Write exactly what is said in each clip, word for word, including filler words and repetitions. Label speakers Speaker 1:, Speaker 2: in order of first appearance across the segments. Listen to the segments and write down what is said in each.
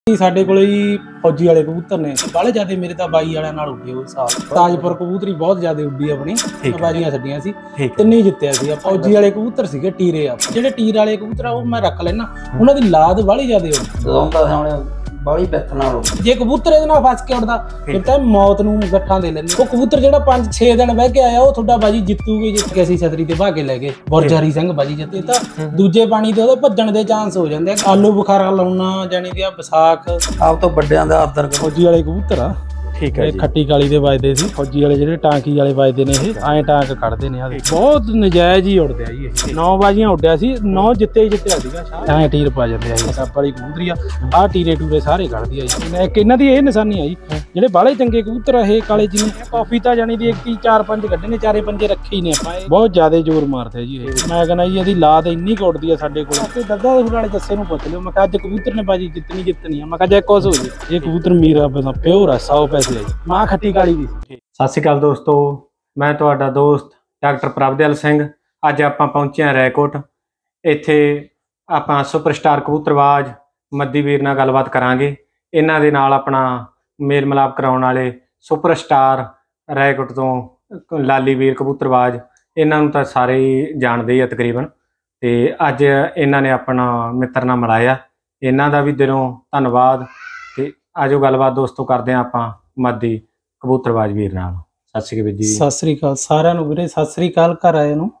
Speaker 1: ਸਾਡੇ ਕੋਲ ਜੀ ਫੌਜੀ ਵਾਲੇ ਕਬੂਤਰ ਨੇ ਬਾਲੇ ਜਿਆਦੇ ਮੇਰੇ ਤਾਂ ਬਾਈ ਵਾਲਿਆਂ ਨਾਲ ਉੱਡੇ ਉਸ ਸਾਲ ਤਾਜਪੁਰ ਕਬੂਤਰੀ ਬਹੁਤ ਜਿਆਦੇ ਉੱਡੀ ਆਪਣੀ ਬਾਜੀਆਂ ਛੱਡੀਆਂ ਸੀ ਤਿੰਨੇ ਜਿੱਤਿਆ ਸੀ। ਫੌਜੀ ਵਾਲੇ ਕਬੂਤਰ ਸੀਗੇ ਟੀਰੇ ਆ ਜਿਹੜੇ ਟੀਰ ਵਾਲੇ ਕਬੂਤਰ ਆ ਉਹ ਮੈਂ ਰੱਖ ਲੈਣਾ ਉਹਨਾਂ ਦੀ ਲਾਦ ਬਾਲੀ ਜਿਆਦੇ ਉੱਡਦੀ ਬਾਲੀ ਬੈਠ ਨਾਲ ਜੇ ਕਬੂਤਰ ਇਹਦੇ ਨਾਲ ਫਸ ਕੇ ਉੱਡਦਾ ਫਿਰ ਤਾਂ ਮੌਤ ਨੂੰ ਗੱਠਾਂ ਦੇ ਲੈਂਦੇ। ਉਹ ਕਬੂਤਰ ਜਿਹੜਾ ਪੰਜ ਛੇ ਦਿਨ ਬਹਿ ਕੇ ਆਇਆ ਉਹ ਤੁਹਾਡਾ ਬਾਜੀ ਜਿੱਤੂਗੇ ਜਿੱਤ ਕੇ ਅਸੀਂ ਛਤਰੀ ਤੇ ਭਾ ਕੇ ਲੈ ਗਏ ਬੁਰਜਹਰੀ ਸਿੰਘ ਬਾਜੀ ਜਿੱਤੇ ਤਾਂ ਦੂਜੇ ਪਾਣੀ ਤੇ ਉਹਦੇ ਭੱਜਣ ਦੇ ਚਾਂਸ ਹੋ ਜਾਂਦੇ। ਆਲੂ ਬੁਖਾਰਾ ਲਾਉਣਾ ਜਾਨੀ ਕਿ ਆ ਵਿਸਾਖ
Speaker 2: ਆਪ ਤੋਂ ਵੱਡਿਆਂ ਦਾ ਆਦਰ ਕਰੋ।
Speaker 1: ਫੌਜੀ ਵਾਲੇ ਕਬੂਤਰ ਆ ਠੀਕ ਹੈ, ਖੱਟੀ ਕਾਲੀ ਦੇ ਵੱਜਦੇ ਸੀ ਫੌਜੀ ਵਾਲੇ ਜਿਹੜੇ ਟਾਂਕੀ ਵਾਲੇ ਵੱਜਦੇ ਨੇ ਇਹ ਐਂ ਟਾਂਕ ਕੱਢਦੇ ਨੇ ਆ ਬਹੁਤ ਨਜਾਇਜ਼ ਹੀ ਉੱਡਦੇ ਆ ਜੀ ਇਹ। ਨੌ ਬਾਜੀਆਂ ਉੱਡਿਆ ਸੀ ਨੌ ਜਿੱਤੇ ਹੀ ਜਿੱਤਿਆ ਸੀਗਾ ਐਂ ਟੀਰ ਪਾ ਜਾਂਦੇ ਆ ਜੀ। ਸੱਪ ਵਾਲੀ ਕਬੂਤਰੀ ਆ ਆਹ ਟੀਰੇ ਟੂਰੇ ਸਾਰੇ ਕੱਢਦੀ ਆ ਜੀ। ਇੱਕ ਇਹਨਾਂ ਦੀ ਇਹ ਨਿਸ਼ਾਨੀ ਆ ਜੀ ਜਿਹੜੇ ਬਾਹਲੇ ਚੰਗੇ ਕਬੂਤਰ ਆ ਇਹ ਕਾਲੇ ਜਿਹਨੇ ਕਾਫੀ ਤਾਂ ਜਾਣੀ ਦੀ ਇੱਕ ਚਾਰ ਪੰਜ ਕੱਢੇ ਨੇ ਚਾਰੇ ਪੰਜੇ ਰੱਖੇ ਹੀ ਨੇ ਆਪਾਂ ਬਹੁਤ ਜ਼ਿਆਦਾ ਜ਼ੋਰ ਮਾਰਦੇ ਜੀ ਇਹ। ਮੈਂ ਕਹਿੰਦਾ ਜੀ ਇਹਦੀ ਲਾਤ ਇੰਨੀ ਕੁ ਉੱਡਦੀ ਆ ਸਾਡੇ ਕੋਲ ਤੇ ਦੱਦਾ ਵਾਲੇ ਜੱਸੇ ਨੂੰ ਪੁੱਛ ਲਿਓ ਮੈਂ ਕਿਹਾ ਅੱਜ ਕਬੂਤਰ ਨੇ ਬਾਜੀ ਜਿੱਤਣੀ ਜਿੱਤਣੀ ਆ। ਮੈਂ ਕਿਹਾ ਜੇ ਕੁਛ ਹੋ ਜੇ ਇਹ ਕਬੂਤਰ ਮੀਰਾ ਪਿਓਰ ਆ ਸੌ ਪੈਸੇ ਮਾਂ ਖੱਟੀ ਕਾਲੀ ਦੀ।
Speaker 3: ਸਤਿ ਸ਼੍ਰੀ ਅਕਾਲ ਦੋਸਤੋ, ਮੈਂ ਤੁਹਾਡਾ ਦੋਸਤ ਡਾਕਟਰ ਪ੍ਰਭਦੇਵ ਸਿੰਘ। ਅੱਜ ਆਪਾਂ ਪਹੁੰਚੇ ਹਾਂ ਰਾਏਕੋਟ। ਇੱਥੇ ਆਪਾਂ ਸੁਪਰਸਟਾਰ ਕਬੂਤਰਬਾਜ਼ ਮੱਦੀ ਵੀਰ ਨਾਲ ਗੱਲਬਾਤ ਕਰਾਂਗੇ। ਇਹਨਾਂ ਦੇ ਨਾਲ ਆਪਣਾ ਮੇਲ ਮਿਲਾਪ ਕਰਾਉਣ ਵਾਲੇ ਸੁਪਰਸਟਾਰ ਰਾਏਕੋਟ ਤੋਂ ਲਾਲੀ ਵੀਰ ਕਬੂਤਰਬਾਜ਼, ਇਹਨਾਂ ਨੂੰ ਤਾਂ ਸਾਰੇ ਹੀ ਜਾਣਦੇ ਹੀ ਆ ਤਕਰੀਬਨ। ਤੇ ਅੱਜ ਇਹਨਾਂ ਨੇ ਆਪਣਾ ਮਿੱਤਰ ਨਾਲ ਮਿਲਾਇਆ, ਇਹਨਾਂ ਦਾ ਵੀ ਦਿਲੋਂ ਧੰਨਵਾਦ। ਤੇ ਆਜੋ ਗੱਲਬਾਤ ਦੋਸਤੋ ਕਰਦੇ ਹਾਂ ਆਪਾਂ ਮੱਦੀ ਕਬੂਤਰਬਾਜ਼ ਵੀਰ ਨਾਲ। ਸਤਿ ਸ਼੍ਰੀ ਅਕਾਲ ਜੀ।
Speaker 1: ਸਤਿ ਸ਼੍ਰੀ ਅਕਾਲ ਸਾਰਿਆਂ ਨੂੰ ਵੀਰੇ, ਸਤਿ ਸ਼੍ਰੀ ਅਕਾਲ ਘਰ ਆਏ ਨੂੰ।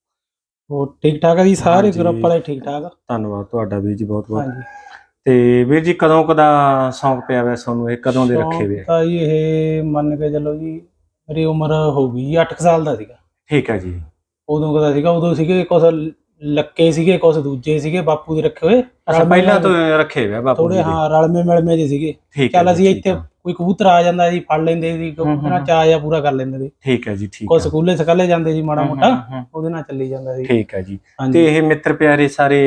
Speaker 1: ਹੋਰ ਠੀਕ ਠਾਕ ਆ ਜੀ ਸਾਰੇ ਗਰੁੱਪ ਵਾਲੇ ਠੀਕ ਠਾਕ ਆ?
Speaker 3: ਧੰਨਵਾਦ ਤੁਹਾਡਾ ਵੀਰ ਜੀ ਬਹੁਤ ਬਹੁਤ। ਤੇ ਵੀਰ ਜੀ ਕਦੋਂ ਕਦਾ ਸ਼ੌਂਕ ਪਿਆ ਵੈ ਤੁਹਾਨੂੰ, ਇਹ ਕਦੋਂ ਦੇ ਰੱਖੇ ਵੇ?
Speaker 1: ਤਾਂ ਜੀ ਇਹ ਮੰਨ ਕੇ ਚੱਲੋ ਜੀ ਮੇਰੀ ਉਮਰ ਹੋ ਗਈ ਅੱਠ ਸਾਲ ਦਾ ਸੀਗਾ।
Speaker 3: ਠੀਕ ਹੈ ਜੀ।
Speaker 1: ਉਦੋਂ ਕਦਾ ਸੀਗਾ ਉਦੋਂ ਸੀਗੇ ਕੁਛ ਲੱਕੇ ਸੀਗੇ ਕੁਛ ਦੂਜੇ ਸੀਗੇ ਬਾਪੂ ਦੇ ਰੱਖੇ ਹੋਏ।
Speaker 3: ਅੱਛਾ ਪਹਿਲਾਂ ਤੋਂ ਰੱਖੇ ਵੇ ਬਾਪੂ
Speaker 1: ਥੋੜੇ ਹਾਂ ਰਲਮੇ ਮਿਲਮੇ ਜੇ ਸੀਗੇ। ਚੱਲ ਅਸੀਂ ਇੱਥੇ ਕੋਈ ਕਬੂਤਰ ਆ ਜਾਂਦਾ ਸੀ ਫੜ ਲੈਂਦੇ ਸੀ ਕਬੂਤਰਾਂ ਚਾਅ ਜਾਂ ਪੂਰਾ ਕਰ ਲੈਂਦੇ ਸੀ।
Speaker 3: ਠੀਕ ਹੈ ਜੀ। ਠੀਕ
Speaker 1: ਕੋਈ ਸਕੂਲੇ ਸਕਾਲੇ ਜਾਂਦੇ ਸੀ ਮਾੜਾ ਮੋਟਾ ਉਹਦੇ ਨਾਲ ਚੱਲੀ ਜਾਂਦਾ ਸੀ।
Speaker 3: ਠੀਕ ਹੈ ਜੀ। ਤੇ ਇਹ ਮਿੱਤਰ ਪਿਆਰੇ ਸਾਰੇ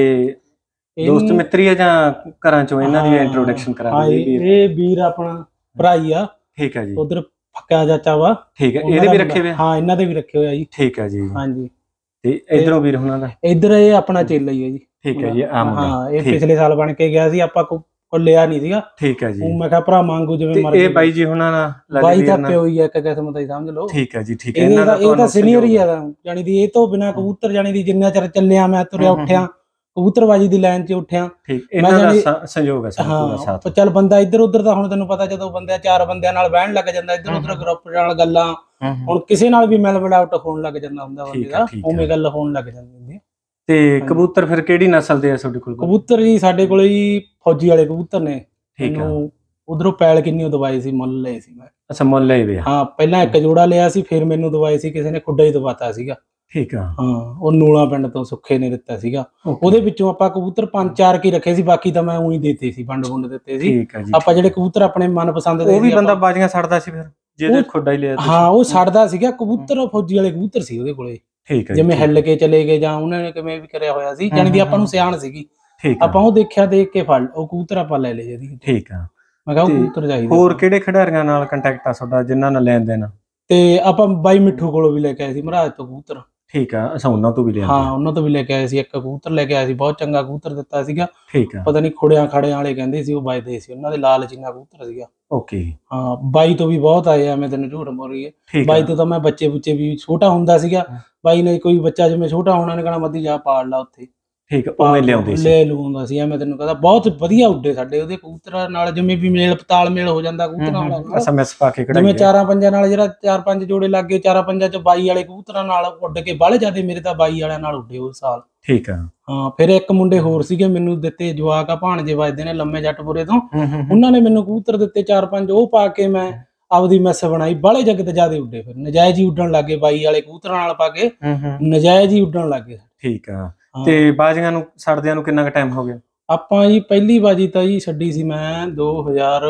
Speaker 3: ਦੋਸਤ ਮਿੱਤਰੀ ਆ ਜਾਂ ਘਰਾਂ ਚੋਂ ਇਹਨਾਂ ਦੀ ਇੰਟਰੋਡਕਸ਼ਨ ਕਰਾਂਗੇ?
Speaker 1: ਇਹ ਵੀਰ ਆਪਣਾ ਭਰਾ ਹੀ ਆ।
Speaker 3: ਠੀਕ ਹੈ ਜੀ।
Speaker 1: ਉਧਰ ਫੱਕਾ ਚਾਚਾ ਵਾ।
Speaker 3: ਠੀਕ ਹੈ, ਇਹਦੇ ਵੀ ਰੱਖੇ ਹੋਏ?
Speaker 1: ਹਾਂ ਇਹਨਾਂ ਦੇ ਵੀ ਰੱਖੇ ਹੋਏ ਆ ਜੀ।
Speaker 3: ਠੀਕ ਹੈ ਜੀ।
Speaker 1: ਹਾਂਜੀ।
Speaker 3: ਤੇ ਇਧਰੋਂ ਵੀਰ ਹੁਣਾਂ ਦਾ?
Speaker 1: ਇਧਰ ਇਹ ਆਪਣਾ ਚੇਲਾ ਹੀ ਹੈ ਜੀ।
Speaker 3: ਠੀਕ ਹੈ ਜੀ।
Speaker 1: ਹਾਂ ਇਹ ਪਿਛਲੇ ਸਾਲ ਬਣ ਕੇ ਗਿਆ ਸੀ, ਆਪਾਂ ਕੋ ਲਿਆ ਨਹੀਂ ਸੀਗਾ।
Speaker 3: ਠੀਕ ਹੈ ਜੀ।
Speaker 1: ਮੈਂ ਕਿਹਾ ਭਰਾ ਮੰਗੂ ਜਿਵੇਂ
Speaker 3: ਮਰਜ਼ੀ। ਇਹ ਬਾਈ ਜੀ ਹੁਣਾਂ ਨਾਲ
Speaker 1: ਬਾਈ ਦਾ ਪਿਓ ਹੀ ਆ ਇੱਕ ਕਿਸਮ ਦਾ ਹੀ ਸਮਝ ਲਓ।
Speaker 3: ਠੀਕ ਹੈ ਜੀ। ਠੀਕ ਹੈ। ਇਹਨਾਂ ਦਾ
Speaker 1: ਇਹ ਤਾਂ ਸੀਨੀਅਰ ਹੀ ਆ ਜਾਨੀ ਦੀ। ਇਹ ਤੋਂ ਬਿਨਾ ਕਬੂਤਰ ਜਾਨੀ ਦੀ ਜਿੰਨਾ ਚਿਰ ਚੱਲਿਆ ਮੈਂ ਤੁਰਿਆ ਉੱਠਿਆ ਕਬੂਤਰਬਾਜੀ ਦੀ ਲਾਈਨ 'ਚ ਉੱਠਿਆ।
Speaker 3: ਠੀਕ, ਇਹਨਾਂ ਦਾ ਸਹਿਯੋਗ ਹੈ ਪੂਰਾ ਸਾਥ।
Speaker 1: ਚੱਲ ਬੰਦਾ ਇੱਧਰ ਉੱਧਰ ਦਾ ਹੁਣ ਤੈਨੂੰ ਪਤਾ ਜਦੋਂ ਬੰਦਾ ਚਾਰ ਬੰਦਿਆਂ ਨਾਲ ਬਹਿਣ ਲੱਗ ਜਾਂਦਾ ਇੱਧਰ ਉੱਧਰ ਗਰੁੱਪ ਨਾਲ ਗੱਲਾਂ ਹੁਣ ਕਿਸੇ ਨਾਲ ਵੀ ਮਿਲ ਮਿਲਾਵਟ ਹੋਣ ਲੱਗ ਜਾਂਦਾ ਹੁੰਦਾ ਬੰਦੇ ਦਾ, ਉਵੇਂ ਗੱਲ ਹੋਣ ਲੱਗ ਜਾਂਦੀ ਹੁੰਦੀ।
Speaker 3: ਤੇ ਕਬੂਤਰ ਫਿਰ ਕਿਹੜੀ ਨਸਲ ਦੇ ਆ ਤੁਹਾਡੇ ਕੋਲ?
Speaker 1: ਕਬੂਤਰ ਜੀ ਸਾਡੇ ਕੋਲ ਜੀ ਫੌਜੀ ਵਾਲੇ ਕਬੂਤਰ ਨੇ। ਠੀਕ ਆ। ਉਧਰੋਂ ਪੈਲ ਕਿੰਨੀ ਦਵਾਈ ਸੀ ਮੁੱਲ ਲਏ ਸੀ ਮੈਂ।
Speaker 3: ਅੱਛਾ ਮੁੱਲ ਲਏ ਵੇ?
Speaker 1: ਹਾਂ ਪਹਿਲਾਂ ਇੱਕ ਜੋੜਾ ਲਿਆ ਸੀ ਫਿਰ ਮੈਨੂੰ ਦਵਾਈ ਸੀ ਕਿਸੇ ਨੇ ਖੁੱਡਾ ਹੀ ਦਵਾਤਾ ਸੀਗਾ।
Speaker 3: ਠੀਕ ਆ।
Speaker 1: ਹਾਂ ਉਹ ਨੂਲਾ ਪਿੰਡ ਤੋਂ ਸੁੱਖੇ ਨੇ ਦਿੱਤਾ ਸੀਗਾ। ਉਹਦੇ ਵਿੱਚੋਂ ਆਪਾਂ ਕਬੂਤਰ ਪੰਜ ਚਾਰ ਕੀ ਰੱਖੇ ਸੀ, ਬਾਕੀ ਤਾਂ ਮੈਂ ਉਹੀ ਦਿੱਤੇ ਸੀ ਵੰਡ ਵੰਡ ਦਿੱਤੇ ਸੀ। ਆਪਾਂ ਜਿਹੜੇ ਕਬੂਤਰ ਆਪਣੇ ਮਨਪਸੰਦ ਦੇ
Speaker 3: ਉਹ ਵੀ ਬੰਦਾ ਬਾਜੀਆਂ ਛੱਡਦਾ ਸੀ ਫਿਰ ਜਿਹਦੇ ਖੁੱਡਾ ਹੀ ਲਿਆ?
Speaker 1: ਹਾਂ ਉਹ ਛੱਡਦਾ ਸੀਗਾ ਕਬੂਤਰ ਫੌਜੀ ਵਾਲੇ ਕਬੂਤਰ ਸੀ ਉਹਦੇ ਕੋਲੇ।
Speaker 3: ਠੀਕ ਹੈ।
Speaker 1: ਜਿਵੇਂ ਹਿੱਲ ਕੇ ਚਲੇ ਗਏ ਜਾਂ ਉਹਨਾਂ ਨੇ ਕਿਵੇਂ ਵੀ ਕਰਿਆ ਹੋਇਆ ਸੀ ਜਾਨੀ ਦੀ ਆਪਾਂ ਨੂੰ ਸਿਆਣ ਸੀਗੀ। ਆਪਾਂ ਉਹ ਦੇਖਿਆ ਦੇਖ ਕੇ ਫੜ ਉਹ ਕਬੂਤਰ ਆਪਾਂ ਲੈ ਲਏ ਜਦੀ।
Speaker 3: ਠੀਕ ਆ।
Speaker 1: ਮੈਂ ਕਿਹਾ ਉਹ ਕਬੂਤਰ ਚਾਹੀਦਾ।
Speaker 3: ਹੋਰ ਕਿਹੜੇ ਖਿਡਾਰੀਆਂ ਨਾਲ ਕੰਟੈਕਟ ਆ ਤੁਹਾਡਾ ਜਿਨ੍ਹਾਂ ਨਾਲ ਲੈਣ ਦੇਣ?
Speaker 1: ਤੇ ਆਪਾਂ ਬਾਈ ਮਿੱਠੂ ਕੋਲੋਂ ਵੀ ਲੈ ਕੇ ਆਏ ਸੀ ਮਹਾਰਾਜ ਤੋਂ ਕਬੂਤਰ।
Speaker 3: ਠੀਕ ਆ। ਅੱਛਾ ਉਹਨਾਂ ਤੋਂ ਵੀ ਲਿਆ?
Speaker 1: ਹਾਂ ਉਹਨਾਂ ਤੋਂ ਵੀ ਲੈ ਕੇ ਆਏ ਸੀ। ਇੱਕ ਕਬੂਤਰ ਲੈ ਕੇ ਆਏ ਸੀ ਬਹੁਤ ਚੰਗਾ ਕਬੂਤਰ ਦਿੱਤਾ ਸੀਗਾ।
Speaker 3: ਠੀਕ ਆ।
Speaker 1: ਪਤਾ ਨਹੀਂ ਖੁੜਿਆਂ ਖੜਿਆਂ ਵਾਲੇ ਕਹਿੰਦੇ ਸੀ ਉਹ ਵੱਜਦੇ ਸੀ, ਉਹਨਾਂ ਦੇ ਲਾਲ ਚੀਨਾ ਕਬੂਤਰ ਸੀਗਾ।
Speaker 3: ਓਕੇ। ਹਾਂ
Speaker 1: ਬਾਈ ਤੋਂ ਵੀ ਬਹੁਤ ਆਏ ਆ, ਮੈਂ ਤੈਨੂੰ ਝੂਠ ਬੋਲ ਰਹੀ ਹੈ। ਬਾਈ ਤੋਂ ਤਾਂ ਮੈਂ ਬੱਚੇ ਬੁੱਚੇ ਵੀ ਛੋਟਾ ਹੁੰਦਾ ਸੀਗਾ ਬਾਈ ਨੇ ਕੋਈ ਬੱਚਾ ਜਿਵੇਂ ਛੋਟਾ ਹੋਣਾ ਨੇ ਕਹਿਣਾ ਮੱਦੀ ਜਾ ਪਾੜ ਲਾ ਉੱਥੇ। ਠੀਕ ਆ। ਉਵੇਂ ਲਿਆਉਂਦੇ ਸੀ ਲੈ ਲੂੰਦਾ ਸੀ। ਮੈਂ ਤੈਨੂੰ ਕਹਿੰਦਾ ਬਹੁਤ ਵਧੀਆ ਉੱਡੇ ਸਾਡੇ ਉਹਦੇ ਕਬੂਤਰਾਂ ਨਾਲ ਜਿਵੇਂ ਵੀ ਮੇਲ ਪਤਾਲ ਮੇਲ ਹੋ ਜਾਂਦਾ ਕਬੂਤਰਾਂ ਨਾਲ।
Speaker 3: ਅੱਛਾ ਮਿਸ ਪਾ ਕੇ
Speaker 1: ਜਿਵੇਂ ਚਾਰਾਂ ਪੰਜਾਂ ਨਾਲ ਜਿਹੜਾ ਚਾਰ ਪੰਜ ਜੋੜੇ ਲੱਗ ਗਏ ਚਾਰਾਂ ਪੰਜਾਂ ਚ ਬਾਈ ਵਾਲੇ ਕਬੂਤਰਾਂ ਨਾਲ ਉੱਡ ਕੇ ਬਾਹਲੇ ਜਿਆਦੇ ਮੇਰੇ ਤਾਂ ਬਾਈ ਵਾਲਿਆਂ ਨਾਲ ਉੱਡੇ ਉਸ ਸਾਲ।
Speaker 3: ਠੀਕ ਆ। ਹਾਂ
Speaker 1: ਫਿਰ ਇੱਕ ਮੁੰਡੇ ਹੋਰ ਸੀਗੇ ਮੈਨੂੰ ਦਿੱਤੇ ਜਵਾਕ ਆ ਭਾਣਜੇ ਵੱਜਦੇ ਨੇ ਲੰਮੇ ਜੱਟਪੁਰੇ ਤੋਂ, ਉਹਨਾਂ ਨੇ ਮੈਨੂੰ ਕਬੂਤਰ ਦਿੱਤੇ ਚਾਰ ਪੰਜ ਉਹ ਪਾ ਕੇ ਮੈਂ ਆਪਦੀ ਮੈਸ ਬਣਾਈ। ਬਾਹਲੇ ਜਗਤ ਜਿਆਦੇ ਉੱਡੇ ਫਿਰ ਨਜਾਇਜ਼ ਹੀ ਉੱਡਣ ਲੱਗੇ ਬਾਈ ਵਾਲੇ ਕਬੂਤਰਾਂ ਨਾਲ ਪਾ ਕੇ ਨਜਾਇਜ਼ ਹੀ ਉੱਡਣ ਲੱਗ ਗਏ।
Speaker 3: ਠੀਕ ਆ। ਤੇ ਬਾਜੀਆਂ ਨੂੰ ਛੱਡਦਿਆਂ ਨੂੰ ਕਿੰਨਾ ਕੁ ਟਾਈਮ ਹੋ ਗਿਆ?
Speaker 1: ਆਪਾਂ ਜੀ ਪਹਿਲੀ ਬਾਜੀ ਤਾਂ ਜੀ ਛੱਡੀ ਸੀ ਮੈਂ ਦੋ ਹਜ਼ਾਰ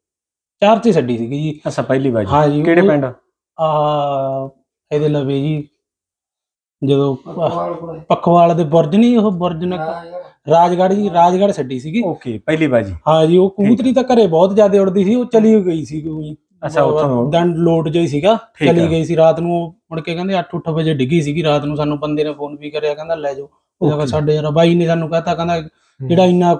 Speaker 1: ਚਾਰ ਚ ਛੱਡੀ ਸੀਗੀ ਜੀ।
Speaker 3: ਅੱਛਾ ਪਹਿਲੀ ਬਾਜੀ?
Speaker 1: ਹਾਂ ਜੀ।
Speaker 3: ਕਿਹੜੇ ਪਿੰਡ?
Speaker 1: ਆ ਇਹਦੇ ਲਵੇ ਜੀ ਜਦੋਂ ਪੱਖਵਾਲ ਦੇ ਬੁਰਜ ਨਹੀਂ ਉਹ ਬੁਰਜ ਨੇ ਰਾਜਗੜ੍ਹ ਜੀ ਰਾਜਗੜ੍ਹ ਛੱਡੀ ਸੀਗੀ।
Speaker 3: ਓਕੇ ਪਹਿਲੀ ਬਾਜੀ।
Speaker 1: ਹਾਂ ਜੀ ਉਹ ਕਬੂਤਰੀ ਤਾਂ ਘਰੇ ਬਹੁਤ ਜ਼ਿਆਦਾ ਉੜਦੀ ਸੀ ਉਹ ਚਲੀ ਗਈ ਸੀ ਕੋਈ।
Speaker 3: ਅੱਛਾ ਉੱਥੋਂ
Speaker 1: ਦੰਡ ਲੋਟ ਜਿਹਾ ਸੀਗਾ ਚਲੀ ਗਈ ਸੀ ਰਾਤ ਨੂੰ ਮੁੜ ਕੇ ਕਹਿੰਦੇ ਅੱਠ ਉੱਠ ਵਜੇ ਡਿੱਗੀ ਸੀਗੀ ਰਾਤ ਨੂੰ। ਸਾਨੂੰ ਬੰਦੇ ਨੇ ਫੋਨ ਵੀ ਕਰਿਆ ਕਹਿੰਦਾ ਲੈ ਜਾਓ। ਸਾਡੇ ਯਾਰ ਬਾਈ ਨੇ ਸਾਨੂੰ ਕਹਤਾ ਕਹਿੰਦਾ ਜਿਹੜਾ ਇੰਨਾ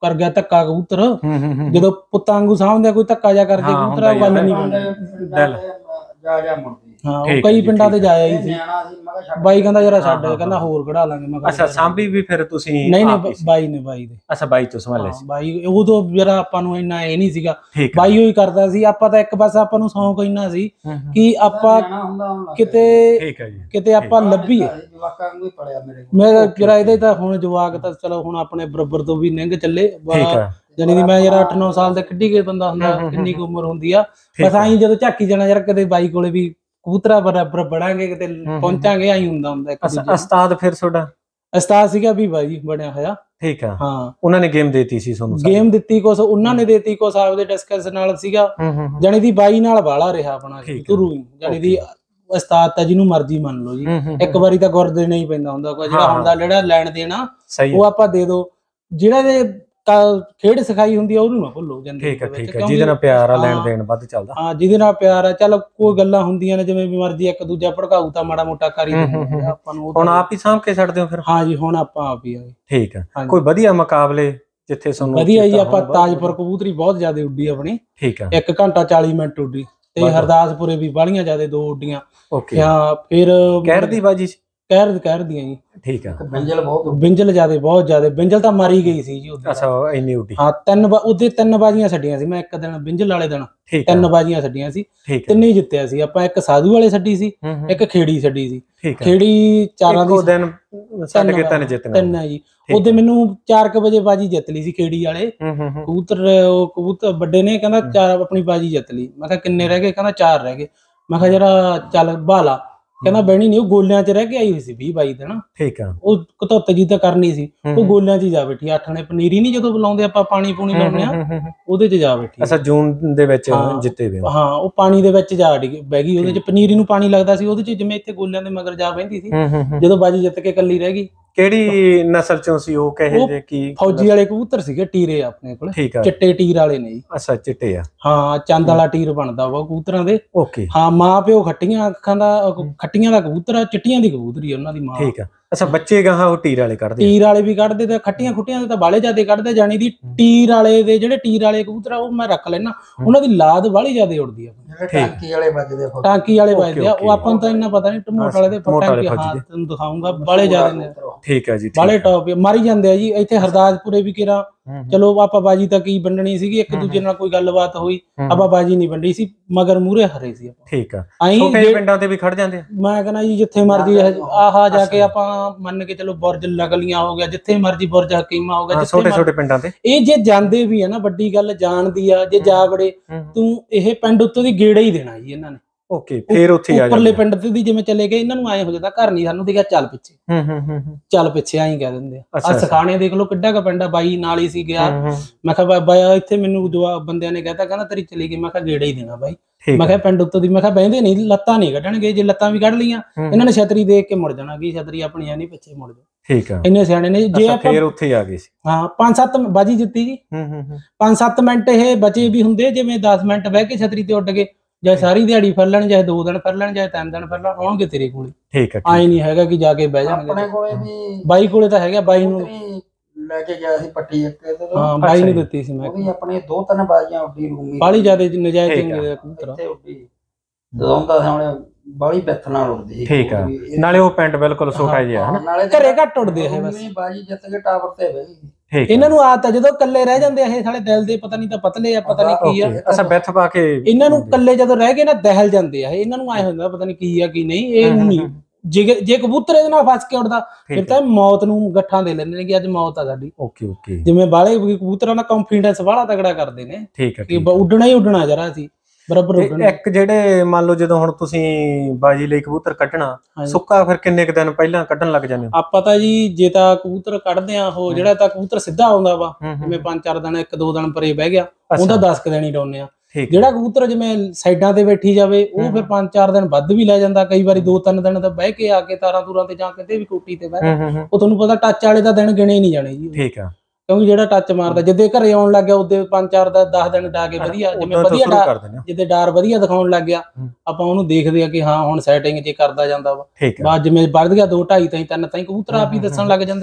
Speaker 1: ਕਰ ਗਿਆ ਧੱਕਾ ਕਬੂਤਰ,
Speaker 3: ਹੂੰ ਹੂੰ ਹੂੰ
Speaker 1: ਜਦੋਂ ਪੁੱਤਾਂ ਵਾਂਗੂ ਸਾਂਭਦੇ ਕੋਈ ਧੱਕਾ ਜਾ ਕਰਕੇ
Speaker 3: ਹਾਂ,
Speaker 1: ਕਬੂਤਰ ਗੱਲ ਨਹੀਂ
Speaker 3: ਹੁੰਦਾ
Speaker 1: ਬਣਦੀ।
Speaker 3: ਦਿਲ
Speaker 2: ਜਾ ਜਾ ਮੁੜਦੀ
Speaker 1: ਹਾਂ ਉਹ
Speaker 3: ਠੀਕ
Speaker 1: ਕਈ
Speaker 3: ਹੈ ਜੀ,
Speaker 1: ਪਿੰਡਾਂ ਤੇ
Speaker 3: ਠੀਕ
Speaker 1: ਜਾਇਆ ਹੀ ਸੀ।
Speaker 2: ਨਿਆਣਾ ਸੀ ਮੈਂ ਕਿਹਾ ਛੱਡ
Speaker 1: ਬਾਈ ਕਹਿੰਦਾ ਜਰਾ
Speaker 3: ਹਾਂ,
Speaker 1: ਛੱਡ,
Speaker 3: ਹਾਂ,
Speaker 1: ਕਹਿੰਦਾ
Speaker 3: ਹਾਂ।
Speaker 1: ਹੋਰ ਕਢਾ ਲਾਂਗੇ। ਮੈਂ ਕਿਹਾ
Speaker 3: ਅੱਛਾ ਸਾਂਭੀ ਵੀ ਫਿਰ ਤੁਸੀਂ
Speaker 1: ਨਹੀਂ
Speaker 3: ਆਪ ਹੀ
Speaker 1: ਨਹੀਂ
Speaker 3: ਸੀ?
Speaker 1: ਬਾਈ ਨੇ ਬਾਈ ਦੇ
Speaker 3: ਅੱਛਾ ਬਾਈ ਤੋਂ ਸੰਭਾਲੇ
Speaker 1: ਹਾਂ,
Speaker 3: ਸੀ।
Speaker 1: ਬਾਈ ਉਦੋਂ ਜਰਾ ਆਪਾਂ ਨੂੰ ਇੰਨਾ ਇਹ ਨਹੀਂ ਸੀਗਾ,
Speaker 3: ਠੀਕ ਹੈ
Speaker 1: ਬਾਈ ਉਹੀ ਕਰਦਾ ਸੀ। ਆਪਾਂ ਤਾਂ ਇੱਕ ਬਸ ਆਪਾਂ ਨੂੰ ਸ਼ੌਂਕ ਇੰਨਾ ਸੀ
Speaker 3: ਹੂੰ, ਹੂੰ।
Speaker 1: ਕਿ ਆਪਾਂ
Speaker 2: ਨਿਆਣਾ ਹੁੰਦਾ ਹੁਣ ਲੱਗ
Speaker 1: ਕਿਤੇ
Speaker 3: ਠੀਕ ਹੈ ਜੀ।
Speaker 1: ਕਿਤੇ ਆਪਾਂ ਲੱਭੀਏ।
Speaker 2: ਜਵਾਕਾਂ ਵਾਂਗੂ ਹੀ ਪੜਿਆ ਮੇਰੇ ਕੋਲ।
Speaker 1: ਮੈਂ
Speaker 3: Okay,
Speaker 1: ਜਰਾ ਇਹਦੇ
Speaker 3: okay.
Speaker 1: ਤਾਂ ਹੁਣ ਜਵਾਕ ਤਾਂ ਚਲੋ ਹੁਣ ਆਪਣੇ ਬਰਾਬਰ ਤੋਂ ਵੀ ਲੰਘ ਚੱਲੇ,
Speaker 3: ਠੀਕ ਹੈ।
Speaker 1: ਜਾਨੀ ਦੀ ਮੈਂ ਯਾਰ ਅੱਠ ਨੌ ਸਾਲ ਦਾ ਕਿੱਡੀ ਕੇ ਬੰਦਾ ਹੁੰਦਾ,
Speaker 3: ਹੂੰ, ਹੂੰ,
Speaker 1: ਕਿੰਨੀ ਕੁ ਉਮਰ ਹੁੰਦੀ ਆ।
Speaker 3: ਠੀਕ
Speaker 1: ਬਸ
Speaker 3: ਹੈ।
Speaker 1: ਆਈ ਜਦੋਂ ਝਾਕੀ ਜਾਣਾ ਯਾਰ ਕਦੇ ਬਾਈ ਕੋਲੇ ਵੀ ਕਬੂਤਰਾ ਬਰਾਬਰ ਬੜਾਂਗੇ, ਕਿਤੇ
Speaker 3: ਹੂੰ।
Speaker 1: ਪਹੁੰਚਾਂਗੇ, ਆਈ ਹੁੰਦਾ ਹੁੰਦਾ ਇੱਕ
Speaker 3: ਅੱਛਾ
Speaker 1: ਦੂਜੇ
Speaker 3: ਉਸਤਾਦ ਫਿਰ ਤੁਹਾਡਾ?
Speaker 1: ਉਸਤਾਦ ਸੀਗਾ ਵੀ ਬਾਈ ਬਣਿਆ ਹੋਇਆ।
Speaker 3: ਠੀਕ ਹੈ।
Speaker 1: ਹਾਂ
Speaker 3: ਉਹਨਾਂ ਨੇ ਗੇਮ ਦੇਤੀ ਸੀ ਤੁਹਾਨੂੰ ਸਾਰੀ?
Speaker 1: ਗੇਮ ਦਿੱਤੀ ਕੁਛ ਉਹਨਾਂ ਨੇ ਦੇਤੀ, ਕੁਛ ਆਪਦੇ ਡਿਸਕਸ ਨਾਲ ਸੀਗਾ।
Speaker 3: ਹੂੰ ਹੂੰ ਹੂੰ।
Speaker 1: ਜਾਨੀ ਦੀ ਬਾਈ ਨਾਲ ਬਾਲਾ ਰਿਹਾ ਆਪਣਾ
Speaker 3: ਠੀਕ ਹੈ।
Speaker 1: ਤੁਰੂ ਹੀ, ਜਾਨੀ ਦੀ ਉਸਤਾਦ ਤਾਂ ਜਿਹਨੂੰ ਮਰਜ਼ੀ ਮੰਨ ਲਓ ਜੀ।
Speaker 3: ਹੂੰ, ਹੂੰ,
Speaker 1: ਇੱਕ ਵਾਰੀ ਤਾਂ ਗੁਰ ਦੇਣਾ ਹੀ ਪੈਂਦਾ ਹੁੰਦਾ, ਕੋਈ ਜਿਹੜਾ
Speaker 3: ਹਾਂ।
Speaker 1: ਹੁੰਦਾ ਜਿਹੜਾ ਲੈਣ ਦੇਣਾ
Speaker 3: ਸਹੀ
Speaker 1: ਉਹ
Speaker 3: ਹੈ।
Speaker 1: ਆਪਾਂ ਦੇ ਦੋ। ਜਿਹੜਾ ਦੇ ਕ- ਖੇਡ ਸਿਖਾਈ ਹੁੰਦੀ ਆ ਉਹਨੂੰ ਨਾ ਭੁੱਲੋ ਜ਼ਿੰਦਗੀ
Speaker 3: ਠੀਕ ਹੈ
Speaker 1: ਦੇ ਵਿੱਚ,
Speaker 3: ਠੀਕ ਹੈ,
Speaker 1: ਕਿਉਂਕਿ-
Speaker 3: ਜਿਹਦੇ ਨਾਲ ਪਿਆਰ ਆ ਲੈਣ
Speaker 1: ਹਾਂ,
Speaker 3: ਦੇਣ ਵੱਧ ਚੱਲਦਾ।
Speaker 1: ਹਾਂ ਜਿਹਦੇ ਨਾਲ ਪਿਆਰ ਆ। ਚੱਲ ਕੋਈ ਗੱਲਾਂ ਹੁੰਦੀਆਂ ਨੇ ਜਿਵੇਂ ਵੀ ਮਰਜ਼ੀ, ਇੱਕ ਦੂਜਾ ਭੜਕਾਊ ਤਾਂ ਮਾੜਾ ਮੋਟਾ ਕਰ ਹੀ
Speaker 3: ਹੂੰ,
Speaker 1: ਦਿੰਦੇ
Speaker 3: ਹੂੰ,
Speaker 1: ਆ
Speaker 3: ਹੂੰ।
Speaker 1: ਆਪਾਂ ਨੂੰ ਉਹ
Speaker 3: ਹੁਣ
Speaker 1: ਤਾਂ-
Speaker 3: ਆਪ ਹੀ ਸਾਂਭ ਕੇ ਛੱਡਦੇ ਹੋ ਫਿਰ?
Speaker 1: ਹਾਂ ਜੀ ਹੁਣ ਆਪਾਂ ਆਪ ਹੀ ਆ ਗਏ।
Speaker 3: ਠੀਕ ਹੈ।
Speaker 1: ਹਾਂਜੀ।
Speaker 3: ਕੋਈ ਵਧੀਆ ਮੁਕਾਬਲੇ ਜਿੱਥੇ ਤੁਹਾਨੂੰ
Speaker 1: ਵਧੀਆ ਜੀ,
Speaker 3: ਚੇਤਾ
Speaker 1: ਆਪਾਂ
Speaker 3: ਹੋਣ ਬਹੁਤ
Speaker 1: ਤਾਜਪੁਰ ਕਬੂਤਰੀ ਬਹੁਤ ਜ਼ਿਆਦਾ ਉੱਡੀ ਆਪਣੀ,
Speaker 3: ਠੀਕ ਹੈ।
Speaker 1: ਇੱਕ ਘੰਟਾ ਚਾਲੀ ਮਿੰਟ ਉੱਡੀ, ਤੇ
Speaker 3: ਬਹੁਤ-
Speaker 1: ਹਰਦਾਸਪੁਰੇ ਵੀ ਬਾਹਲੀਆਂ ਜ਼ਿਆਦਾ ਦੋ ਉੱਡੀਆਂ।
Speaker 3: ਓਕੇ।
Speaker 1: ਹਾਂ ਫਿਰ
Speaker 3: ਕਹਿਰ ਦੀ ਬਾਜੀ ਚ?
Speaker 1: ਕਹਿਰ ਕਹਿਰ ਦੀਆਂ ਜੀ,
Speaker 3: ਠੀਕ ਹੈ।
Speaker 2: ਬੰਜਲ ਬਹੁਤ
Speaker 1: ਬਿੰਜਲ ਜ਼ਿਆਦਾ ਬਹੁਤ ਜ਼ਿਆਦਾ, ਬਿੰਜਲ ਤਾਂ ਮਾਰੀ ਗਈ ਸੀ ਜੀ ਉਹਦੀ।
Speaker 3: ਅੱਛਾ ਉਹ ਇੰਨੀ ਉੱਡੀ?
Speaker 1: ਹਾਂ ਤਿੰਨ ਬਾ- ਉਹਦੇ ਤਿੰਨ ਬਾਜੀਆਂ ਛੱਡੀਆਂ ਸੀ ਮੈਂ ਇੱਕ ਦਿਨ, ਬਿੰਜਲ ਵਾਲੇ ਦਿਨ
Speaker 3: ਠੀਕ ਹੈ।
Speaker 1: ਤਿੰਨ ਬਾਜੀਆਂ ਛੱਡੀਆਂ ਸੀ,
Speaker 3: ਠੀਕ ਹੈ।
Speaker 1: ਤਿੰਨੇ ਹੀ ਜਿੱਤਿਆ ਸੀ ਆਪਾਂ। ਇੱਕ ਸਾਧੂ ਵਾਲੇ ਛੱਡੀ ਸੀ,
Speaker 3: ਹੂੰ, ਹੂੰ।
Speaker 1: ਇੱਕ ਖੇੜੀ ਛੱਡੀ ਸੀ।
Speaker 3: ਠੀਕ ਹੈ।
Speaker 1: ਖੇੜੀ ਚਾਰਾਂ ਦੀ
Speaker 3: ਇੱਕੋ ਦਿਨ ਛੱਡ ਕੇ ਤਿੰਨ ਜਿੱਤਣਾ?
Speaker 1: ਤਿੰਨ ਆ ਜੀ।
Speaker 3: ਠੀਕ
Speaker 1: ਉਹਦੇ
Speaker 3: ਹੈ।
Speaker 1: ਮੈਨੂੰ ਚਾਰ ਕੁ ਵਜੇ ਬਾਜੀ ਜਿੱਤ ਲਈ ਸੀ ਖੇੜੀ ਵਾਲੇ
Speaker 3: ਹੂੰ ਹੂੰ ਹੂੰ।
Speaker 1: ਕਬੂਤਰ। ਉਹ ਕਬੂਤਰ ਵੱਡੇ ਨੇ, ਕਹਿੰਦਾ ਚਾਰ ਆਪਣੀ ਬਾਜੀ ਜਿੱਤ ਲਈ। ਮੈਂ ਕਿਹਾ ਕਿੰਨੇ ਰਹਿ ਗਏ? ਕਹਿੰਦਾ ਚਾਰ ਰਹਿ ਗਏ। ਮੈਂ ਕਿਹਾ ਜਰਾ ਚੱਲ ਬਾਲਾ, ਕਹਿੰਦਾ ਬਹਿਣੀ ਨਹੀਂ, ਉਹ ਗੋਲਿਆਂ 'ਚ ਰਹਿ ਕੇ ਆਈ ਹੋਈ ਸੀ ਵੀਹ ਬਾਈ ਦਿਨ।
Speaker 3: ਠੀਕ ਹੈ।
Speaker 1: ਉਹ ਕਤੁੱਤ ਜੀ ਤਾਂ ਕਰਨੀ ਸੀ,
Speaker 3: ਹੂੰ,
Speaker 1: ਉਹ
Speaker 3: ਹੂੰ।
Speaker 1: ਗੋਲਿਆਂ 'ਚ ਹੀ ਜਾ ਬੈਠੀ। ਅੱਠ ਨੇ ਪਨੀਰੀ ਨਹੀਂ ਜਦੋਂ ਬੁਲਾਉਂਦੇ ਆਪਾਂ ਪਾਣੀ ਪੂਣੀ ਲਾਉਂਦੇ ਆ,
Speaker 3: ਹੂੰ, ਹੂੰ, ਹੂੰ।
Speaker 1: ਉਹਦੇ 'ਚ ਜਾ ਬੈਠੀ।
Speaker 3: ਅੱਛਾ ਜੂਨ ਦੇ ਵਿੱਚ
Speaker 1: ਹਾਂ।
Speaker 3: ਜਿੱਤੇ ਵੇ ਹੋ?
Speaker 1: ਹਾਂ ਉਹ ਪਾਣੀ ਦੇ ਵਿੱਚ ਜਾ ਡਿੱਗ ਬਹਿ ਗਈ, ਉਹਦੇ 'ਚ ਪਨੀਰੀ ਨੂੰ ਪਾਣੀ ਲੱਗਦਾ ਸੀ, ਉਹਦੇ 'ਚ ਜਿਵੇਂ ਇੱਥੇ ਗੋਲਿਆਂ ਦੇ ਮਗਰ ਜਾ ਬਹਿੰਦੀ ਸੀ।
Speaker 3: ਹੂੰ ਹੂੰ ਹੂੰ।
Speaker 1: ਜਦੋਂ ਬਾਜੀ ਜਿੱਤ ਕੇ ਇਕੱਲੀ ਰਹਿ ਗਈ।
Speaker 3: ਕਿਹੜੀ ਨਸਲ ਚੋਂ ਸੀ ਉਹ? ਕਹੇ
Speaker 1: ਉਹ
Speaker 3: ਜੇ ਕੀ?
Speaker 1: ਫੌਜੀ ਵਾਲੇ ਕਬੂਤਰ ਸੀਗੇ, ਟੀਰੇ ਆਪਣੇ ਕੋਲ,
Speaker 3: ਠੀਕ ਹੈ।
Speaker 1: ਚਿੱਟੇ ਟੀਰ ਵਾਲੇ ਨੇ ਜੀ।
Speaker 3: ਅੱਛਾ ਚਿੱਟੇ ਆ?
Speaker 1: ਹਾਂ ਚੰਦ ਵਾਲਾ ਟੀਰ ਬਣਦਾ ਵਾ ਕਬੂਤਰਾਂ ਦੇ।
Speaker 3: ਓਕੇ।
Speaker 1: ਹਾਂ ਮਾਂ ਪਿਓ ਖੱਟੀਆਂ ਅੱਖਾਂ ਦਾ, ਅਹ ਖੱਟੀਆਂ ਦਾ ਕਬੂਤਰ ਆ, ਚਿੱਟੀਆਂ ਦੀ ਕਬੂਤਰੀ ਆ ਉਹਨਾਂ ਦੀ ਮਾਂ।
Speaker 3: ਠੀਕ ਆ। ਅੱਛਾ ਬੱਚੇ ਗਾਹਾਂ ਉਹ ਟੀਰ ਵਾਲੇ ਕੱਢਦੇ ਆ?
Speaker 1: ਟੀਰ ਵਾਲੇ ਵੀ ਕੱਢਦੇ ਤੇ ਖੱਟੀਆਂ ਖੁੱਟੀਆਂ ਦੇ ਤਾਂ ਬਾਲੇ ਜ਼ਿਆਦੇ ਕੱਢਦੇ। ਜਾਣੀ ਦੀ ਟੀਰ ਵਾਲੇ ਦੇ ਜਿਹੜੇ ਟੀਰ ਵਾਲੇ ਕਬੂਤਰ ਆ ਉਹ ਮੈਂ ਰੱਖ ਲੈਣਾ, ਉਹਨਾਂ ਦੀ ਲਾਦ ਬਾਲੀ ਜ਼ਿਆਦੇ ਉੜਦੀ ਆ।
Speaker 2: ਜਿਹੜੇ ਟਾਂਕੀ ਵਾਲੇ ਵੱਜਦੇ ਫੁੱਟ
Speaker 1: ਟਾਂਕੀ ਵਾਲੇ
Speaker 3: Okay,
Speaker 1: ਵੱਜਦੇ ਆ, ਉਹ
Speaker 3: okay.
Speaker 1: ਆਪਾਂ ਨੂੰ ਤਾਂ ਇੰਨਾ ਪਤਾ ਨਹੀਂ। ਟਮੋਟ ਵਾਲੇ ਦੇ
Speaker 3: ਟਮੋਟ ਵਾਲੇ
Speaker 1: ਟਾਂਕੀ, ਹਾਂ
Speaker 3: ਵੱਜਦੇ।
Speaker 1: ਤੈਨੂੰ ਦਿਖਾਉਂਗਾ, ਬਾਲੇ ਜ਼ਿਆਦੇ ਨੇ,
Speaker 3: ਠੀਕ ਆ ਜੀ। ਠੀਕ
Speaker 1: ਬਾਲੇ
Speaker 3: ਆ।
Speaker 1: ਟੌਪ ਮਾਰੀ ਜਾਂਦੇ ਆ ਜੀ। ਇੱਥੇ ਹਰਦਾਸਪੁਰੇ ਵੀ ਕਿਰਾ
Speaker 3: ਹੂੰ, ਹੂੰ।
Speaker 1: ਚਲੋ ਆਪਾਂ ਬਾਜੀ ਤਾਂ ਕੀ ਵੰਡਣੀ ਸੀਗੀ, ਇੱਕ ਦੂਜੇ ਨਾਲ ਕੋਈ ਗੱਲਬਾਤ ਹੋਈ, ਆਪਾਂ ਬਾਜੀ ਨਹੀਂ ਵੰਡੀ ਸੀ, ਮਗਰ ਮੂਰੇ ਹਰੇ ਸੀ ਆਪਾਂ।
Speaker 3: ਠੀਕ ਆ।
Speaker 1: ਆਈ
Speaker 3: ਛੋਟੇ ਪਿੰਡਾਂ ਤੇ ਵੀ ਖੜ ਜਾਂਦੇ ਆ?
Speaker 1: ਮੈਂ ਕਹਿੰਦਾ ਜੀ ਜਿੱਥੇ ਮਰਜੀ ਆਹਾ ਜਾ ਕੇ ਆਪਾਂ ਮੰਨ ਕੇ ਚਲੋ, ਬੁਰਜ ਲਗਲੀਆਂ ਹੋ ਗਿਆ, ਜਿੱਥੇ ਮਰਜੀ ਬੁਰਜ ਹਕੀਮਾ ਹੋ ਗਿਆ,
Speaker 3: ਹਾਂ
Speaker 1: ਜਿੱਥੇ
Speaker 3: ਛੋਟੇ ਛੋਟੇ
Speaker 1: ਮਰਜ਼ੀ-
Speaker 3: ਪਿੰਡਾਂ ਤੇ?
Speaker 1: ਇਹ ਜੇ ਜਾਂਦੇ ਵੀ ਆ ਨਾ, ਵੱਡੀ ਗੱਲ ਜਾਣਦੀ ਆ। ਜੇ ਜਾ ਵੜੇ ਤੂੰ ਇਹ ਪਿੰਡ ਉੱਤੋਂ ਦੀ ਗੇੜਾ ਹੀ ਦੇਣਾ ਜੀ ਇਹਨਾਂ ਨੇ।
Speaker 3: ਓਕੇ ਫੇਰ ਉੱਥੇ ਆ
Speaker 1: ਉੱਪਰਲੇ
Speaker 3: ਜਾਂਦੇ?
Speaker 1: ਪਿੰਡ ਤੇ ਦੀ ਜਿਵੇਂ ਚਲੇ ਗਏ, ਇਹਨਾਂ ਨੂੰ ਐ ਹੋ ਜਾਂਦਾ ਘਰ ਨਹੀਂ ਸਾਨੂੰ ਦਿਖਿਆ, ਚੱਲ ਪਿੱਛੇ,
Speaker 3: ਹੂੰ ਹੂੰ ਹੂੰ ਹੂੰ।
Speaker 1: ਚੱਲ ਪਿੱਛੇ, ਐਂ ਕਹਿ ਦਿੰਦੇ ਆ।
Speaker 3: ਅੱਛਾ,
Speaker 1: ਆ
Speaker 3: ਅੱਛਾ।
Speaker 1: ਸਖਾਣੇ ਦੇਖ ਲਓ ਕਿੱਡਾ ਕੁ ਪਿੰਡ ਆ, ਬਾਈ ਨਾਲ ਹੀ ਸੀ ਗਿਆ।
Speaker 3: ਹੂੰ, ਹੂੰ।
Speaker 1: ਮੈਂ ਕਿਹਾ ਬਾਬਾ ਇੱਥੇ ਮੈਨੂੰ ਜਵਾਬ ਬੰਦਿਆਂ ਨੇ ਕਹਿਤਾ, ਕਹਿੰਦਾ ਤੇਰੀ ਚਲੀ ਗਈ। ਮੈਂ ਕਿਹਾ ਗੇੜਾ ਹੀ ਦੇਣਾ ਬਾਈ।
Speaker 3: ਠੀਕ
Speaker 1: ਮੈਂ
Speaker 3: ਆ।
Speaker 1: ਕਿਹਾ ਪਿੰਡ ਉੱਤੋਂ ਦੀ, ਮੈਂ ਕਿਹਾ ਬਹਿੰਦੇ ਨਹੀਂ, ਲੱਤਾਂ ਨਹੀਂ ਕੱਢਣਗੇ, ਜੇ ਲੱਤਾਂ ਵੀ ਕੱਢ ਲੀਆਂ
Speaker 3: ਹੂੰ।
Speaker 1: ਇਹਨਾਂ ਨੇ ਛਤਰੀ ਦੇਖ ਕੇ ਮੁੜ ਜਾਣਾ, ਕਿ ਛਤਰੀ ਆਪਣੀ ਹੈ ਨਹੀਂ, ਪਿੱਛੇ ਮੁੜ ਜਾ।
Speaker 3: ਠੀਕ ਆ।
Speaker 1: ਇੰਨੇ ਸਿਆਣੇ ਨੇ। ਜੇ
Speaker 3: ਅੱਛਾ
Speaker 1: ਆਪਾਂ
Speaker 3: ਫੇਰ ਉੱਥੇ ਆ ਗਏ ਸੀ?
Speaker 1: ਹਾਂ ਪੰਜ ਸੱਤ ਬਾਜੀ ਜਿੱਤੀ ਜੀ।
Speaker 3: ਹੂੰ ਹੂੰ ਹੂੰ।
Speaker 1: ਪੰਜ ਸੱਤ ਮਿੰਟ ਇਹ ਬਚੇ ਵੀ ਹੁੰਦੇ, ਜਿਵੇਂ ਦਸ ਮਿੰਟ ਬਹਿ ਕੇ ਛਤਰੀ ਤੇ ਉੱਡ ਗਏ, ਜਾਂ ਸਾਰੀ ਦਿਹਾੜੀ ਫਿਰ ਲੈਣ, ਚਾਹੇ ਦੋ ਦਿਨ ਫਿਰ ਲੈਣ, ਚਾਹੇ ਤਿੰਨ ਦਿਨ ਫਿਰ ਲੈਣ, ਆਉਣਗੇ ਤੇਰੇ ਕੋਲੇ।
Speaker 3: ਠੀਕ ਆ।
Speaker 1: ਆਏ ਨਹੀਂ ਹੈਗਾ ਕਿ ਜਾ ਕੇ ਬਹਿ
Speaker 2: ਆਪਣੇ
Speaker 1: ਜਾਣਗੇ।
Speaker 2: ਕੋਲੇ ਵੀ
Speaker 1: ਬਾਈ ਕੋਲੇ ਤਾਂ ਹੈਗਾ, ਬਾਈ ਨੂੰ
Speaker 2: ਕਬੂਤਰੀ ਲੈ ਕੇ ਗਿਆ ਸੀ ਪੱਟੀ ਇੱਕ ਇਹਦੇ ਤੋਂ।
Speaker 1: ਹਾਂ ਬਾਈ ਨੂੰ ਦਿੱਤੀ ਸੀ ਮੈਂ।
Speaker 2: ਉਹ ਵੀ ਆਪਣੇ ਦੋ ਤਿੰਨ ਬਾਜੀਆਂ ਉੱਡੀ ਰੂਮੀ
Speaker 1: ਬਾਲੀ ਜਿਆਦੇ ਨਜਾਇਜ਼
Speaker 3: ਠੀਕ ਆ।
Speaker 1: ਚੰਗੇ ਕਬੂਤਰ।
Speaker 2: ਇੱਥੇ ਉੱਡੀ ਜਦੋਂ ਦਾ ਸਾਹਮਣੇ ਬਾਲੀ ਪੈਥ ਨਾਲ ਉੱਡਦੀ ਸੀ
Speaker 3: ਠੀਕ ਆ।
Speaker 2: ਕਬੂਤਰੀ।
Speaker 3: ਨਾਲੇ ਉਹ ਪਿੰਡ ਬਿਲਕੁਲ ਛੋਟਾ ਜਿਹਾ ਹੈ ਨਾ?
Speaker 2: ਨਾਲੇ
Speaker 1: ਘਰੇ ਘੱਟ ਉੱਡਦੇ ਆ ਇਹ ਬਸ।
Speaker 2: ਰੂਮੀ ਬਾਜੀ ਜਿੱਤ ਕੇ ਟਾਵਰ ਤੇ ਬਹਿ ਗਈ।
Speaker 3: ਠੀਕ ਆ।
Speaker 1: ਇਹਨਾਂ ਨੂੰ ਆਦਤ ਆ, ਜਦੋਂ ਇਕੱਲੇ ਰਹਿ ਜਾਂਦੇ ਆ ਇਹ ਸਾਲੇ ਦਿਲ ਦੇ, ਪਤਾ ਨਹੀਂ ਤਾਂ ਪਤਲੇ ਆ, ਪਤਾ ਨਹੀਂ ਕੀ ਆ।
Speaker 3: ਓਕੇ। ਅੱਛਾ ਬਿੱਥ ਪਾ ਕੇ
Speaker 1: ਇਹਨਾਂ ਨੂੰ ਇਕੱਲੇ ਜਦੋਂ ਰਹਿ ਗਏ ਨਾ, ਦਹਿਲ ਜਾਂਦੇ ਆ ਇਹ। ਇਹਨਾਂ ਨੂੰ ਐ ਹੁੰਦਾ ਪਤਾ ਨਹੀਂ ਕੀ ਆ ਕੀ ਨਹੀਂ। ਇਹ ਨਹੀਂ, ਜੇ ਜੇ ਕਬੂਤਰ ਇਹਦੇ ਨਾਲ ਫਸ ਕੇ ਉੱਡਦਾ ਫਿਰ ਤਾਂ ਮੌਤ ਨੂੰ ਗੱਠਾਂ ਦੇ ਲੈਂਦੇ ਨੇ ਕਿ ਅੱਜ ਮੌਤ ਆ ਸਾਡੀ।
Speaker 3: Okay okay.
Speaker 1: ਜਿਵੇਂ ਬਾਲੇ ਕਬੂਤਰਾਂ ਦਾ ਕੰਫੀਡੈਂਸ ਵਾਲਾ ਤਗੜਾ ਕਰਦੇ ਨੇ
Speaker 3: ਠੀਕ ਹੈ।
Speaker 1: ਕਿ ਉੱਡਣਾ ਹੀ ਉੱਡਣਾ ਜਰਾ ਸੀ, ਬਰਾਬਰ ਉੱਡਣਾ।
Speaker 3: ਇੱਕ ਜਿਹੜੇ ਮੰਨ ਲਓ ਜਦੋਂ ਹੁਣ ਤੁਸੀਂ ਬਾਜੀ ਲਈ ਕਬੂਤਰ ਕੱਢਣਾ, ਸੁੱਕਾ ਫਿਰ ਕਿੰਨੇ ਕੁ ਦਿਨ ਪਹਿਲਾਂ ਕੱਢਣ ਲੱਗ ਜਾਂਦੇ ਹੋ?
Speaker 1: ਆਪਾਂ ਤਾਂ ਜੀ ਜੇ ਤਾਂ ਕਬੂਤਰ ਕੱਢਦੇ ਆ, ਉਹ ਜਿਹੜਾ ਤਾਂ ਕਬੂਤਰ ਸਿੱਧਾ ਆਉਂਦਾ ਵਾ, ਜਿਵੇਂ ਪੰਜ ਚਾਰ ਦਿਨ ਇੱਕ ਦੋ ਦਿਨ ਪਰੇ ਬਹਿ ਗਿਆ, ਉਹਦਾ ਦਸ ਕੁ ਦਿਨ ਹੀ ਡਾਉਨੇ ਆ। ਜਿਹੜਾ ਕਬੂਤਰ ਜਿਵੇਂ ਸਾਈਡਾਂ ਤੇ ਬੈਠੀ ਜਾਵੇ, ਉਹ ਫਿਰ ਪੰਜ ਚਾਰ ਦਿਨ ਵੱਧ ਵੀ ਲੈ ਜਾਂਦਾ, ਕਈ ਵਾਰੀ ਦੋ ਤਿੰਨ ਦਿਨ ਤਾਂ ਬਹਿ ਕੇ ਆ ਕੇ ਤਾਰਾਂ ਤੂਰਾਂ ਤੇ ਜਾਂ ਕਿਤੇ ਵੀ ਕੋਟੀ ਤੇ ਬਹਿ, ਉਹ ਤੁਹਾਨੂੰ ਪਤਾ ਟੱਚ ਵਾਲੇ ਦਾ ਦਿਨ ਗਿਣੇ ਨਹੀਂ ਜਾਣੇ ਜੀ।
Speaker 3: ਠੀਕ ਆ।
Speaker 1: ਕਿਉਂਕਿ ਜਿਹੜਾ ਟੱਚ ਮਾਰਦਾ, ਜਿੱਦੇ ਘਰੇ ਆਉਣ ਲੱਗ ਗਿਆ ਉਹਦੇ ਪੰਜ ਚਾਰ ਦਾ ਦਸ ਦਿਨ ਡਾ ਕੇ ਵਧੀਆ, ਜਿਵੇਂ ਵਧੀਆ ਡਾਰ, ਜਿੱਦੇ ਡਾਰ ਵਧੀਆ ਦਿਖਾਉਣ ਲੱਗ ਗਿਆ, ਆਪਾਂ ਉਹਨੂੰ ਦੇਖਦੇ ਆ ਕਿ ਹਾਂ ਹੁਣ ਸੈਟਿੰਗ ਜੇ ਕਰਦਾ ਜਾਂਦਾ ਵਾ। ਬਾਅਦ ਜਿਵੇਂ ਵੱਧ ਗਿਆ ਦੋ ਢਾਈ ਤਾਈਂ ਤਿੰਨ ਤਾਈਂ ਕਬੂਤਰ ਆਪ ਹੀ ਦੱਸਣ ਲੱਗ ਜਾਂਦਾ ਜੀ।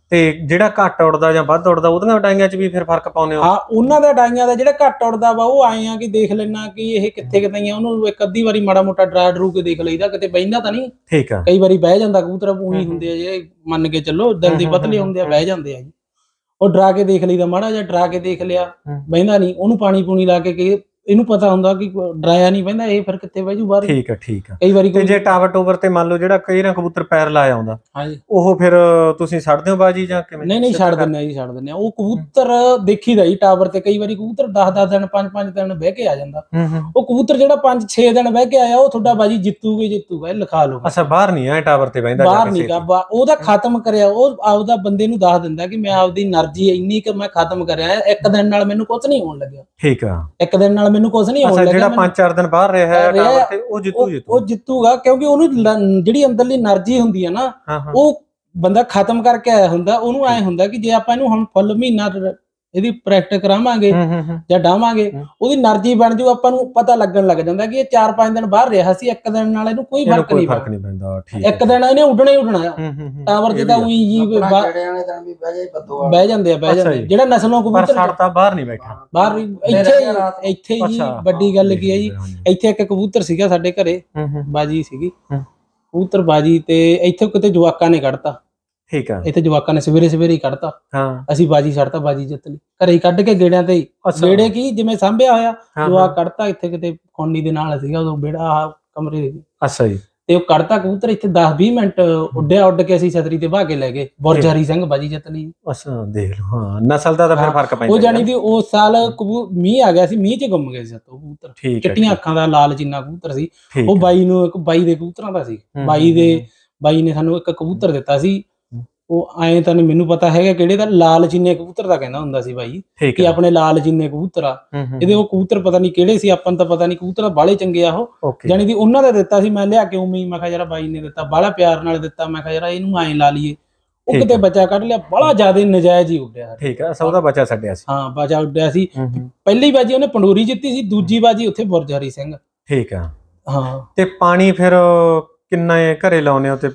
Speaker 3: ਤੇ ਜਿਹੜਾ ਘੱਟ ਉੜਦਾ ਜਾਂ ਵੱਧ ਉੜਦਾ ਉਹਦੀਆਂ ਡਾਈਆਂ 'ਚ ਵੀ ਫਿਰ ਫਰਕ ਪਾਉਂਦੇ ਹੋ?
Speaker 1: ਹਾਂ ਉਹਨਾਂ ਦਾ ਡਾਈਆਂ ਦਾ ਜਿਹੜਾ ਘੱਟ ਉੜਦਾ ਵਾ ਉਹ ਆਏ ਆ ਕਿ ਦੇਖ ਲੈਣਾ ਕਿ ਇਹ ਕਿੱਥੇ ਕਿਤੇ ਆ, ਉਹਨੂੰ ਇੱਕ ਅੱਧੀ ਵਾਰੀ ਮਾੜਾ ਮੋਟਾ ਡਰਾ ਡਰੂ ਕੇ ਦੇਖ ਲਈਦਾ, ਕਿਤੇ ਬਹਿੰਦਾ ਤਾਂ ਨਹੀਂ।
Speaker 3: ਠੀਕ ਆ।
Speaker 1: ਕਈ ਵਾਰੀ ਬਹਿ ਜਾਂਦਾ ਕਬੂਤਰ, ਉਹੀ ਹੁੰਦੇ ਆ ਜਿਹੜੇ ਮੰਨ ਕੇ ਚੱਲੋ ਦਿਲ ਦੇ ਪਤਲੇ ਹੁੰਦੇ ਆ, ਬਹਿ ਜਾਂਦੇ ਆ ਜੀ, ਉਹ ਡਰਾ ਕੇ ਦੇਖ ਲਈਦਾ, ਮਾੜਾ ਜਿਹਾ ਡਰਾ ਕੇ ਦੇਖ ਲਿਆ, ਬਹਿੰਦਾ ਨਹੀਂ, ਉਹਨੂੰ ਪਾਣੀ ਪੂਣੀ ਲਾ ਕੇ ਕਿ ਇਹਨੂੰ ਪਤਾ ਹੁੰਦਾ ਕਿ ਡਰਾਇਆ ਨਹੀਂ ਪੈਂਦਾ, ਇਹ ਫਿਰ ਕਿੱਥੇ ਬਹਿ ਜੂ ਬਾਹਰ।
Speaker 3: ਠੀਕ ਆ ਠੀਕ ਆ।
Speaker 1: ਕਈ ਵਾਰੀ
Speaker 3: ਤੇ ਜੇ ਟਾਵਰ ਟੂਵਰ ਤੇ ਮੰਨ ਲਓ ਜਿਹੜਾ ਕਈ ਨਾ ਕਬੂਤਰ ਪੈਰ ਲਾਇਆ ਆਉਂਦਾ,
Speaker 1: ਹਾਂਜੀ,
Speaker 3: ਉਹ ਫਿਰ ਤੁਸੀਂ ਛੱਡਦੇ ਹੋ ਬਾਜੀ ਜਾਂ ਕਿਵੇਂ?
Speaker 1: ਨਹੀਂ ਨਹੀਂ ਛੱਡ ਦਿੰਦੇ ਆ ਜੀ, ਛੱਡ ਦਿੰਦੇ ਆ। ਉਹ ਕਬੂਤਰ ਦੇਖੀਦਾ ਜੀ ਟਾਵਰ ਤੇ, ਕਈ ਵਾਰੀ ਕਬੂਤਰ ਦਸ ਦਸ ਦਿਨ ਪੰਜ ਪੰਜ ਦਿਨ ਬਹਿ ਕੇ ਆ ਜਾਂਦਾ। ਉਹ ਕਬੂਤਰ ਜਿਹੜਾ ਪੰਜ ਛੇ ਦਿਨ ਬਹਿ ਕੇ ਆਇਆ ਉਹ ਤੁਹਾਡਾ ਬਾਜੀ ਜਿੱਤੂਗੇ ਜਿੱਤੂਗਾ, ਇਹ ਲਿਖਾ ਲਓ।
Speaker 3: ਅੱਛਾ, ਬਾਹਰ ਨਹੀਂ ਆ ਟਾਵਰ ਤੇ ਬਹਿੰਦਾ?
Speaker 1: ਬਾਹਰ ਨਹੀਂ ਗਾ, ਉਹਦਾ ਖਤਮ ਕਰਿਆ, ਉਹ ਆਪਦਾ ਬੰਦੇ ਨੂੰ ਦੱਸ ਦਿੰਦਾ ਕਿ ਮੈਂ ਆਪਦੀ એનર્ਜੀ ਇੰਨੀ ਕਿ ਮੈਂ ਖਤਮ ਕਰਿਆ, ਇੱਕ ਦਿਨ ਨਾਲ ਮੈਨੂੰ ਕੁਝ ਨਹੀਂ ਹੋਣ ਲੱਗਿਆ।
Speaker 3: ਠੀਕ ਆ।
Speaker 1: ਇੱਕ ਦਿਨ ਨਾਲ ਮੈਨੂੰ ਕੁਝ ਨਹੀਂ ਹੋਣ ਲੱਗਿਆ।
Speaker 3: ਜਿਹੜਾ ਪੰਜ ਚਾਰ ਦਿਨ ਬਾਹਰ ਰਿਹਾ ਹੈ ਟਾਵਰ ਤੇ ਉਹ ਜਿੱਤੂ ਜਿੱਤੂ
Speaker 1: ਉਹ ਜਿੱਤੂਗਾ, ਕਿਉਂਕਿ ਉਹਨੂੰ ਜਿਹੜੀ ਅੰਦਰਲੀ એનર્ਜੀ ਹੁੰਦੀ ਹੈ ਨਾ, ਉਹ ਬੰਦਾ ਖਤਮ ਕਰਕੇ ਆਇਆ ਹੁੰਦਾ। ਉਹਨੂੰ ਐ ਹੁੰਦਾ ਕਿ ਜੇ ਆਪਾਂ ਇਹਨੂੰ ਹੁਣ ਫੁੱਲ ਮਹੀਨਾ ਇਹਦੀ ਪ੍ਰੈਕਟਿਸ ਕਰਾਵਾਂਗੇ ਜਾਂ ਡਾਵਾਂਗੇ, ਉਹਦੀ એનર્ਜੀ ਬਣ ਜੂ, ਆਪਾਂ ਨੂੰ ਪਤਾ ਲੱਗਣ ਲੱਗ ਜਾਂਦਾ ਕਿ ਇਹ ਚਾਰ ਪੰਜ ਦਿਨ ਬਾਹਰ ਰਿਹਾ ਸੀ, ਇੱਕ ਦਿਨ ਨਾਲ ਇਹਨੂੰ ਕੋਈ ਫਰਕ ਨਹੀਂ ਪੈਂਦਾ। ਇੱਕ ਦਿਨ ਇਹਨੇ ਉੱਡਣਾ ਹੀ ਉੱਡਣਾ ਟਾਵਰ ਤੇ, ਤਾਂ ਉਹੀ ਜੀ ਬਹਿ ਜਾਂਦੇ ਆ, ਬਹਿ ਜਾਂਦੇ। ਜਿਹੜਾ ਨਸਲੋਂ ਕਬੂਤਰ
Speaker 3: ਛੱਡਦਾ ਬਾਹਰ ਨਹੀਂ ਬੈਠਾ,
Speaker 1: ਬਾਹਰ ਇੱਥੇ ਇੱਥੇ ਜੀ ਵੱਡੀ ਗੱਲ ਕੀ ਹੈ ਜੀ, ਇੱਥੇ ਇੱਕ ਕਬੂਤਰ ਸੀਗਾ ਸਾਡੇ ਘਰੇ, ਬਾਜੀ ਸੀਗੀ ਕਬੂਤਰ ਬਾਜੀ, ਤੇ ਇੱਥੇ ਕਿਤੇ ਜਵਾਕਾਂ ਨੇ ਕੱਢਤਾ।
Speaker 3: ਠੀਕ ਆ।
Speaker 1: ਇੱਥੇ ਜਵਾਕਾਂ ਨੇ ਸਵੇਰੇ ਸਵੇਰੇ ਹੀ ਕੱਢਤਾ, ਅਸੀਂ ਬਾਜੀ ਛੱਡਤਾ, ਬਾਜੀ ਜਿੱਤ ਲਈ, ਘਰੇ ਹੀ ਕੱਢ ਕੇ ਗੇੜਿਆਂ ਤੇ, ਗੇੜੇ ਕੀ ਜਿਵੇਂ ਸਾਂਭਿਆ ਹੋਇਆ ਜਵਾਕ ਕੱਢਤਾ। ਇੱਥੇ ਕਿਤੇ ਖੋਨੀ ਦੇ ਨਾਲ ਸੀਗਾ ਉਦੋਂ ਬੇੜਾ ਕਮਰੇ ਦੇ।
Speaker 3: ਅੱਛਾ ਜੀ।
Speaker 1: ਤੇ ਉਹ ਕੱਢਤਾ ਕਬੂਤਰ, ਇੱਥੇ ਦਸ ਵੀਹ ਮਿੰਟ ਉੱਡਿਆ, ਉੱਡ ਕੇ ਅਸੀਂ ਛਤਰੀ ਤੇ ਭਾ ਕੇ ਲੈ ਗਏ, ਬੁਰਜਹਰੀ ਸਿੰਘ ਬਾਜੀ ਜਿੱਤ ਲਈ।
Speaker 3: ਅੱਛਾ, ਦੇਖ ਲਓ। ਹਾਂ, ਨਸਲ ਦਾ ਤਾਂ ਫਿਰ ਫਰਕ ਪੈਂਦਾ।
Speaker 1: ਉਹ ਜਾਨੀ ਦੀ ਉਸ ਸਾਲ ਮੀਂਹ ਆ ਗਿਆ ਸੀ, ਮੀਂਹ ਚ ਗੁੰਮ ਗਏ ਸੀ ਕਬੂਤਰ, ਚਿੱਟੀਆਂ ਅੱਖਾਂ ਦਾ ਲਾਲ ਚੀਨਾ ਕਬੂਤਰ ਸੀ। ਉਹ ਬਾਈ ਨੂੰ ਇੱਕ ਬਾਈ ਦੇ ਕਬੂਤਰਾਂ ਦਾ ਸੀ, ਬਾਈ ਦੇ ਬਾਈ ਨੇ ਸਾਨੂੰ ਇੱਕ ਕਬੂਤਰ ਦਿੱਤਾ ਸੀ। ਉਹ ਐਂ ਤਾਂ ਨਹੀਂ ਮੈਨੂੰ ਪਤਾ ਹੈਗਾ ਕਿਹੜੇ ਦਾ, ਲਾਲ ਚੀਨੇ ਕਬੂਤਰ ਦਾ ਕਹਿੰਦਾ ਹੁੰਦਾ ਸੀ ਬਾਈ, ਕਿ ਆਪਣੇ ਲਾਲ ਚੀਨੇ ਕਬੂਤਰ ਆ ਇਹਦੇ। ਉਹ ਕਬੂਤਰ ਪਤਾ ਨਹੀਂ ਕਿਹੜੇ ਸੀ, ਆਪਾਂ ਨੂੰ ਤਾਂ ਪਤਾ ਨਹੀਂ, ਕਬੂਤਰ ਬਾਹਲੇ ਚੰਗੇ ਆ ਉਹ, ਜਾਨੀ ਦੀ ਉਹਨਾਂ ਦਾ ਦਿੱਤਾ ਸੀ। ਮੈਂ ਲਿਆ ਕੇ ਉਵੇਂ ਹੀ, ਮੈਂ ਕਿਹਾ ਯਾਰ ਬਾਈ ਨੇ ਦਿੱਤਾ, ਬਾਹਲਾ ਪਿਆਰ ਨਾਲ ਦਿੱਤਾ, ਮੈਂ ਕਿਹਾ ਯਾਰ ਇਹਨੂੰ ਐਂ ਲਾ ਲਈਏ। ਉਹ ਕਿਤੇ ਬੱਚਾ ਕੱਢ ਲਿਆ, ਬੜਾ ਜ਼ਿਆਦਾ ਨਜਾਇਜ਼ ਹੀ ਉੱਡਿਆ।
Speaker 3: ਠੀਕ ਆ, ਸੌਦਾ ਬੱਚਾ ਛੱਡਿਆ ਸੀ।
Speaker 1: ਹਾਂ, ਬੱਚਾ ਉੱਡਿਆ ਸੀ। ਪਹਿਲੀ ਬਾਜੀ ਉਹਨੇ ਪੰਡੋਰੀ ਜਿੱਤੀ ਸੀ, ਦੂਜੀ ਬਾਜੀ ਉੱਥੇ ਬੁਰਜਹਰੀ ਸਿੰਘ।
Speaker 3: ਠੀਕ ਆ।
Speaker 1: ਹਾਂ,
Speaker 3: ਤੇ ਪਾਣੀ ਫਿਰ ਕਿੰਨਾ ਘਰੇ ਲਾਉਨੇ ਹੋ ਤੇ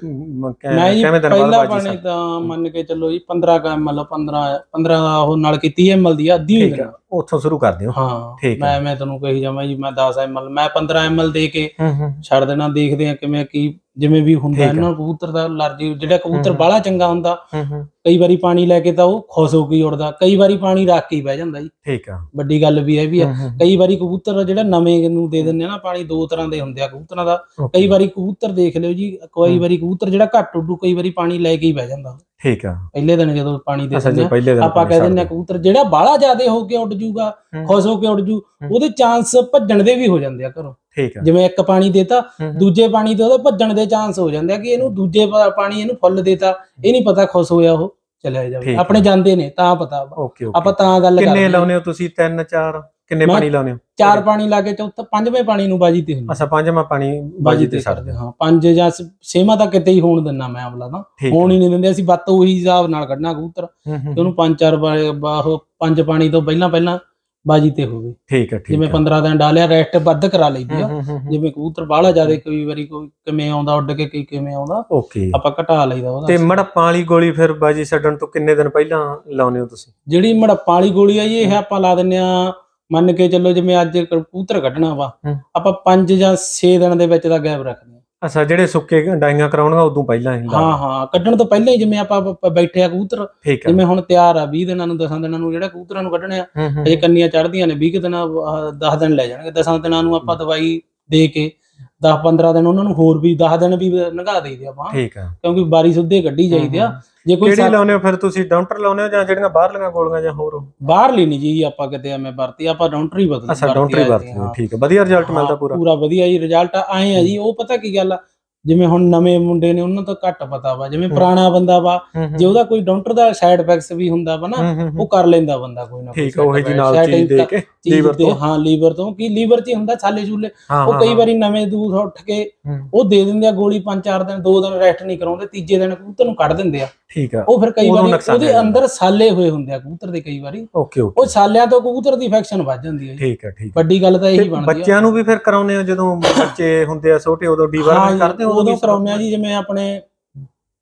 Speaker 3: ਕਿਵੇਂ ਦਿਨ
Speaker 1: ਪਹਿਲਾ ਪਾਣੀ ਤਾਂ ਮੰਨ ਕੇ ਚੱਲੋ ਜੀ ਪੰਦਰਾਂ ਕ ਐਮਐਲ, ਪੰਦਰਾਂ ਪੰਦਰਾਂ ਉਹ ਨਾਲ ਕੀ ਤੀਹ ਐਮਐਲ ਦੀ ਅੱਧੀ ਹੋਈ ਨਾ,
Speaker 3: ਉੱਥੋਂ ਸ਼ੁਰੂ ਕਰਦੇ ਹੋ?
Speaker 1: ਹਾਂ, ਮੈਂ ਮੈਂ ਤੁਹਾਨੂੰ ਕਹੀ ਜਾਵਾਂ ਜੀ, ਮੈਂ ਦਸ ਐਮਐਲ, ਮੈਂ ਪੰਦਰਾਂ ਐਮਐਲ ਦੇ ਕੇ ਛੱਡ ਦੇਣਾ। ਦੇਖਦੇ ਆ ਕਿਵੇਂ ਕੀ ਜਿਵੇਂ ਵੀ ਹੁੰਦਾ ਇਹਨਾਂ ਕਬੂਤਰ ਦਾ ਅਲਰਜੀ। ਜਿਹੜਾ ਕਬੂਤਰ ਬਾਹਲਾ ਚੰਗਾ ਹੁੰਦਾ, ਕਈ ਵਾਰੀ ਪਾਣੀ ਲੈ ਕੇ ਤਾਂ ਉਹ ਖੁਸ਼ ਹੋ ਕੇ ਉੱਡਦਾ, ਕਈ ਵਾਰੀ ਪਾਣੀ ਰੱਖ ਕੇ ਬਹਿ ਜਾਂਦਾ ਜੀ।
Speaker 3: ਠੀਕ ਆ।
Speaker 1: ਵੱਡੀ ਗੱਲ ਵੀ ਇਹ ਵੀ ਆ, ਕਈ ਵਾਰੀ ਕਬੂਤਰ ਜਿਹੜਾ ਨਵੇਂ ਨੂੰ ਦੇ ਦਿੰਦੇ ਆ ਨਾ ਪਾਣੀ, ਦੋ ਤਰ੍ਹਾਂ ਦੇ ਹੁੰਦੇ ਆ ਕਬੂਤਰਾਂ ਦਾ। ਕਈ ਵਾਰੀ ਕਬੂਤਰ ਦੇਖ ਲਿਓ ਜੀ, ਕਈ ਵਾਰੀ ਕਬੂਤਰ ਜਿਹੜਾ ਘੱਟ ਉੱਡੂ, ਕਈ ਵਾਰੀ ਪਾਣੀ ਲੈ ਕੇ ਹੀ ਬਹਿ ਜਾਂਦਾ।
Speaker 3: ਠੀਕ ਆ।
Speaker 1: ਪਹਿਲੇ ਦਿਨ ਜਦੋਂ ਪਾਣੀ ਦੇ ਦਿੰਦੇ ਆਪਾਂ ਕਹਿ ਦਿੰਦੇ ਆ ਕਬੂਤਰ ਜਿਹੜਾ ਬਾਹਲਾ ਜ਼ਿਆਦਾ ਹੋ ਕੇ ਉੱਡ ਜੂਗਾ, ਖੁਸ਼ ਹੋ ਕੇ ਉੱਡ ਜੂ, ਉਹਦੇ ਚਾਂਸ ਭੱਜਣ ਦੇ ਵੀ ਹੋ ਜਾਂਦੇ ਆ ਘਰੋਂ।
Speaker 3: ਠੀਕ ਆ।
Speaker 1: ਜਿਵੇਂ ਇੱਕ ਪਾਣੀ ਦੇਤਾ, ਦੂਜੇ ਪਾਣੀ ਤੇ ਉਹਦੇ ਭੱਜਣ ਦੇ ਚਾਂਸ ਹੋ ਜਾਂਦੇ ਆ ਕਿ ਇਹਨੂੰ ਦੂਜੇ ਪਾਣੀ ਇਹਨੂੰ ਫੁੱਲ ਦੇਤਾ, ਇਹ ਨਹੀਂ ਪਤਾ ਖੁਸ਼ ਹੋਇਆ ਉਹ ਚਲਿਆ ਜਾਵੇ। ਆਪਣੇ ਜਾਂਦੇ ਨੇ ਤਾਂ ਪਤਾ, ਆਪਾਂ ਤਾਂ ਗੱਲ ਕਰਦੇ।
Speaker 3: ਕਿੰਨੇ ਲਾਉਨੇ ਹੋ ਤੁਸੀਂ? ਤਿੰਨ ਚਾਰ? ਕਿੰਨੇ ਪਾਣੀ ਲਾਉਨੇ ਹੋ?
Speaker 1: ਚਾਰ ਪਾਣੀ ਲਾ ਕੇ ਚੌਥਾ ਪੰਜਵੇਂ ਪਾਣੀ ਨੂੰ ਬਾਜੀ ਤੇ ਹੁੰਦਾ।
Speaker 3: ਅੱਛਾ, ਪੰਜਵਾਂ ਪਾਣੀ ਬਾਜੀ ਤੇ ਛੱਡਦੇ?
Speaker 1: ਹਾਂ, ਪੰਜ ਜਾਂ ਛੇਵਾਂ ਤਾਂ ਕਿਤੇ ਹੀ ਹੋਣ ਦਿੰਨਾ ਮੈਂ ਅਮਲਾ ਤਾਂ, ਹੋਣ ਹੀ ਨਹੀਂ ਦਿੰਦੇ ਅਸੀਂ। ਬੱਤ ਉਹੀ ਹਿਸਾਬ ਨਾਲ ਕੱਢਣਾ ਕਬੂਤਰ, ਉਹਨੂੰ ਪੰਜ ਚਾਰ ਉਹ ਪੰਜ ਪਾਣੀ ਤੋਂ ਪਹਿਲਾਂ ਪਹਿਲਾਂ ਬਾਜੀ ਤੇ ਹੋਵੇ।
Speaker 3: ਠੀਕ ਹੈ, ਠੀਕ।
Speaker 1: ਜਿਵੇਂ ਪੰਦਰਾਂ ਦਿਨ ਡਾਲਿਆ, ਰੈਸਟ ਵੱਧ ਕਰਾ ਲਈਦੀ ਆ। ਜਿਵੇਂ ਕਬੂਤਰ ਬਾਹਲਾ ਜ਼ਿਆਦਾ ਕਈ ਵਾਰੀ ਕੋਈ ਕਿਵੇਂ ਆਉਂਦਾ ਉੱਡ ਕੇ, ਕਈ ਕਿਵੇਂ ਆਉਂਦਾ, ਆਪਾਂ ਘਟਾ ਲਈਦਾ ਉਹਦਾ।
Speaker 3: ਤੇ ਮੜੱਪਾਂ ਵਾਲੀ ਗੋਲੀ ਫਿਰ ਬਾਜੀ ਛੱਡਣ ਤੋਂ ਕਿੰਨੇ ਦਿਨ ਪਹਿਲਾਂ ਲਾਉਨੇ ਹੋ ਤੁਸੀਂ?
Speaker 1: ਜਿਹੜੀ ਮੜੱਪਾਂ ਵਾਲੀ ਗੋਲੀ ਆ ਜੀ, ਇਹ ਆਪਾਂ ਲਾ ਦਿੰਨੇ ਆ, ਮੰਨ ਕੇ ਚੱਲੋ ਜਿਵੇਂ ਅੱਜ ਕਬੂਤਰ ਕੱਢਣਾ ਵਾ, ਆਪਾਂ ਪੰਜ ਜਾਂ ਛੇ ਦਿਨ ਦੇ ਵਿੱਚ ਦਾ ਗੈਪ ਰੱਖਦੇ ਆ।
Speaker 3: ਅੱਛਾ, ਜਿਹੜੇ ਸੁੱਕੇ ਡਾਈਆਂ ਕਰਾਉਣਗਾ ਉਦੋਂ ਪਹਿਲਾਂ ਹੀ?
Speaker 1: ਹਾਂ ਹਾਂ, ਕੱਢਣ ਤੋਂ ਪਹਿਲਾਂ ਹੀ। ਜਿਵੇਂ ਆਪਾਂ ਬੈਠੇ ਆ ਕਬੂਤਰ, ਜਿਵੇਂ ਹੁਣ ਤਿਆਰ ਆ ਵੀਹ ਦਿਨਾਂ ਨੂੰ, ਦਸਾਂ ਦਿਨਾਂ ਨੂੰ ਜਿਹੜਾ ਕਬੂਤਰਾਂ ਨੂੰ ਕੱਢਣੇ ਆ, ਅਜੇ ਕੰਨੀਆਂ ਚੜ੍ਹਦੀਆਂ ਨੇ, ਵੀਹ ਦਿਨਾਂ ਦਸ ਦਿਨ ਲੈ ਜਾਣਗੇ। ਦਸਾਂ ਦਿਨਾਂ ਨੂੰ ਆਪਾਂ ਦਵਾਈ ਦੇ ਕੇ ਦਸ ਪੰਦਰਾਂ ਦਿਨ ਉਹਨਾਂ ਨੂੰ ਹੋਰ ਵੀ ਦਸ ਦਿਨ ਵੀ ਲੰਘਾ ਦੇਈਦੇ ਆਪਾਂ।
Speaker 3: ਠੀਕ ਆ।
Speaker 1: ਕਿਉਂਕਿ ਬਾਰੀ ਸੁੱਧੇ ਕੱਢੀ ਜਾਈਦੇ ਆ।
Speaker 3: ਜੇ ਕੋਈ ਕਿਹੜੀ ਲਾਉਨੇ ਹੋ ਫਿਰ ਤੁਸੀਂ? ਡਾਊਂਟਰ ਲਾਉਨੇ ਹੋ ਜਾਂ ਜਿਹੜੀਆਂ ਬਾਹਰਲੀਆਂ ਗੋਲੀਆਂ ਜਾਂ ਹੋਰ?
Speaker 1: ਬਾਹਰਲੀ ਨਹੀਂ ਜੀ ਆਪਾਂ ਕਿਤੇ ਐਵੇਂ ਵਰਤੀ, ਆਪਾਂ ਡਾਊਂਟਰ ਹੀ ਬਦਲ।
Speaker 3: ਅੱਛਾ, ਡਾਊਂਟਰ ਹੀ ਵਰਤੀ। ਠੀਕ ਹੈ, ਵਧੀਆ ਰਿਜ਼ਲਟ ਮਿਲਦਾ ਪੂਰਾ?
Speaker 1: ਪੂਰਾ ਵਧੀਆ ਜੀ ਰਿਜ਼ਲਟ ਆਏ ਆ ਜੀ। ਉਹ ਪਤਾ ਕੀ ਗੱਲ ਆ, ਜਿਵੇਂ ਹੁਣ ਨਵੇਂ ਮੁੰਡੇ ਨੇ ਉਹਨਾਂ ਤੋਂ ਘੱਟ ਪਤਾ ਵਾ, ਜਿਵੇਂ ਪੁਰਾਣਾ ਬੰਦਾ ਵਾ, ਜੇ ਉਹਦਾ ਕੋਈ ਡਾਕਟਰ ਦਾ ਸਾਈਡ ਇਫੈਕਟਸ ਵੀ ਹੁੰਦਾ ਵਾ ਨਾ, ਉਹ ਕਰ ਲੈਂਦਾ ਬੰਦਾ ਕੋਈ ਨਾ ਕੋਈ।
Speaker 3: ਠੀਕ ਹੈ, ਉਹੀ ਜੀ ਨਾਲ ਚੀਜ਼ ਦੇ ਕੇ ਲੀਵਰ ਤੋਂ।
Speaker 1: ਹਾਂ, ਲੀਵਰ ਤੋਂ। ਕੀ ਲੀਵਰ 'ਚ ਹੁੰਦਾ ਛਾਲੇ ਛੂਲੇ, ਉਹ ਕਈ ਵਾਰੀ ਨਵੇਂ ਦੂਰ ਉੱਠ ਕੇ ਉਹ ਦੇ ਦਿੰਦੇ ਆ ਗੋਲੀ, ਪੰਜ ਚਾਰ ਦਿਨ ਦੋ ਦਿਨ ਰੈਸਟ ਨਹੀਂ ਕਰਾਉਂਦੇ, ਤੀਜੇ ਦਿਨ ਕਬੂਤਰ ਨੂੰ ਕੱਢ ਦਿੰਦੇ ਆ।
Speaker 3: ਠੀਕ ਆ।
Speaker 1: ਉਹ ਫਿਰ ਕਈ ਵਾਰੀ ਉਹਦੇ ਅੰਦਰ ਸਾਲੇ ਹੋਏ ਹੁੰਦੇ ਆ ਕਬੂਤਰ ਦੇ, ਕਈ ਵਾਰੀ
Speaker 3: ਓਕੇ ਓਕੇ,
Speaker 1: ਉਹ ਸਾਲਿਆਂ ਤੋਂ ਕਬੂਤਰ ਦੀ ਇਨਫੈਕਸ਼ਨ ਵੱਧ ਜਾਂਦੀ ਹੈ।
Speaker 3: ਠੀਕ ਹੈ, ਠੀਕ।
Speaker 1: ਵੱਡੀ ਗੱਲ ਤਾਂ ਇਹੀ ਬਣਦੀ ਆ।
Speaker 3: ਬੱਚਿਆਂ ਨੂੰ ਵੀ ਫਿਰ ਕਰਾਉਨੇ ਆ ਜਦੋਂ ਬੱਚੇ ਹੁੰਦੇ ਆ ਛੋਟੇ, ਉਦੋਂ ਡੀਵਾਰਮਿੰਗ ਕਰਦੇ ਹੋ?
Speaker 1: ਉਦੋਂ ਕਰਾਉਂਦੇ ਆ ਜੀ। ਜਿਵੇਂ ਆਪਣੇ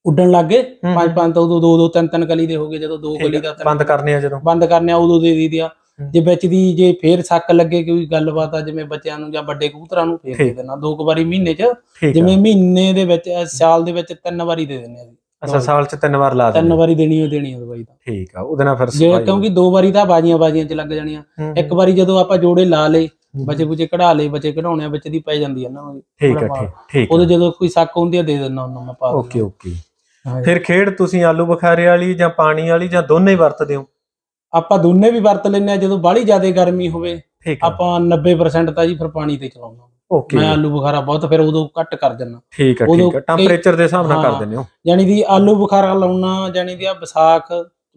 Speaker 1: ਉੱਡਣ ਲੱਗ ਗਏ ਪੰਜ ਪੰਜ ਤੋਂ ਉਦੋਂ ਦੋ ਦੋ ਤਿੰਨ ਤਿੰਨ ਕਲੀ ਦੇ ਹੋ ਗਏ ਜਦੋਂ ਦੋ ਕਲੀ ਦਾ
Speaker 3: ਬੰਦ ਕਰਨੇ ਆ ਜਦੋਂ
Speaker 1: ਬੰਦ ਕਰਨੇ ਆ ਉਦੋਂ ਦੇ ਦੀ ਦਿਆ ਜੇ ਵਿੱਚ ਦੀ ਜੇ ਫੇਰ ਸੱਕ ਲੱਗੇ ਕੋਈ ਗੱਲਬਾਤ ਆ ਜਿਵੇਂ ਬੱਚਿਆਂ ਨੂੰ ਜਾਂ ਵੱਡੇ ਕਬੂਤਰਾਂ ਨੂੰ ਫੇਰ ਦੇ ਦੇਣਾ ਦੋ ਕੁ ਵਾਰੀ ਮਹੀਨੇ ਚ ਜਿਵੇਂ ਮਹੀਨੇ ਦੇ ਵਿੱਚ ਸਾਲ ਦੇ ਵਿੱਚ ਤਿੰਨ ਵਾਰੀ ਦੇ ਦਿੰਦੇ ਆ ਜੀ।
Speaker 3: ਅੱਛਾ ਸਾਲ ਚ ਤਿੰਨ ਵਾਰ ਲਾ
Speaker 1: ਤਿੰਨ ਵਾਰੀ ਦੇਣੀ ਓ ਦੇਣੀ ਆ ਦਵਾਈ ਤਾਂ
Speaker 3: ਠੀਕ ਆ ਉਹਦੇ ਨਾਲ ਫਿਰ
Speaker 1: ਜੇ ਕਿਉਂਕਿ ਦੋ ਵਾਰੀ ਤਾਂ ਬਾਜੀਆਂ ਬਾਜੀਆਂ ਚ ਲੱਗ ਜਾਣੀਆਂ ਇੱਕ ਵਾਰੀ ਜਦੋਂ ਆਪਾਂ ਜੋੜੇ ਲਾ ਲਏ ਬੱਚੇ ਬੁਚੇ ਕਢਾ ਲਏ ਬੱਚੇ ਕਢਾਉਣੇ ਵਿੱਚ ਦੀ ਪੈ ਜਾਂਦੀ ਆ ਨਾ
Speaker 3: ਠੀਕ ਆ ਠੀਕ ਠੀਕ
Speaker 1: ਉਹਦੇ ਜਦੋਂ ਕੋਈ ਸੱਕ ਹੁੰਦੀ ਆ ਦੇ ਦਿੰਦਾ ਉਹਨੂੰ ਮੈਂ ਪਾ
Speaker 3: ਓਕੇ ਓਕੇ ਫਿਰ ਖੇਡ ਤੁਸੀਂ ਆਲੂ ਬੁਖਾਰੇ ਵਾਲੀ ਜਾਂ ਪਾਣੀ ਵਾਲੀ ਜਾਂ ਦੋਨੇ ਹੀ ਵਰਤਦੇ ਹੋ?
Speaker 1: ਆਪਾਂ ਦੋਨੇ ਵੀ ਵਰਤ ਲੈਂਦੇ ਆ ਜਦੋਂ ਬਾਹਲੀ ਜ਼ਿਆਦਾ ਗਰਮੀ ਹੋਵੇ ਆਪਾਂ ਨੱਬੇ ਪ੍ਰਸੈਂਟ ਤਾਂ ਜੀ ਫਿਰ ਪਾਣੀ ਤੇ ਚਲਾਉਣਾ
Speaker 3: ਓਕੇ
Speaker 1: ਮੈਂ ਆਲੂ ਬੁਖਾਰਾ ਬਹੁਤ ਫਿਰ ਉਦੋਂ ਘੱਟ ਕਰ ਦਿੰਦਾ
Speaker 3: ਠੀਕ ਆ ਠੀਕ ਆ ਟੈਂਪਰੇਚਰ ਦੇ ਹਿਸਾਬ ਨਾਲ ਕਰ ਦਿੰਦੇ ਹੋ
Speaker 1: ਯਾਨੀ ਦੀ ਆਲੂ ਬੁਖਾਰਾ ਲਾਉਣਾ ਯਾਨੀ ਦੀ ਆ ਵਿਸਾਖ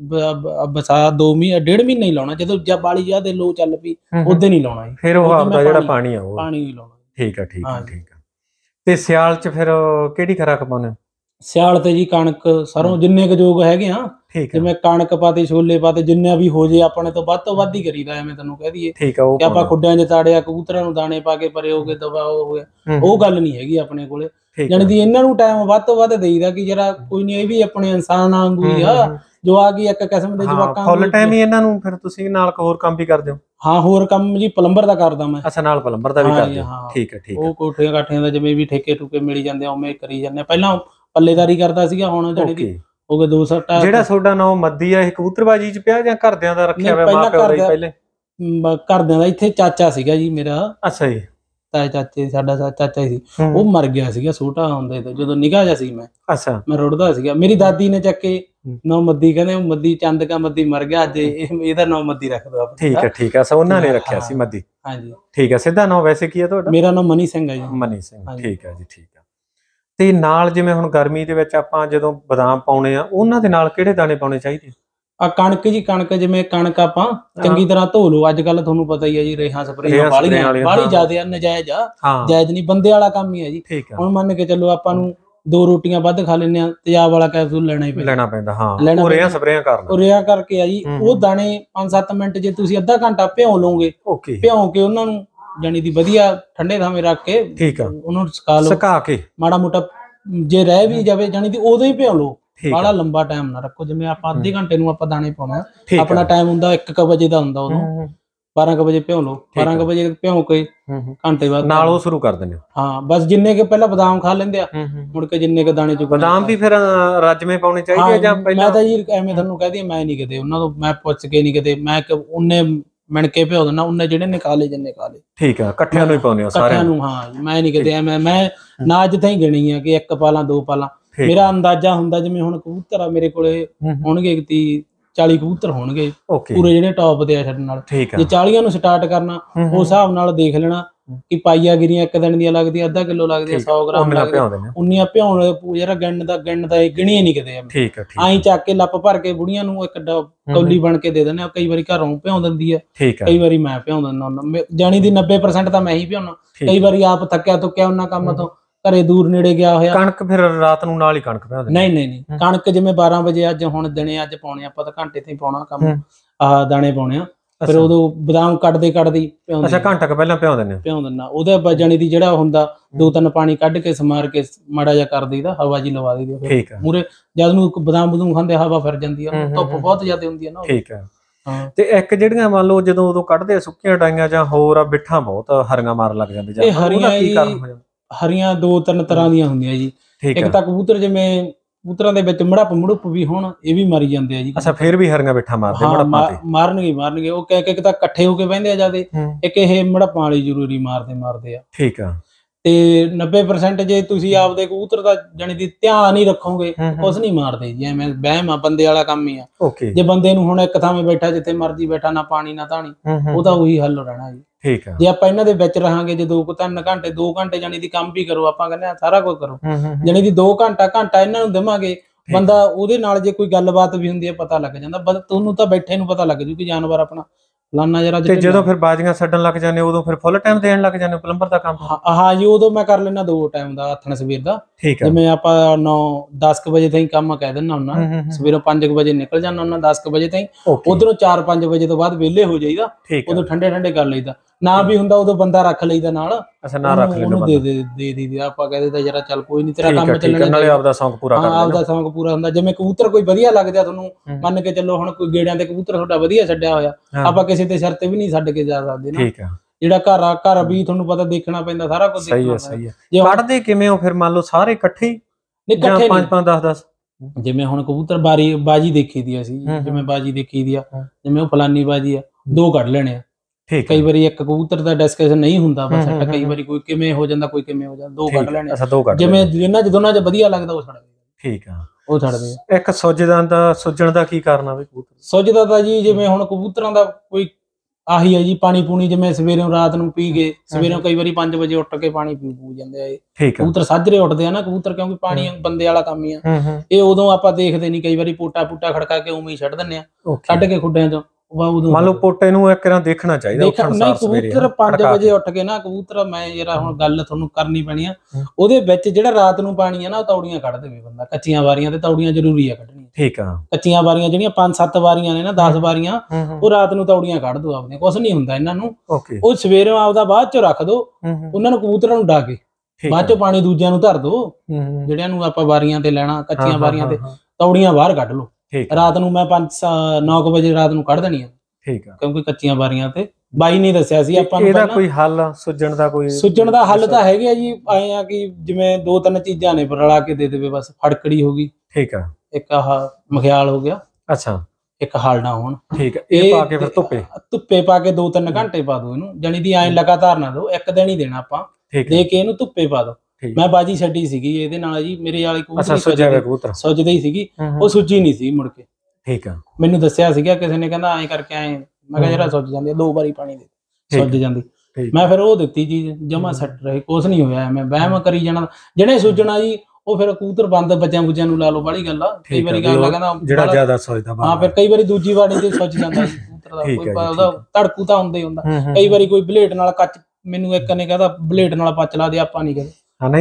Speaker 1: ਵਿਸਾਖ ਦੋ ਮਹੀਨੇ ਡੇਢ ਮਹੀਨੇ ਹੀ ਲਾਉਣਾ ਜਦੋਂ ਜਾਂ ਬਾਲੀ ਜ਼ਿਆਦਾ ਲੋ ਚੱਲ ਪਈ ਉਦੋਂ ਨਹੀਂ ਲਾਉਣਾ ਜੀ
Speaker 3: ਫਿਰ ਉਹ ਆਪਦਾ ਜਿਹੜਾ ਪਾਣੀ ਆ ਉਹ
Speaker 1: ਪਾਣੀ ਹੀ ਲਾਉਣਾ
Speaker 3: ਠੀਕ ਆ ਠੀਕ ਆ ਠੀਕ ਆ ਤੇ ਸਿਆਲ ਚ ਫਿਰ ਕਿਹੜੀ ਖੁਰਾਕ ਪਾਉਂਦੇ?
Speaker 1: ਸਿਆਲ ਤੇ ਜੀ ਕਣਕ ਸਰੋਂ ਜਿੰਨੇ ਕੁ ਜੋਗ ਹੈਗੇ ਆ ਜਿਵੇਂ ਕਣਕ ਪਾਤੇ ਛੋਲੇ ਪਾਤੇ ਜਿੰਨਾ ਵੀ ਹੋ ਜੇ ਆਪਣੇ ਤੋਂ ਵੱਧ ਤੋਂ ਵੱਧ ਹੀ ਕਰੀਦਾ ਐਵੇਂ ਤੈਨੂੰ ਕਹਿ ਦਈਏ
Speaker 3: ਠੀਕ ਆ ਉਹ
Speaker 1: ਆਪਾਂ ਖੁੱਡਿਆਂ 'ਚ ਤਾੜਿਆ ਕਬੂਤਰਾਂ ਨੂੰ ਦਾਣੇ ਪਾ ਕੇ ਪਰੇ ਹੋ ਗਏ ਦਵਾ ਹੋ ਗਿਆ ਉਹ ਗੱਲ ਨਹੀਂ ਹੈਗੀ ਆਪਣੇ ਕੋਲੇ ਯਾਨੀ ਦੀ ਇਹਨਾਂ ਨੂੰ ਟਾਈਮ ਵੱਧ ਤੋਂ ਵੱਧ ਦੇਈਦਾ ਕਿ ਜਿਹੜਾ ਕੋਈ ਨਹੀਂ ਇਹ ਵੀ ਆਪਣੇ ਇਨਸਾਨ ਵਾਂਗੂ ਹੀ ਆ ਜੋ ਆ ਗਈ ਇੱਕ ਕਿਸਮ ਦੇ ਜਵਾਕਾਂ
Speaker 3: ਫੁੱਲ ਟਾਈਮ ਹੀ ਇਹਨਾਂ ਨੂੰ ਫਿਰ ਤੁਸੀਂ ਨਾਲ ਹੋਰ ਕੰਮ ਵੀ ਕਰਦੇ ਹੋ?
Speaker 1: ਹਾਂ ਹੋਰ ਕੰਮ ਜੀ ਪਲੰਬਰ ਦਾ ਕਰਦਾ ਮੈਂ।
Speaker 3: ਅੱਛਾ ਨਾਲ ਪਲੰਬਰ ਦਾ ਵੀ ਕਰਦੇ ਹੋ ਠੀਕ ਹੈ ਠੀਕ ਹੈ।
Speaker 1: ਉਹ ਕੋਠੀਆਂ ਕਾਠੀਆਂ ਦਾ ਜਿਵੇਂ ਵੀ ਠੇਕੇ ਠੁਕੇ ਮਿਲ ਜਾਂਦੇ ਆ ਉਵੇਂ ਕਰੀ ਜਾਂਦੇ ਪਹਿਲਾਂ ਪੱਲੇਦਾਰੀ ਕਰਦਾ ਸੀਗਾ ਹੁਣ ਜਾਨੀ ਕਿ ਹੋ ਗਏ ਦੋ ਸੱਟਾ।
Speaker 3: ਜਿਹੜਾ ਤੁਹਾਡਾ ਨਾਮ ਮੱਦੀ ਆ ਇਹ ਕਬੂਤਰਬਾਜੀ ਚ ਪਿਆ ਜਾਂ ਘਰਦਿਆਂ ਦਾ ਰੱਖਿਆ ਹੋਇਆ ਮਾਂ ਪਿਓ ਦਾ ਹੀ ਪਹਿਲੇ?
Speaker 1: ਘਰਦਿਆਂ ਦਾ ਇੱਥੇ ਚਾਚਾ ਸੀਗਾ ਜੀ ਮੇਰਾ।
Speaker 3: ਅੱਛਾ ਜੀ
Speaker 1: ਤਾਏ ਚਾਚੇ ਸਾਡਾ ਚਾਚਾ ਹੀ ਸੀ ਉਹ ਮਰ ਗਿਆ ਸੀਗਾ ਛੋਟਾ ਹੁੰਦੇ ਤੋਂ ਜਦੋਂ ਨਿਗਾਹ ਜਾ ਸੀ ਮੈਂ।
Speaker 3: ਅੱਛਾ ਮੈਂ
Speaker 1: ਰੁੜਦਾ ਸੀਗਾ ਮੇਰੀ ਦਾਦੀ ਨੇ ਚੱਕ ਕੇ ਨੌ ਮੱਦੀ ਕਹਿੰਦੇ ਮੱਦੀ ਚੰਦ ਕਾ ਮੱਦੀ ਮਰ ਗਿਆ ਅੱਜ ਇਹਦਾ ਨਾਮ ਮੱਦੀ ਰੱਖ ਦੋ।
Speaker 3: ਠੀਕ ਹੈ ਠੀਕ ਹੈ ਸੋ ਉਹਨਾਂ ਨੇ ਰੱਖਿਆ ਸੀ ਮੱਦੀ।
Speaker 1: ਹਾਂਜੀ
Speaker 3: ਠੀਕ ਹੈ। ਸਿੱਧਾ ਨਾਮ ਵੈਸੇ ਕੀ ਹੈ ਤੁਹਾਡਾ? ਮੇਰਾ
Speaker 1: ਨਾਮ ਮਨੀ ਸਿੰਘ ਹੈ ਜੀ।
Speaker 3: ਮਨੀ ਸਿੰਘ ਠੀਕ ਹੈ ਜੀ ਠੀਕ ਹੈ। ਤੇ ਨਾਲ ਜਿਵੇਂ ਹੁਣ ਗਰਮੀ ਦੇ ਵਿੱਚ ਆਪਾਂ ਜਦੋਂ ਬਦਾਮ ਪਾਉਣੇ ਆ ਉਹਨਾਂ ਦੇ ਨਾਲ ਕਿਹੜੇ ਦਾਣੇ ਪਾਉਣੇ ਚਾਹੀਦੇ?
Speaker 1: ਆ ਕਣਕ ਜੀ ਕਣਕ ਜਿਵੇਂ ਕਣਕ ਆਪਾਂ ਚੰਗੀ ਤਰ੍ਹਾਂ ਧੋ ਲਓ ਅੱਜ ਕੱਲ ਤੁਹਾਨੂੰ ਪਤਾ ਹੀ ਹੈ ਜੀ ਰੇਹਾਂ ਸਪਰੇਆਂ ਵਾਲੀਆਂ ਬਾਹਲੀ ਜ਼ਿਆਦਾ ਨਜਾਇਜ਼ ਆ ਜਾਇਜ਼ ਨਹੀਂ ਬੰਦੇ ਵਾਲਾ ਕੰਮ ਹੀ ਹੈ ਜੀ। ਹੁਣ ਮੰਨ ਕੇ ਚੱਲੋ ਆਪਾਂ ਨੂੰ ਦੋ ਰੋਟੀਆਂ ਵੱਧ ਖਾ ਲੈਂਦੇ ਆ ਤੇਜ਼ਾਬ ਵਾਲਾ ਕੈਪਸੂਲ ਲੈਣਾ ਹੀ ਪੈਂਦਾ
Speaker 3: ਲੈਣਾ ਪੈਂਦਾ ਹਾਂ ਉਹ ਰੇਹਾਂ ਸਪਰੇਆਂ ਕਰਨ
Speaker 1: ਉਹ ਰੇਹਾਂ ਕਰਕੇ ਆ ਜੀ ਉਹ ਦਾਣੇ ਪੰਜ ਸੱਤ ਮਿੰਟ ਜੇ ਤੁਸੀਂ ਅੱਧਾ ਘੰਟਾ ਭਿਉਂ ਲਓਗੇ ਭਿਉਂ ਕੇ ਉਹਨਾਂ ਨੂੰ ਜਾਨੀ ਦੀ ਵਧੀਆ ਠੰਡੇ ਥਾਵੇਂ ਰੱਖ ਕੇ
Speaker 3: ਠੀਕ ਆ
Speaker 1: ਉਹਨੂੰ ਸੁਕਾ ਲਓ
Speaker 3: ਸੁਕਾ ਕੇ ਮਾੜਾ
Speaker 1: ਮੋਟਾ ਜੇ ਰਹਿ ਵੀ ਜਾਵੇ ਜਾਨੀ ਦੀ ਉਦੋਂ ਹੀ ਭਿਉਂ ਲਓ ਬਾਹਲਾ ਲੰਬਾ ਟਾਈਮ ਨਾ ਰੱਖੋ ਜਿਵੇਂ ਆਪਾਂ ਅੱਧੇ ਘੰਟੇ ਨੂੰ ਆਪਾਂ ਦਾਣੇ ਪਾਉਣਾ ਆਪਣਾ ਟਾਈਮ ਹੁੰਦਾ ਇੱਕ ਕੁ ਵਜੇ ਦਾ ਹੁੰਦਾ ਉਦੋਂ ਬਾਰਾਂ ਕੁ ਵਜੇ ਭਿਉਂ ਲਓ ਬਾਰਾਂ ਕੁ ਵਜੇ ਭਿਉਂ ਕੇ ਘੰਟੇ ਬਾਅਦ
Speaker 3: ਨਾਲ ਉਹ ਸ਼ੁਰੂ ਕਰ ਦਿੰਦੇ ਹੋ।
Speaker 1: ਹਾਂ ਬਸ ਜਿੰਨੇ ਕੇ ਪਹਿਲਾਂ ਬਦਾਮ ਖਾ ਲੈਂਦੇ ਆ ਮੁੜ ਕੇ ਜਿੰਨੇ ਕੇ ਦਾਣੇ ਚੁੱਕ
Speaker 3: ਬਦਾਮ ਵੀ ਫਿਰ ਰਾਜਮੇ ਪਾਉਣੇ ਚਾਹੀਦੇ ਆ ਜਾਂ ਪਹਿਲਾਂ?
Speaker 1: ਮੈਂ ਤਾਂ ਜੀ ਐਵੇਂ ਤੁਹਾਨੂੰ ਕਹਦੀ ਮੈਂ ਨਹੀਂ ਕਿਤੇ ਉਹਨਾਂ ਤੋਂ ਮੈਂ ਪੁੱਛ ਕੇ ਨਹੀਂ ਕਿਤੇ ਮੈਂ ਉਹਨੇ ਮਿਣ ਕੇ ਭਿਓ ਦਿੰਦਾ ਉਹਨੇ ਜਿਹੜੇ ਨੇ ਖਾ ਲਏ ਜਿੰਨੇ ਖਾ ਲਏ
Speaker 3: ਠੀਕ ਆ ਇਕੱਠਿਆਂ ਨੂੰ ਹੀ ਪਾਉਂਦੇ ਆ ਸਾਰਿਆਂ
Speaker 1: ਨੂੰ। ਹਾਂ ਮੈਂ ਨਹੀਂ ਕਿਤੇ ਐਵੇਂ ਮੈਂ ਨਾ ਅੱਜ ਤਾਈਂ ਗਿਣੀ ਆ ਕਿ ਇੱਕ ਪਾਲਾਂ ਦੋ ਪਾਲਾਂ ਮੇਰਾ ਅੰਦਾਜ਼ਾ ਹੁੰਦਾ ਜਿਵੇਂ ਹੁਣ ਕਬੂਤਰ ਆ ਮੇਰੇ ਕੋਲੇ ਹੋਣਗੇ ਕਿ ਚਾਲੀ ਕਬੂਤਰ ਹੋਣਗੇ ਪੂਰੇ ਜਿਹੜੇ ਟੌਪ ਦੇ ਆ ਛੱਡਣ ਨਾਲ। ਜੇ ਚਾਲੀਆਂ ਨੂੰ ਸਟਾਰਟ ਕਰਨਾ ਉਸ ਹਿਸਾਬ ਨਾਲ ਦੇਖ ਲੈਣਾ ਕਿ ਪਾਈਆ ਗਿਰੀਆਂ ਇੱਕ ਦਿਨ ਦੀਆਂ ਲੱਗਦੀਆਂ ਅੱਧਾ ਕਿਲੋ ਲੱਗਦੀਆਂ ਸੌ ਗ੍ਰਾਮ ਲੱਗਦੀਆਂ ਉਨੀਆਂ ਭਿਉਣ ਯਾਰ ਗਿਣ ਦਾ ਗਿਣ ਦਾ ਗਿਣੀ ਨਹੀਂ ਕਿਤੇ ਆਈ ਚੱਕ ਕੇ ਲੱਪ ਭਰ ਕੇ ਬੁੜੀਆਂ ਨੂੰ ਇੱਕ ਕੌਲੀ ਬਣ ਕੇ ਦੇ ਦਿੰਦੇ ਆ। ਕਈ ਵਾਰੀ ਘਰੋਂ ਭਿਉਂ ਦਿੰਦੀ ਆ ਕਈ ਵਾਰੀ ਮੈਂ ਭਿਉਂ ਦਿੰਦਾ ਜਾਣੀ ਦੀ ਨੱਬੇ ਪ੍ਰਸੈਂਟ ਤਾਂ ਮੈਂ ਹੀ ਭਿਉਣਾ ਕਈ ਵਾਰੀ ਆਪ ਥੱਕਿਆ ਤੁੱਕਿਆ ਉਹਨਾਂ ਕੰਮ ਤੋਂ ਘਰੇ ਦੂਰ ਨੇੜੇ ਗਿਆ ਹੋਇਆ।
Speaker 3: ਕਣਕ ਫਿਰ ਰਾਤ ਨੂੰ ਨਾਲ ਹੀ ਕਣਕ ਭਿਉਂ ਦਿੰਦੇ?
Speaker 1: ਨਹੀਂ ਨਹੀਂ ਨਹੀਂ ਕਣਕ ਜਿਵੇਂ ਬਾਰਾਂ ਵਜੇ ਅੱਜ ਹੁਣ ਦਿਨੇ ਅੱਜ ਪਾਉਣੇ ਆਪਾਂ ਤਾਂ ਘੰਟੇ ਤੇ ਹੀ ਪਾਉਣਾ ਕੰਮ ਆਹ ਦਾਣੇ ਪਾਉਣੇ ਆ ਫਿਰ ਉਦੋਂ ਬਦਾਮ ਕੱਢਦੇ ਕੱਢਦੇ ਭਿਉਂ
Speaker 3: ਅੱਛਾ ਘੰਟਾ ਕ ਪਹਿਲਾਂ ਭਿਉਂ ਦਿੰਦੇ
Speaker 1: ਭਿਉਂ ਦਿੰਦਾ ਉਹਦਾ ਜਾਣੀ ਦੀ ਜਿਹੜਾ ਹੁੰਦਾ ਦੋ ਤਿੰਨ ਪਾਣੀ ਕੱਢ ਕੇ ਸਮਾਰ ਕੇ ਮਾੜਾ ਜਿਹਾ ਕਰ ਦਈਦਾ ਹਵਾ ਜੀ ਲਵਾ ਦਈਦੀ
Speaker 3: ਠੀਕ ਆ
Speaker 1: ਮੂਰੇ ਜਦ ਨੂੰ ਬਦਾਮ ਬਦੂਮ ਖਾਂਦੇ ਹਵਾ ਫਿਰ ਜਾਂਦੀ ਆ ਧੁੱਪ ਬਹੁਤ ਜ਼ਿਆਦਾ ਹੁੰਦੀ ਆ ਨਾ।
Speaker 3: ਠੀਕ ਆ ਤੇ ਇੱਕ ਜਿਹੜੀਆਂ ਮੰਨ ਲਓ ਜਦੋਂ ਉਦੋਂ ਕੱਢਦੇ ਆ ਸੁੱਕੀਆਂ ਡਾਈਆਂ ਜਾਂ ਹੋਰ ਆ ਬਿੱਠਾਂ ਬਹੁਤ ਹਰੀਆਂ ਮਾਰ ਲੱਗ ਜਾਂਦੇ ਜਾਂ
Speaker 1: ਹਰੀਆਂ ਕੀ ਕਾਰਨ ਹੋ ਜਾਂਦਾ? ਹਰੀਆਂ ਦੋ ਤਿੰਨ ਤਰ੍ਹਾਂ ਦੀਆਂ ਹੁੰਦੀਆਂ ਜੀ ਇੱਕ ਤਾਂ ਕਬੂਤਰ ਜਿਵੇਂ ਕਬੂਤਰਾਂ ਦੇ ਵਿੱਚ ਮੜਪ ਮੜੁਪ ਵੀ ਹੋਣ ਇਹ ਵੀ ਮਰੀ ਜਾਂਦੇ ਆ ਜੀ।
Speaker 3: ਅੱਛਾ ਫਿਰ ਵੀ ਹਰੀਆਂ ਬਿੱਠਾਂ ਮਾਰਦੇ ਮੜਪਾਂ ਤੇ?
Speaker 1: ਮਾਰਨਗੇ ਮਾਰਨਗੇ ਉਹ ਕਹਿ ਕੇ ਇੱਕ ਤਾਂ ਇਕੱਠੇ ਹੋ ਕੇ ਬਹਿੰਦੇ ਆ ਜਿਆਦੇ ਇੱਕ ਇਹ ਮੜਪਾਂ ਵਾਲੀ ਜ਼ਰੂਰੀ ਮਾਰਦੇ ਮਾਰਦੇ ਆ।
Speaker 3: ਠੀਕ ਆ।
Speaker 1: ਤੇ ਨੱਬੇ ਪ੍ਰਸੈਂਟ ਜੇ ਤੁਸੀਂ ਆਪਦੇ ਕਬੂਤਰ ਦਾ ਜਾਨੀ ਦੀ ਧਿਆਨ ਹੀ ਰੱਖੋਗੇ ਕੁਛ ਨਹੀਂ ਮਾਰਦੇ ਜੀ ਐਵੇਂ ਵਹਿਮ ਆ ਬੰਦੇ ਵਾਲਾ ਕੰਮ ਹੀ ਆ। ਜੇ ਬੰਦੇ ਨੂੰ ਹੁਣ ਇੱਕ ਥਾਵੇਂ ਬੈਠਾ ਜਿੱਥੇ ਮਰਜੀ ਬੈਠਾ ਨਾ ਪਾਣੀ ਨਾ ਧਾਣੀ ਉਹਦਾ ਉਹੀ ਹੱਲ ਰਹਿਣਾ ਜੀ।
Speaker 3: ਠੀਕ ਆ।
Speaker 1: ਜੇ ਆਪਾਂ ਇਹਨਾਂ ਦੇ ਵਿੱਚ ਰਹਾਂਗੇ ਜੇ ਦੋ ਕੁ ਤਿੰਨ ਘੰਟੇ ਦੋ ਘੰਟੇ ਜਾਨੀ ਦੀ ਕੰਮ ਵੀ ਕਰੋ ਆਪਾਂ ਕਹਿੰਦੇ ਆ ਸਾਰਾ ਕੁਝ ਕਰੋ ਜਾਨੀ ਦੀ ਦੋ ਘੰਟਾ ਘੰਟਾ ਇਹਨਾਂ ਨੂੰ ਦੇਵਾਂਗੇ ਬੰਦਾ ਉਹਦੇ ਨਾਲ ਜੇ ਕੋਈ ਗੱਲਬਾਤ ਵੀ ਹੁੰਦੀ ਹੈ ਪਤਾ ਲੱਗ ਜਾਂਦਾ ਤੁਹਾਨੂੰ ਤਾਂ ਬੈਠੇ ਨੂੰ ਪਤਾ ਲੱਗ ਜੂ ਕਿ ਜਾਨਵਰ ਆਪਣਾ ਲਾਨਾ ਜਰਾ। ਤੇ ਜਦੋਂ ਫਿਰ ਬਾਜ਼ੀਆਂ ਛੱਡਣ ਲੱਗ ਜਾਂਦੇ ਉਦੋਂ ਫਿਰ ਫੁੱਲ ਟਾਈਮ ਦੇਣ ਲੱਗ ਜਾਂਦੇ ਪਲੰਬਰ ਦਾ ਕੰਮ? ਹਾਂ ਜੀ ਉਦੋਂ ਮੈਂ ਕਰ ਲੈਣਾ ਦੋ ਟਾਈਮ ਦਾ ਆਥਣ ਸਵੇਰ ਦਾ। ਜਿਵੇਂ ਆਪਾਂ ਨੌ ਦਸ ਕੁ ਵਜੇ ਤਾਈਂ ਕੰਮ ਕਹਿ ਦਿੰਦਾ ਹੁੰਦਾ ਸਵੇਰੋਂ ਪੰਜ ਕੁ ਵਜੇ ਨਿਕਲ ਜਾਂਦਾ ਹੁੰਦਾ ਦਸ ਕੁ ਵਜੇ ਤਾਈਂ ਉਧਰੋਂ ਚਾਰ ਪੰਜ ਵਜੇ ਤੋਂ ਬਾਅਦ ਵਿਹਲੇ ਹੋ ਜਾਈਦਾ ਉਦੋਂ ਠੰਡੇ ਠੰਡੇ ਕਰ ਲਈਦਾ ਨਾ ਵੀ ਹੁੰਦਾ ਉਦੋਂ ਬੰਦਾ ਰੱਖ ਲਈਦਾ ਨਾਲ
Speaker 3: ਅੱਛਾ ਨਾ ਰੱਖ ਲੈਣਾ
Speaker 1: ਉਹਨੂੰ ਦੇ ਦੇ ਦੇ ਦੀ ਆਪਾਂ ਕਹਿੰਦੇ ਤਾਂ ਜਰਾ ਚੱਲ ਕੋਈ ਨਹੀਂ ਤੇਰਾ ਕੰਮ ਚੱਲਣਾ
Speaker 3: ਨਾਲੇ ਆਪਦਾ ਸ਼ੌਂਕ ਪੂਰਾ ਕਰ ਲੈਣਾ।
Speaker 1: ਆਪਦਾ ਸ਼ੌਂਕ ਪੂਰਾ ਹੁੰਦਾ। ਜਿਵੇਂ ਕਬੂਤਰ ਕੋਈ ਵਧੀਆ ਲੱਗਦਾ ਤੁਹਾਨੂੰ, ਮੰਨ ਕੇ ਚੱਲੋ ਹੁਣ ਕੋਈ ਗੇੜਿਆਂ ਤੇ ਕਬੂਤਰ ਤੁਹਾਡਾ ਵਧੀਆ ਛੱਡਿਆ ਹੋਇਆ, ਆਪਾਂ ਕਿਸੇ ਤੇ ਸ਼ਰਤ ਵੀ ਨਹੀਂ ਛੱਡ ਕੇ ਜਾ ਸਕਦੇ ਨਾ।
Speaker 3: ਠੀਕ ਆ।
Speaker 1: ਜਿਹੜਾ ਘਰ ਆ ਘਰ ਵੀ ਤੁਹਾਨੂੰ ਪਤਾ ਦੇਖਣਾ ਪੈਂਦਾ, ਸਾਰਾ ਕੁਝ
Speaker 3: ਦੇਖਣਾ ਪੈਂਦਾ। ਸਹੀ ਹੈ ਸਹੀ ਹੈ। ਕੱਢਦੇ ਕਿਵੇਂ ਹੋ ਫਿਰ? ਮੰਨ ਲਓ ਸਾਰੇ ਇਕੱਠੇ ਜਾਂ ਪੰਜ ਪੰਜ ਦਸ ਦਸ?
Speaker 1: ਜਿਵੇਂ ਹੁਣ ਕਬੂਤਰ ਬਾਰੀ ਬਾਜੀ ਦੇਖੀ ਦੀ ਅਸੀਂ, ਜਿਵੇਂ ਬਾਜੀ ਦੇਖੀ ਦੀ ਆ, ਜਿਵੇਂ ਉਹ ਫਲਾਨੀ ਬਾਜੀ ਆ, ਦੋ ਕੱਢ ਲੈਣੇ ਆ। ਕਈ ਵਾਰੀ ਇੱਕ ਕਬੂਤਰ ਦਾ ਡਿਸਕਸ਼ਨ ਨਹੀਂ ਹੁੰਦਾ ਬਸ, ਕਈ ਵਾਰੀ ਕੋਈ ਕਿਵੇਂ ਹੋ ਜਾਂਦਾ ਕੋਈ ਕਿਵੇਂ ਹੋ ਜਾਂਦਾ, ਦੋ ਕੱਢ ਲੈਣੇ।
Speaker 3: ਅੱਛਾ ਦੋ ਕੱਢ,
Speaker 1: ਜਿਵੇਂ ਜਿੰਨਾ ਚ ਦੋਨਾਂ ਚ ਵਧੀਆ ਲੱਗਦਾ ਉਹ ਛੱਡ ਦੇ।
Speaker 3: ਠੀਕ ਆ,
Speaker 1: ਉਹ ਛੱਡਦੇ ਆ।
Speaker 3: ਇੱਕ ਸੁੱਜਦਾ ਦਾ ਸੁੱਜਣ ਦਾ ਕੀ ਕਾਰਨ ਆ ਵੀ ਕਬੂਤਰ? ਸੁੱਜਦਾ
Speaker 1: ਤਾਂ ਜੀ ਜਿਵੇਂ ਹੁਣ ਕਬੂਤਰਾਂ ਦਾ ਕੋਈ ਆਹੀ ਹੈ ਜੀ, ਪਾਣੀ ਪੂਣੀ ਜਿਵੇਂ ਸਵੇਰੇ ਰਾਤ ਨੂੰ ਪੀ ਗਏ, ਸਵੇਰੇ ਕਈ ਵਾਰੀ ਪੰਜ ਵਜੇ ਉੱਠ ਕੇ ਪਾਣੀ ਪੀ ਪੂ ਜਾਂਦੇ ਆ ਇਹ ਕਬੂਤਰ, ਸਾਜਰੇ ਉੱਠਦੇ ਆ ਨਾ ਕਬੂਤਰ, ਕਿਉਂਕਿ ਪਾਣੀ ਬੰਦੇ ਵਾਲਾ ਕੰਮ ਹੀ ਆ ਇਹ। ਉਦੋਂ ਆਪਾਂ ਦੇਖਦੇ ਨਹੀਂ, ਕਈ ਵਾਰੀ ਪੋਟਾ ਪੂਟਾ ਖੜਕਾ ਕੇ ਉਵੇਂ ਹੀ ਛੱਡ ਦਿੰਦੇ ਆ, ਕੱਢ ਕੇ ਖੁੱਡਿਆਂ ਚੋਂ।
Speaker 3: ਮੰਨ ਲਓ ਪੋਟੇ ਨੂੰ ਇੱਕ ਵਾਰ ਦੇਖਣਾ ਚਾਹੀਦਾ।
Speaker 1: ਨਹੀਂ ਕਬੂਤਰ ਪੰਜ ਵਜੇ ਉੱਠ ਕੇ ਨਾ ਕਬੂਤਰ, ਮੈਂ ਜਿਹੜਾ ਹੁਣ ਗੱਲ ਤੁਹਾਨੂੰ ਕਰਨੀ ਪੈਣੀ ਆ, ਉਹਦੇ ਵਿੱਚ ਜਿਹੜਾ ਰਾਤ ਨੂੰ ਪਾਣੀ ਆ ਨਾ ਉਹ ਤੌੜੀਆਂ ਕੱਢ ਦੇਵੇ ਬੰਦਾ, ਕੱਚੀਆਂ ਵਾਰੀਆਂ ਤੇ ਤੌੜੀਆਂ ਜ਼ਰੂਰੀ ਆ ਕੱਢਣੀਆਂ।
Speaker 3: ਠੀਕ ਆ।
Speaker 1: ਕੱਚੀਆਂ ਵਾਰੀਆਂ ਜਿਹੜੀਆਂ ਪੰਜ ਸੱਤ ਵਾਰੀਆਂ ਨੇ ਨਾ, ਦਸ ਵਾਰੀਆਂ, ਉਹ ਰਾਤ ਨੂੰ ਤੌੜੀਆਂ ਕੱਢ ਦੋ ਆਪਣੀਆਂ, ਕੁਛ ਨਹੀਂ ਹੁੰਦਾ ਇਹਨਾਂ ਨੂੰ। ਉਹ ਸਵੇਰੇ ਆਪਦਾ ਬਾਅਦ ਚੋਂ ਰੱਖ ਦੋ, ਉਹਨਾਂ ਨੂੰ ਕਬੂਤਰਾਂ ਨੂੰ ਡਾ ਕੇ ਬਾਅਦ ਚੋਂ ਪਾਣੀ ਦੂਜਿਆਂ ਨੂੰ ਧਰ ਦੋ, ਜਿਹੜਿਆਂ ਨੂੰ ਆਪਾਂ ਵਾਰੀਆਂ ਤੇ ਲੈਣਾ, ਕੱਚੀਆਂ ਵਾਰੀਆਂ ਤੇ ਤੌੜੀਆਂ ਬਾਹਰ ਕੱਢ ਲੋ। ਰਾਤ ਨੂੰ ਮੈਂ ਪੰਜ ਨੌ ਕੁ ਵਜੇ ਰਾਤ ਨੂੰ ਕੱਢ ਦੇਣੀ ਆ। ਠੀਕ ਆ, ਕਿਉਂਕਿ ਕੱਚੀਆਂ ਵਾਰੀਆਂ ਤੇ ਬਾਈ ਨੇ ਦੱਸਿਆ ਸੀ ਆਪਾਂ ਨੂੰ।
Speaker 3: ਇਹਦਾ ਕੋਈ ਹੱਲ ਸੁੱਜਣ ਦਾ? ਕੋਈ
Speaker 1: ਸੁੱਜਣ ਦਾ ਹੱਲ ਤਾਂ ਹੈਗਾ ਜੀ, ਆਏ ਆ ਕਿ ਜਿਵੇਂ ਦੋ ਤਿੰਨ ਚੀਜ਼ਾਂ ਨੇ ਰਲਾ ਕੇ ਦੇ ਦੇਵੇ ਬਸ। ਫੜਕੜੀ ਹੋ ਗਈ,
Speaker 3: ਠੀਕ ਆ,
Speaker 1: ਇੱਕ ਆਹ ਮਖਿਆਲ ਹੋ ਗਿਆ,
Speaker 3: ਅੱਛਾ, ਇੱਕ
Speaker 1: ਹਾਲਣਾ ਹੋਣ।
Speaker 3: ਠੀਕ ਆ, ਇਹ ਪਾ ਕੇ ਫਿਰ ਧੁੱਪੇ
Speaker 1: ਧੁੱਪੇ ਪਾ ਕੇ ਦੋ ਤਿੰਨ ਘੰਟੇ ਪਾ ਦੋ ਇਹਨੂੰ, ਜਾਨੀ ਦੀ ਐਂ ਲਗਾਤਾਰ ਨਾ ਦੋ, ਇੱਕ ਦਿਨ ਹੀ ਦੇਣਾ ਆਪਾਂ, ਦੇ ਕੇ ਇਹਨੂੰ ਧੁੱਪੇ ਪਾ ਦੋ। ਮੈਂ ਬਾਜੀ ਛੱਡੀ ਸੀਗੀ ਇਹਦੇ ਨਾਲ ਜੀ, ਮੇਰੇ ਵਾਲੀ ਕਬੂਤਰ ਸੁੱਜਦੇ ਹੀ ਸੀਗੀ, ਉਹ ਸੁੱਜੀ ਨਹੀਂ ਸੀ ਮੁੜ ਕੇ। ਠੀਕ ਆ, ਮੈਨੂੰ ਦੱਸਿਆ ਸੀਗਾ ਕਿਸੇ ਨੇ, ਕਹਿੰਦਾ ਐਂ ਕਰਕੇ ਐਂ, ਮੈਂ ਕਿਹਾ ਜਿਹੜਾ ਸੁੱਜ ਜਾਂਦੀ, ਦੋ ਵਾਰੀ ਪਾਣੀ ਦੇ ਸੁੱਜ ਜਾਂਦੀ। ਮੈਂ ਫਿਰ ਉਹ ਦਿੱਤੀ ਚੀਜ਼, ਜਮਾ ਸੱਟ ਰਹੇ, ਕੁਛ ਨਹੀਂ ਹੋਇਆ। ਮੈਂ ਵਹਿਮ ਕਰੀ ਜਾਣਾ, ਜਿਹੜੇ ਸੁੱਜਣਾ ਜੀ ਉਹ ਫਿਰ ਕਬੂਤਰ ਬੰਦ ਬੱਚਿਆਂ ਬੁੱਚਿਆਂ ਨੂੰ ਲਾ ਲਓ, ਬਾਹਲੀ ਗੱਲ ਆ। ਕਈ ਵਾਰੀ ਗੱਲ ਕਹਿੰਦਾ
Speaker 3: ਜਿਹੜਾ ਜ਼ਿਆਦਾ ਸੁੱਜਦਾ,
Speaker 1: ਹਾਂ ਫਿਰ ਕਈ ਵਾਰੀ ਦੂਜੀ ਵਾਰੀ ਤੇ ਸੁੱਜ ਜਾਂਦਾ ਜੀ ਕਬੂਤਰ ਦਾ, ਕੋਈ ਉਹਦਾ ਧੜਕੂ ਤਾਂ ਹੁੰਦਾ ਹੀ ਹੁੰਦਾ। ਕਈ ਵਾਰੀ ਕੋਈ ਬਲੇਡ ਨਾਲ ਕੱਚ, ਮੈਨੂੰ ਇੱਕ ਨੇ ਕਹਿੰਦਾ ਬਲੇਡ ਨਾਲ ਪੱਚ ਲਾ ਦੇ, ਆਪਾਂ ਨਹੀਂ ਕਦੇ,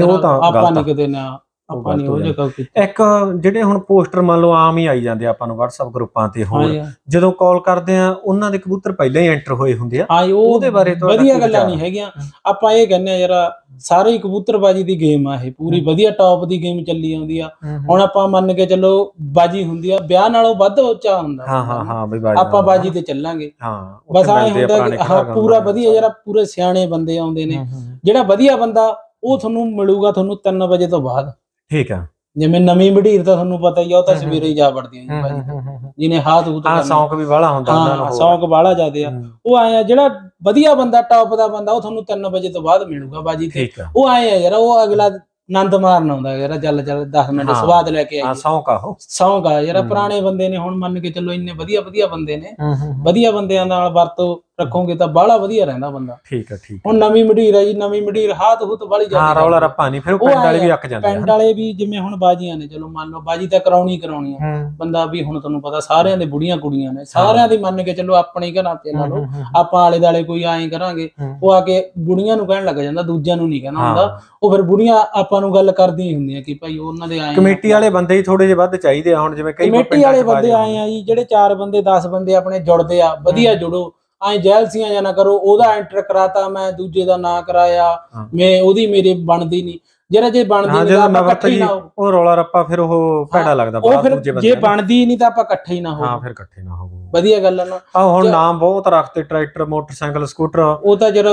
Speaker 1: ਆਪਾਂ ਨਹੀਂ ਕਦੇ ਨਾ, ਆਪਾਂ ਨਹੀਂ ਉਹ ਜਗ੍ਹਾ ਕੀਤੀ।
Speaker 3: ਇੱਕ ਜਿਹੜੇ ਹੁਣ ਪੋਸਟਰ ਮੰਨ ਲਓ ਆਮ ਹੀ ਆਈ ਜਾਂਦੇ ਆਪਾਂ ਨੂੰ WhatsApp ਗਰੁੱਪਾਂ ਤੇ, ਹੋਰ ਜਦੋਂ ਕਾਲ ਕਰਦੇ ਆ ਉਹਨਾਂ ਦੇ ਕਬੂਤਰ ਪਹਿਲਾਂ ਹੀ ਐਂਟਰ ਹੋਏ ਹੁੰਦੇ ਆ, ਉਹਦੇ ਬਾਰੇ
Speaker 1: ਵਧੀਆ ਗੱਲਾਂ ਨਹੀਂ ਹੈਗੀਆਂ। ਆਪਾਂ ਇਹ ਕਹਿੰਦੇ ਆ ਯਾਰ ਸਾਰੇ ਹੀ ਕਬੂਤਰਬਾਜੀ ਦੀ ਗੇਮ ਆ, ਇਹ ਪੂਰੀ ਵਧੀਆ ਟੌਪ ਦੀ ਗੇਮ ਚੱਲੀ ਆਉਂਦੀ ਆ। ਹੁਣ ਆਪਾਂ ਮੰਨ ਕੇ ਚੱਲੋ ਬਾਜੀ ਹੁੰਦੀ ਆ, ਵਿਆਹ ਨਾਲੋਂ ਵੱਧ ਉੱਚਾ ਹੁੰਦਾ।
Speaker 3: ਹਾਂ ਹਾਂ ਹਾਂ ਬਈ
Speaker 1: ਆਪਾਂ ਬਾਜੀ ਤੇ ਚੱਲਾਂਗੇ, ਬਸ ਐਂ ਹੁੰਦਾ ਕਿ ਹਾਂ ਪੂਰਾ ਵਧੀਆ, ਜਿਹੜਾ ਪੂਰੇ ਸਿਆਣੇ ਬੰਦੇ ਆਉਂਦੇ ਨੇ, ਜਿਹੜਾ ਵਧੀਆ ਬੰਦਾ ਉਹ ਤੁਹਾਨੂੰ ਮਿਲੂਗਾ ਤੁਹਾਨੂੰ ਤਿੰਨ ਵਜੇ ਤੋਂ ਬਾਅਦ।
Speaker 3: ਠੀਕ ਆ,
Speaker 1: ਜਿਵੇਂ ਨਵੀਂ ਮਢੀਰ ਤਾਂ ਤੁਹਾਨੂੰ ਪਤਾ ਹੀ ਆ, ਉਹ ਤਾਂ ਸਵੇਰੇ ਹੀ ਜਾ ਵੜਦੀ ਆ ਬਾਜੀ, ਜਿਹਨੇ ਹਾਥ ਹੂਤ
Speaker 3: ਕਰਨਾ, ਸ਼ੌਂਕ ਵੀ ਬਾਹਲਾ ਹੁੰਦਾ ਉਹਨਾਂ ਨੂੰ,
Speaker 1: ਸ਼ੌਂਕ ਬਾਹਲਾ ਜ਼ਿਆਦੇ ਆ। ਉਹ ਆਏ ਆ ਜਿਹੜਾ ਵਧੀਆ ਬੰਦਾ ਟੌਪ ਦਾ ਬੰਦਾ, ਉਹ ਤੁਹਾਨੂੰ ਤਿੰਨ ਵਜੇ ਤੋਂ ਬਾਅਦ ਮਿਲੂਗਾ ਬਾਜੀ ਤੇ। ਉਹ ਆਏ ਆ ਯਾਰ, ਉਹ ਅਗਲਾ ਆਨੰਦ ਮਾਰਨ ਆਉਂਦਾ ਯਾਰ, ਚੱਲ ਚੱਲ ਦਸ ਮਿੰਟ ਸਵਾਦ ਲੈ ਕੇ ਆਈਏ,
Speaker 3: ਸ਼ੌਂਕ ਆ ਉਹ,
Speaker 1: ਸ਼ੌਂਕ ਆ ਯਾਰ। ਪੁਰਾਣੇ ਬੰਦੇ ਨੇ, ਹੁਣ ਮੰਨ ਕੇ ਚੱਲੋ ਇੰਨੇ ਵਧੀਆ ਵਧੀਆ ਬੰਦੇ ਨੇ, ਵਧੀਆ ਬੰਦਿਆਂ ਨਾਲ ਵਰਤੋਂ ਰੱਖੋਗੇ ਤਾਂ ਬਾਹਲਾ ਵਧੀਆ ਰਹਿੰਦਾ ਬੰਦਾ।
Speaker 3: ਠੀਕ ਆ ਠੀਕ।
Speaker 1: ਹੁਣ ਨਵੀਂ ਮਢੀਰ ਆ ਜੀ, ਨਵੀਂ ਮਢੀਰ ਹਾਥ ਹੂਤ ਬਾਹਲੀ
Speaker 3: ਜ਼ਿਆਦਾ, ਰੌਲਾ ਰੱਪਾ ਨਹੀਂ, ਫਿਰ ਉਹ ਪਿੰਡ ਵਾਲੇ ਵੀ ਅੱਕ ਜਾਂਦੇ,
Speaker 1: ਪਿੰਡ ਵਾਲੇ ਵੀ। ਜਿਵੇਂ ਹੁਣ ਬਾਜੀਆਂ ਨੇ, ਚਲੋ ਮੰਨ ਲਓ ਬਾਜੀ ਤਾਂ ਕਰਾਉਣੀ ਕਰਾਉਣੀ ਆ ਬੰਦਾ ਵੀ, ਹੁਣ ਤੁਹਾਨੂੰ ਪਤਾ ਸਾਰਿਆਂ ਦੇ ਬੁੜੀਆਂ ਕੁੜੀਆਂ ਨੇ, ਸਾਰਿਆਂ ਦੀ ਮੰਨ ਕੇ ਚੱਲੋ ਆਪਣੇ ਘਰਾਂ ਤੇ ਲਾ ਲਓ, ਆਪਾਂ ਆਲੇ ਦਾਲੇ ਕੋਈ ਐਂ ਕਰਾਂਗੇ, ਉਹ ਆ ਕੇ ਬੁੜੀਆਂ ਨੂੰ ਕਹਿਣ ਲੱਗ ਜਾਂਦਾ, ਦੂਜਿਆਂ ਨੂੰ ਨਹੀਂ ਕਹਿਣਾ ਹੁੰਦਾ। ਉਹ ਫਿਰ ਬੁੜੀਆਂ ਆਪਾਂ ਨੂੰ ਗੱਲ ਕਰਦੀਆਂ ਹੁੰਦੀਆਂ ਕਿ ਭਾਈ ਉਹਨਾਂ ਦੇ ਆਏ,
Speaker 3: ਕਮੇਟੀ ਵਾਲੇ ਬੰਦੇ ਹੀ ਥੋੜੇ ਜਿਹੇ ਵੱਧ ਚਾਹੀਦੇ ਆ। ਹੁਣ ਜਿਵੇਂ ਕਈ
Speaker 1: ਕਮੇਟੀ ਵਾਲੇ ਬੰਦੇ ਆਏ ਆ ਜੀ, ਜਿਹੜੇ ਚਾਰ ਬੰਦੇ ਦਸ ਬੰਦੇ ਆਪਣੇ ਜੁੜਦੇ ਆ, ਵਧੀਆ ਜੁੜੋ, ਐਂ ਜੈਲਸੀਆਂ ਜਾਂ ਨਾ ਕਰੋ, ਉਹਦਾ ਐਂਟਰ ਕਰਾਤਾ ਮੈਂ, ਦੂਜੇ ਦਾ ਨਾਂ ਕਰਾਇਆ ਮੈਂ, ਉਹਦੀ ਮੇਰੇ ਬਣਦੀ ਨਹੀਂ। ਜਿਹੜਾ ਜੇ ਬਣਦੀ ਨਹੀਂ
Speaker 3: ਉਹ ਰੌਲਾ ਰੱਪਾ, ਫਿਰ ਉਹ ਭੈੜਾ ਲੱਗਦਾ।
Speaker 1: ਉਹ ਫਿਰ ਜੇ ਬਣਦੀ ਨਹੀਂ ਤਾਂ ਆਪਾਂ ਇਕੱਠੇ ਹੀ ਨਾ ਹੋਵੋ,
Speaker 3: ਹਾਂ ਫਿਰ ਇਕੱਠੇ ਨਾ ਹੋਵੋ,
Speaker 1: ਵਧੀਆ ਗੱਲ ਨਾ।
Speaker 3: ਆ ਹੁਣ ਨਾਮ ਬਹੁਤ ਰੱਖਤੇ, ਟਰੈਕਟਰ, ਮੋਟਰਸਾਈਕਲ, ਸਕੂਟਰ,
Speaker 1: ਉਹ ਤਾਂ ਜਦੋਂ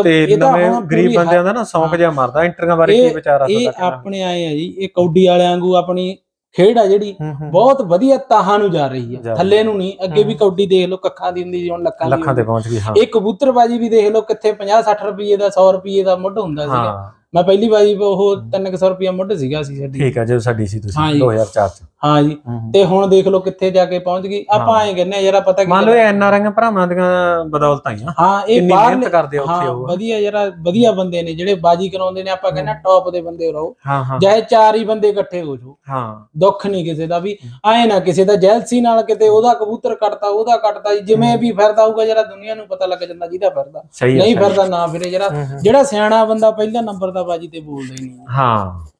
Speaker 3: ਗਰੀਬ ਬੰਦਿਆਂ ਦਾ ਨਾ ਸ਼ੌਂਕ ਜਿਹਾ ਮਰਦਾ। ਐਂਟਰੀਆਂ ਬਾਰੇ ਕੀ ਵਿਚਾਰ ਆ ਤੁਹਾਡਾ?
Speaker 1: ਇਹ ਆਪਣੇ ਆਏ ਆ ਜੀ, ਇਹ ਕੌਡੀ ਵਾਲਿਆਂ ਵਾਂਗੂ ਆਪਣੀ ਖੇਡ ਆ ਜਿਹੜੀ ਬਹੁਤ ਵਧੀਆ ਤਾਹਾਂ ਨੂੰ ਜਾ ਰਹੀ ਹੈ, ਥੱਲੇ ਨੂੰ ਨਹੀਂ। ਅੱਗੇ ਵੀ ਕੌਡੀ ਦੇਖ ਲਓ ਕੱਖਾਂ ਦੀ ਹੁੰਦੀ, ਹੁਣ ਲੱਖਾਂ
Speaker 3: ਲੱਖਾਂ ਤੇ ਪਹੁੰਚ ਗਈ।
Speaker 1: ਇਹ ਕਬੂਤਰਬਾਜੀ ਵੀ ਦੇਖ ਲਓ ਕਿੱਥੇ ਪੰਜਾਹ ਸੱਠ ਰੁਪਏ ਦਾ, ਸੌ ਰੁਪਏ ਦਾ ਮੁੱਢ ਹੁੰਦਾ ਸੀਗਾ। ਮੈਂ ਪਹਿਲੀ ਵਾਰੀ ਉਹ ਤਿੰਨ ਕੁ ਸੌ ਰੁਪਇਆ ਮੁੱਢ ਸੀਗਾ ਸੀ ਸਾਡੀ।
Speaker 3: ਠੀਕ ਆ, ਜਦੋਂ ਸਾਡੀ ਸੀ ਤੁਸੀਂ ਦੋ ਹਜ਼ਾਰ ਚਾਰ ਚ।
Speaker 1: ਹਾਂ ਜੀ, ਤੇ ਹੁਣ ਦੇਖ ਲਓ ਕਿੱਥੇ ਜਾ ਕੇ ਪਹੁੰਚ ਗਈ। ਆਪਾਂ ਐਂ ਕਹਿੰਦੇ ਆ ਯਾਰ, ਪਤਾ ਕੀ
Speaker 3: ਮੰਨ ਲਓ ਐਨ ਆਰ ਆਈਆਂ ਭਰਾਵਾਂ ਦੀਆਂ ਬਦੌਲਤਾਂ ਹੀ ਆ।
Speaker 1: ਹਾਂ, ਇਹ ਬਾਹਰ ਮਿਹਨਤ
Speaker 3: ਕਰਦੇ ਆ ਉੱਥੇ, ਉਹ
Speaker 1: ਵਧੀਆ ਯਾਰ, ਵਧੀਆ ਬੰਦੇ ਨੇ ਜਿਹੜੇ ਬਾਜੀ ਕਰਾਉਂਦੇ ਨੇ। ਆਪਾਂ ਕਹਿੰਦੇ ਟੌਪ ਦੇ ਬੰਦੇ ਰਹੋ, ਚਾਹੇ ਚਾਰ ਹੀ ਬੰਦੇ ਇਕੱਠੇ ਹੋ ਜਾਓ, ਹਾਂ ਦੁੱਖ ਨਹੀਂ ਕਿਸੇ ਦਾ ਵੀ। ਐਂ ਨਾ ਕਿਸੇ ਦਾ ਜੈਲਸੀ ਨਾਲ ਕਿਤੇ ਉਹਦਾ ਕਬੂਤਰ ਕੱਟਤਾ, ਉਹਦਾ ਕੱਟਤਾ, ਜਿਵੇਂ ਵੀ ਫਿਰਦਾ ਹੋਊਗਾ ਜਿਹੜਾ ਦੁਨੀਆ ਨੂੰ ਪਤਾ ਲੱਗ ਜਾਂਦਾ ਜਿਹਦਾ ਫਿਰਦਾ, ਨਹੀਂ ਫਿਰਦਾ ਨਾ ਫਿਰੇ। ਜਿਹੜਾ ਜਿਹੜਾ ਸਿਆਣਾ ਬੰਦਾ ਪਹਿਲਾ ਨੰਬਰ ਦਾ ਬਾਜੀ ਤੇ ਬੋਲਦਾ ਹੀ ਨਹੀਂ।
Speaker 3: ਹਾਂ,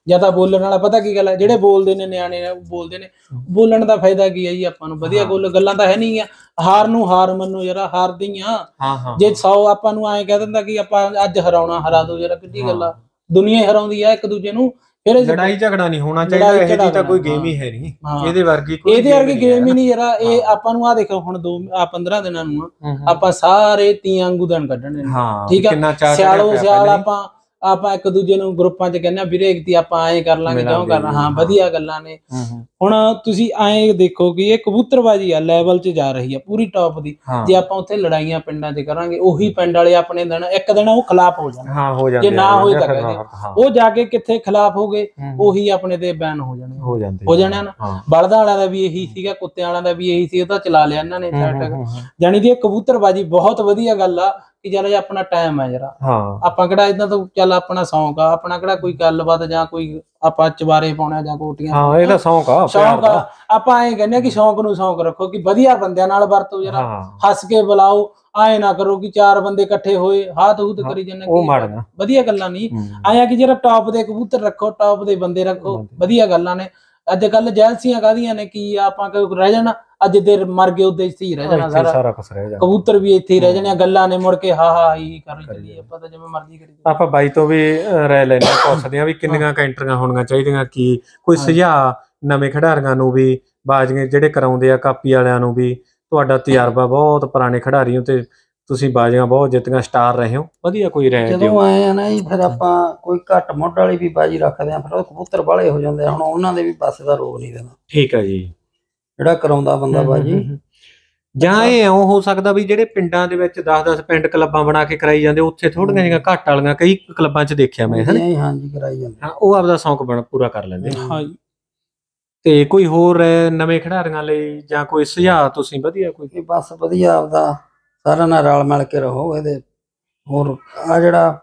Speaker 1: ਜਾਂ ਤਾਂ ਬੋਲਣ ਵਾਲਾ। ਪਤਾ ਕੀ ਗੱਲ ਹੈ, ਜਿਹੜੇ ਬੋਲਦੇ ਨੇ ਨਿਆਣੇ ਬੋਲਦੇ ਨੇ, ਬੋਲਣ ਦਾ ਫਾਇਦਾ ਕੀ ਹੈ ਜੀ ਆਪਾਂ ਨੂੰ? ਵਧੀਆ ਗੋਲ ਗੱਲਾਂ ਤਾਂ ਹੈ ਨਹੀਂ ਆ। ਹਾਰ ਨੂੰ ਹਾਰ ਮੰਨੋ ਯਾਰ, ਹਾਰਦੇ ਹੀ ਆ। ਜੇ ਸੌ ਆਪਾਂ ਨੂੰ ਐਂ ਕਹਿ ਦਿੰਦਾ ਕਿ ਆਪਾਂ ਅੱਜ ਹਰਾਉਣਾ, ਹਰਾ ਦੋ ਯਾਰ, ਕਿੱਡੀ ਗੱਲ ਆ। ਦੁਨੀਆ ਹੀ ਹਰਾਉਂਦੀ ਆ ਇੱਕ ਦੂਜੇ ਨੂੰ। ਫਿਰ
Speaker 3: ਲੜਾਈ ਝਗੜਾ ਨਹੀਂ ਹੋਣਾ ਚਾਹੀਦਾ, ਇਹ ਜੀ ਤਾਂ ਕੋਈ ਗੇਮ ਹੀ ਹੈ ਨਹੀਂ ਇਹਦੇ ਵਰਗੀ, ਕੋਈ
Speaker 1: ਇਹਦੇ ਵਰਗੀ ਗੇਮ ਹੀ ਨਹੀਂ ਯਾਰ। ਇਹ ਆਪਾਂ ਨੂੰ ਆ ਦੇਖੋ ਹੁਣ ਦੋ ਆ ਪੰਦਰਾਂ ਦਿਨਾਂ ਨੂੰ ਆਪਾਂ ਸਾਰੇ ਤੀਆਂ ਵਾਂਗੂ ਦਿਨ ਕੱਢਣੇ ਨੇ, ਠੀਕ ਆ। ਸਿਆਲੋ ਸਿਆਲ ਆਪਾਂ ਆਪਾਂ ਇੱਕ ਦੂਜੇ ਨੂੰ ਗਰੁੱਪਾਂ ਚ ਕਹਿੰਦੇ ਵੀਰੇ ਇੱਕ ਆਪਾਂ ਐਂ ਕਰ ਲਾਂਗੇ, ਕਿਉਂ ਕਰਨਾ। ਹਾਂ ਵਧੀਆ ਗੱਲਾਂ ਨੇ। ਹੁਣ ਤੁਸੀਂ ਐਂ ਦੇਖੋ ਕਿ ਇਹ ਕਬੂਤਰਬਾਜੀ ਆ ਲੈਵਲ 'ਚ ਜਾ ਰਹੀ ਆ, ਪੂਰੀ ਟੌਪ ਦੀ। ਜੇ ਆਪਾਂ ਉੱਥੇ ਲੜਾਈਆਂ ਪਿੰਡਾਂ 'ਚ ਕਰਾਂਗੇ, ਉਹੀ ਪਿੰਡ ਵਾਲੇ ਆਪਣੇ ਦਿਨ ਇੱਕ ਦਿਨ ਉਹ ਖਿਲਾਫ ਹੋ ਜਾਣ, ਜੇ ਨਾ ਹੋਏ ਤਾਂ ਕਹਿੰਦੇ ਉਹ ਜਾ ਕੇ ਕਿੱਥੇ ਖਿਲਾਫ ਹੋ ਗਏ, ਉਹੀ ਆਪਣੇ ਤੇ ਬੈਨ ਹੋ ਜਾਣੇ ਹੋ ਜਾਂਦੇ ਹੋ ਜਾਣਾ ਨਾ। ਬਲਦਾਂ ਵਾਲਿਆਂ ਦਾ ਵੀ ਇਹੀ ਸੀਗਾ, ਕੁੱਤਿਆਂ ਵਾਲਿਆਂ ਦਾ ਵੀ ਇਹੀ ਸੀ, ਉਹ ਤਾਂ ਚਲਾ ਲਿਆ ਇਹਨਾਂ ਨੇ। ਜਾਣੀ ਕਿ ਇਹ ਕਬੂਤਰਬਾਜੀ ਬਹੁਤ ਵਧੀਆ ਗੱਲ ਆ ਕਿ ਚੱਲ ਜੇ ਆਪਣਾ ਟਾਈਮ ਹੈ ਜਰਾ, ਆਪਾਂ ਕਿਹੜਾ ਇਦਾਂ ਤੋਂ ਚੱਲ ਆਪਣਾ ਸ਼ੌਂਕ ਆ, ਆਪਣਾ ਕਿਹੜਾ ਕੋਈ ਗੱਲਬਾਤ ਜਾਂ ਕੋਈ ਆਪਾਂ ਚਵਾਰੇ ਪਾਉਣਾ ਜਾਂ ਕੋਟੀਆਂ।
Speaker 3: ਹਾਂ ਇਹਦਾ ਸ਼ੌਂਕ ਆ,
Speaker 1: ਸ਼ੌਂਕ ਆ। ਆਪਾਂ ਐਂ ਕਹਿੰਦੇ ਕਿ ਸ਼ੌਂਕ ਨੂੰ ਸ਼ੌਂਕ ਰੱਖੋ, ਕਿ ਵਧੀਆ ਬੰਦਿਆਂ ਨਾਲ ਵਰਤੋ ਜਰਾ, ਹੱਸ ਕੇ ਬੁਲਾਓ। ਆਏ ਨਾ ਕਰੋ ਕਿ ਚਾਰ ਬੰਦੇ ਇਕੱਠੇ ਹੋਏ ਹਾਥ ਹੂਥ ਕਰੀ ਜਾਂਦੇ, ਵਧੀਆ ਗੱਲਾਂ ਨਹੀਂ। ਆਇਆ ਕਿ ਜਿਹੜਾ ਟੌਪ ਦੇ ਕਬੂਤਰ ਰੱਖੋ, ਟੌਪ ਦੇ ਬੰਦੇ ਰੱਖੋ, ਵਧੀਆ ਗੱਲਾਂ ਨੇ। ਅੱਜ ਕੱਲ ਜੈਲਸੀਆਂ ਕਾਹਦੀਆਂ ਨੇ, ਕੀ ਆਪਾਂ ਰਹਿ ਜਾਣਾ ਅੱਜ ਦੇ ਮਰ ਗਏ ਉਦੋਂ ਇੱਥੇ ਹੀ ਰਹਿ ਜਾਣਾ ਸਾਰਾ ਕੁਝ, ਰਹਿ ਜਾਣਾ ਕਬੂਤਰ ਵੀ ਇੱਥੇ ਹੀ ਰਹਿ ਜਾਣੇ। ਗੱਲਾਂ ਨੇ ਮੁੜ ਕੇ ਹਾ ਹਾ ਹੀ ਕਰ ਚੱਲੀਏ, ਆਪਾਂ ਤਾਂ ਜਿਵੇਂ ਮਰਜ਼ੀ ਕਰੀ।
Speaker 3: ਆਪਾਂ ਬਾਈ ਤੋਂ ਵੀ ਰਹਿ ਲੈਣੇ, ਪੁੱਛਦੇ ਆ ਵੀ ਕਿੰਨੀਆਂ ਕੈਂਟਰੀਆਂ ਹੋਣੀਆਂ ਚਾਹੀਦੀਆਂ, ਕੀ ਕੋਈ ਸੁਝਾਅ ਨਵੇਂ ਖਿਡਾਰੀਆਂ ਨੂੰ ਵੀ, ਬਾਜ਼ੀਆਂ ਜਿਹੜੇ ਕਰਾਉਂਦੇ ਆ ਕਾਪੀ ਵਾਲਿਆਂ ਨੂੰ ਵੀ। ਤੁਹਾਡਾ ਤਜਰਬਾ, ਬਹੁਤ ਪੁਰਾਣੇ ਖਿਡਾਰੀ ਹੋ ਤੇ ਤੁਸੀਂ ਬਾਜ਼ੀਆਂ ਬਹੁਤ ਜਿੱਤੀਆਂ, ਸਟਾਰ ਰਹੇ ਹੋ, ਵਧੀਆ ਕੋਈ ਰਹਿ
Speaker 2: ਜਦੋਂ ਆਏ ਆ ਨਾ ਜੀ, ਫਿਰ ਆਪਾਂ ਕੋਈ ਘੱਟ ਮੁੱਢ ਵਾਲੀ ਵੀ ਬਾਜੀ ਰੱਖਦੇ ਆ, ਫਿਰ ਉਹ ਕਬੂਤਰ ਵਾਲੇ ਹੋ ਜਾਂਦੇ ਆ। ਹੁਣ ਉਹਨਾਂ ਦੇ ਵੀ ਪਾਸੇ ਦਾ ਰੋਕ ਨਹੀਂ ਦੇਣਾ।
Speaker 3: ਠੀਕ ਆ ਜੀ,
Speaker 2: ਜਿਹੜਾ ਕਰਾਉਂਦਾ ਬੰਦਾ ਬਾਜੀ।
Speaker 3: ਜਾਂ ਇਹ ਇਉਂ ਹੋ ਸਕਦਾ ਵੀ ਜਿਹੜੇ ਪਿੰਡਾਂ ਦੇ ਵਿੱਚ ਦਸ ਦਸ ਪਿੰਡ ਕਲੱਬਾਂ ਬਣਾ ਕੇ ਕਰਾਈ ਜਾਂਦੇ, ਉੱਥੇ ਥੋੜੀਆਂ ਜਿਹੀਆਂ ਘੱਟ ਵਾਲੀਆਂ ਕਈ ਕਲੱਬਾਂ 'ਚ ਦੇਖਿਆ ਮੈਂ,
Speaker 2: ਹਾਂਜੀ ਕਰਾਈ ਜਾਂਦੇ,
Speaker 3: ਉਹ ਆਪਦਾ ਸ਼ੌਂਕ ਬਣ ਪੂਰਾ ਕਰ ਲੈਂਦੇ। ਤੇ ਕੋਈ ਹੋਰ ਨਵੇਂ ਖਿਡਾਰੀਆਂ ਲਈ ਜਾਂ ਕੋਈ ਸੁਝਾਅ ਤੁਸੀਂ ਵਧੀਆ ਕੋਈ?
Speaker 2: ਬਸ ਵਧੀਆ, ਆਪਦਾ ਸਾਰਿਆਂ ਨਾਲ ਰਲ ਮਿਲ ਕੇ ਰਹੋ। ਇਹਦੇ ਹੋਰ ਆ ਜਿਹੜਾ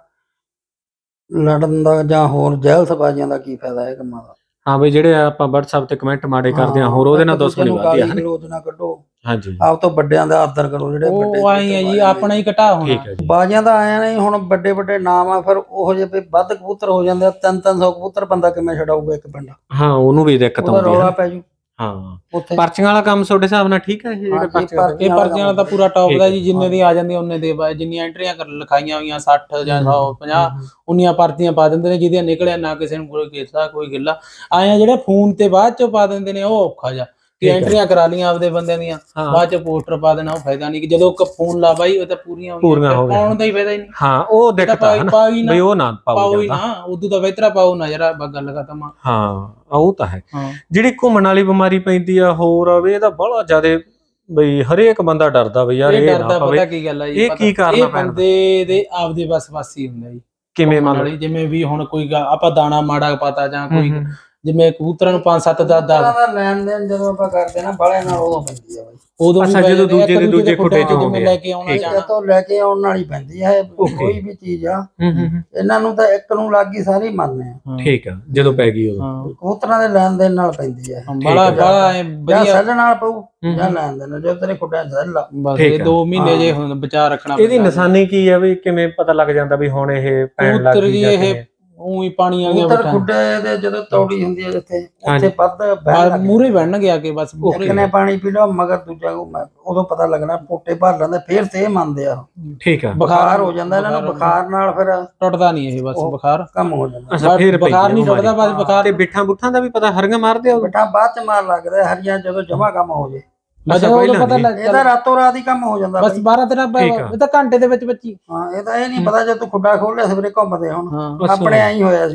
Speaker 2: ਲੜਨ ਦਾ ਜਾਂ ਹੋਰ ਜਹਿਲਸਬਾਜ਼ੀਆਂ ਦਾ ਕੀ ਫਾਇਦਾ ਇਹ ਕੰਮਾਂ ਦਾ।
Speaker 3: ਹਾਂ ਬਈ ਜਿਹੜੇ ਆਪਾਂ WhatsApp ਤੇ ਕਮੈਂਟ ਮਾੜੇ ਕਰਦੇ ਆ, ਹੋਰ ਉਹਦੇ ਨਾਲ ਦੁਸ਼ਮਣੀ ਵਧਦੀ ਆ।
Speaker 2: ਵਿਰੋਧ ਨਾ ਕੱਢੋ,
Speaker 3: ਹਾਂਜੀ
Speaker 2: ਆਪ ਤੋਂ ਵੱਡਿਆਂ ਦਾ ਆਦਰ ਕਰੋ। ਜਿਹੜੇ ਵੱਡੇ
Speaker 1: ਆਏ ਆ ਜੀ, ਆਪਣਾ ਹੀ ਘਟਾ ਹੋਣਾ।
Speaker 2: ਬਾਜ਼ੀਆਂ ਦਾ ਆਇਆ ਨਹੀਂ, ਹੁਣ ਵੱਡੇ ਵੱਡੇ ਨਾਮ ਆ, ਫਿਰ ਉਹੋ ਜਿਹੇ ਵੀ ਵੱਧ ਕਬੂਤਰ ਹੋ ਜਾਂਦੇ ਆ। ਤਿੰਨ ਤਿੰਨ ਸੌ ਕਬੂਤਰ ਬੰਦਾ ਕਿਵੇਂ ਛਡਾਊਗਾ ਇੱਕ ਪਿੰਡ?
Speaker 3: ਹਾਂ ਉਹਨੂੰ ਵੀ ਦਿੱਕਤ ਆਉਂਦੀ
Speaker 2: ਆ, ਰੌਲਾ ਪੈ ਜੂ।
Speaker 3: ਹਾਂ ਪਰਚੀਆਂ ਵਾਲਾ ਕੰਮ ਤੁਹਾਡੇ ਹਿਸਾਬ ਨਾਲ ਠੀਕ ਹੈ? ਇਹ
Speaker 1: ਪਰਚੀਆਂ ਵਾਲਾ ਤਾਂ ਪੂਰਾ ਟੌਪ ਦਾ ਜੀ, ਜਿੰਨੇ ਦੀ ਆ ਜਾਂਦੀ ਉਹਨੇ ਦੇ ਬਾਅਦ ਜਿੰਨੀਆਂ ਐਂਟਰੀਆਂ ਕਰ ਲਿਖਾਈਆਂ ਹੋਈਆਂ ਸੱਠ ਜਾਂ ਸੌ ਪੰਜਾਹ ਉਨੀਆਂ ਪਰਚੀਆਂ ਪਾ ਦਿੰਦੇ ਨੇ, ਜਿਹਦੀਆਂ ਨਿਕਲਿਆ ਨਾ ਕਿਸੇ ਨੂੰ ਕੋਈ ਗਿੱਲਾ ਕੋਈ ਗਿੱਲਾ। ਆਏ ਜਿਹੜੇ ਫੋਨ ਤੇ ਬਾਅਦ ਚੋਂ ਪਾ ਦਿੰਦੇ ਨੇ, ਉਹ ਔਖਾ ਜਾ ਕਿ ਐਂਟਰੀਆਂ ਕਰਾ ਲੀਆਂ ਆਪਦੇ ਬੰਦਿਆਂ ਦੀਆਂ, ਬਾਅਦ ਚ ਪੋਸਟਰ ਪਾ ਦੇਣਾ, ਉਹ ਫਾਇਦਾ ਨਹੀਂ। ਕਿ ਜਦੋਂ ਫੋਨ ਲਾ ਬਾਈ ਉਹ ਤਾਂ ਪੂਰੀਆਂ ਪਾਉਣ ਦਾ ਹੀ ਫਾਇਦਾ ਹੀ ਨਹੀਂ।
Speaker 3: ਹਾਂ ਉਹ ਦਿੱਕਤ ਆ ਨਾ ਬਈ, ਉਹ ਨਾ
Speaker 1: ਪਾਓ ਹੀ ਨਾ, ਉਦੋਂ ਤਾਂ ਬਿਹਤਰਾ ਪਾਓ ਨਾ ਜਰਾ, ਗੱਲ ਖਤਮ ਆ।
Speaker 3: ਹਾਂ ਉਹ ਤਾਂ ਹੈ। ਜਿਹੜੀ ਘੁੰਮਣ ਵਾਲੀ ਬਿਮਾਰੀ ਪੈਂਦੀ ਆ ਹੋਰ, ਇਹਦਾ ਬੜਾ ਜ਼ਿਆਦਾ ਬਈ ਹਰੇਕ ਬੰਦਾ ਡਰਦਾ ਬਈ ਯਾਰ ਇਹ ਨਾ ਪਵੇ।
Speaker 1: ਪਤਾ ਕੀ ਗੱਲ ਆ ਜੀ,
Speaker 3: ਇਹ ਕੀ ਕਰਨਾ ਪੈਂਦਾ?
Speaker 1: ਬੰਦੇ ਦੇ ਆਪਦੇ ਬਸ ਬਸ ਹੀ ਹੁੰਦਾ ਜੀ।
Speaker 3: ਕਿਵੇਂ ਮੰਨ ਲਓ,
Speaker 1: ਜਿਵੇਂ ਵੀ ਹੁਣ ਕੋਈ ਆਪਾਂ ਦਾਣਾ ਮਾੜਾ ਪਤਾ ਜਾਂ ਕੋਈ ਜਿਵੇਂ ਕਬੂਤਰਾਂ ਨੂੰ ਪੰਜ ਸੱਤ ਦਸ ਦਸ
Speaker 2: ਲੈਣ ਦੇਣ ਜਦੋਂ ਆਪਾਂ ਕਰਦੇ ਨਾ ਬਾਲੇ ਨਾਲ, ਉਦੋਂ ਪੈਂਦੀ ਆ ਬਾਈ।
Speaker 1: ਉਦੋਂ
Speaker 3: ਅੱਛਾ ਜਦੋਂ ਦੂਜੇ ਦੇ ਦੂਜੇ ਖੁੱਡੇ ਚ ਹੋ ਗਿਆ,
Speaker 1: ਲੈ ਕੇ ਆਉਣਾ ਜਾਣਾ
Speaker 2: ਤੋਂ ਲੈ ਕੇ ਆਉਣ ਵਾਲੀ ਪੈਂਦੀ ਹੈ ਕੋਈ ਵੀ ਚੀਜ਼ ਆ। ਇਹਨਾਂ ਨੂੰ ਤਾਂ ਇੱਕ ਨੂੰ ਲੱਗ ਗਈ ਸਾਰੀ ਮੰਨਦੇ ਆ।
Speaker 3: ਠੀਕ ਆ, ਜਦੋਂ ਪੈ ਗਈ ਉਦੋਂ
Speaker 2: ਕਬੂਤਰਾਂ ਦੇ ਲੈਣ ਦੇਣ ਨਾਲ ਪੈਂਦੀ ਹੈ।
Speaker 1: ਬੜਾ ਬੜਾ
Speaker 2: ਵਧੀਆ ਸੈੱਲ ਨਾਲ ਪਊ ਜਾਂ ਲੈਣ ਦੇਣ, ਜਦੋਂ ਤੇਰੇ ਖੁੱਡਿਆਂ ਚ ਸੈੱਲ ਆ
Speaker 1: ਬਸ ਇਹ ਦੋ ਮਹੀਨੇ ਜੇ ਹੁਣ ਬਚਾ ਰੱਖਣਾ।
Speaker 3: ਇਹਦੀ ਨਿਸ਼ਾਨੀ ਕੀ ਆ ਵੀ ਕਿਵੇਂ ਪਤਾ ਲੱਗ ਜਾਂਦਾ ਵੀ ਹੁਣ ਇਹ ਪੈਣ ਲੱਗ ਗਈ?
Speaker 1: ਇਹ ਉਹੀ ਪਾਣੀ ਆ ਗਿਆ
Speaker 2: ਖੁੱਡੇ ਦੇ ਜਦੋਂ ਤੌੜੀ ਹੁੰਦੀ ਹੈ ਜਿੱਥੇ, ਉੱਥੇ ਵੱਧ ਬਹਿਣ
Speaker 1: ਮੂਰੇ ਬਹਿਣ ਗਿਆ ਕਿ ਬਸ
Speaker 2: ਕਿਨੇ ਪਾਣੀ ਪੀ ਲਓ ਮਗਰ ਦੂਜਾ ਉਦੋਂ ਪਤਾ ਲੱਗਣਾ। ਪੋਟੇ ਭਰ ਲੈਂਦੇ ਫੇਰ ਤੇ ਮੰਨਦੇ ਆ।
Speaker 3: ਠੀਕ ਆ,
Speaker 2: ਬੁਖਾਰ ਹੋ ਜਾਂਦਾ ਇਹਨਾਂ ਨੂੰ, ਬੁਖਾਰ ਨਾਲ ਫਿਰ
Speaker 1: ਟੁੱਟਦਾ ਨਹੀਂ ਇਹ, ਬਸ ਬੁਖਾਰ
Speaker 2: ਕੰਮ ਹੋ ਜਾਂਦਾ।
Speaker 3: ਅੱਛਾ ਫਿਰ
Speaker 1: ਬੁਖਾਰ ਨਹੀਂ ਟੁੱਟਦਾ, ਬਸ ਬੁਖਾਰ।
Speaker 3: ਤੇ ਬਿੱਠਾਂ ਬੁੱਠਾਂ ਦਾ ਵੀ ਪਤਾ ਹਰੀਆਂ ਮਾਰਦੇ ਆ?
Speaker 2: ਬਿੱਠਾਂ ਬਾਅਦ ਚ ਮਾਰ ਲੱਗਦਾ, ਹਰੀਆਂ ਜਦੋਂ ਜਮਾ ਕੰਮ ਹੋ ਜੇ
Speaker 1: ਪਤਾ ਲੱਗ
Speaker 2: ਇਹਦਾ ਰਾਤੋਂ ਰਾਤ ਹੀ ਕੰਮ ਹੋ ਜਾਂਦਾ।
Speaker 1: ਬਸ ਬਾਰਾਂ ਤੇਰਾਂ ਇਹ ਤਾਂ ਘੰਟੇ ਦੇ ਵਿੱਚ ਬੱਚੀ।
Speaker 2: ਹਾਂ ਇਹ ਤਾਂ ਇਹ ਨਹੀਂ ਪਤਾ ਜੇ ਤੂੰ ਖੁੱਡਾ ਖੋਲ ਲਿਆ ਸਵੇਰੇ ਘੁੰਮਦੇ ਹੁਣ ਆਪਣੇ ਐਂ ਹੀ ਹੋਇਆ ਸੀ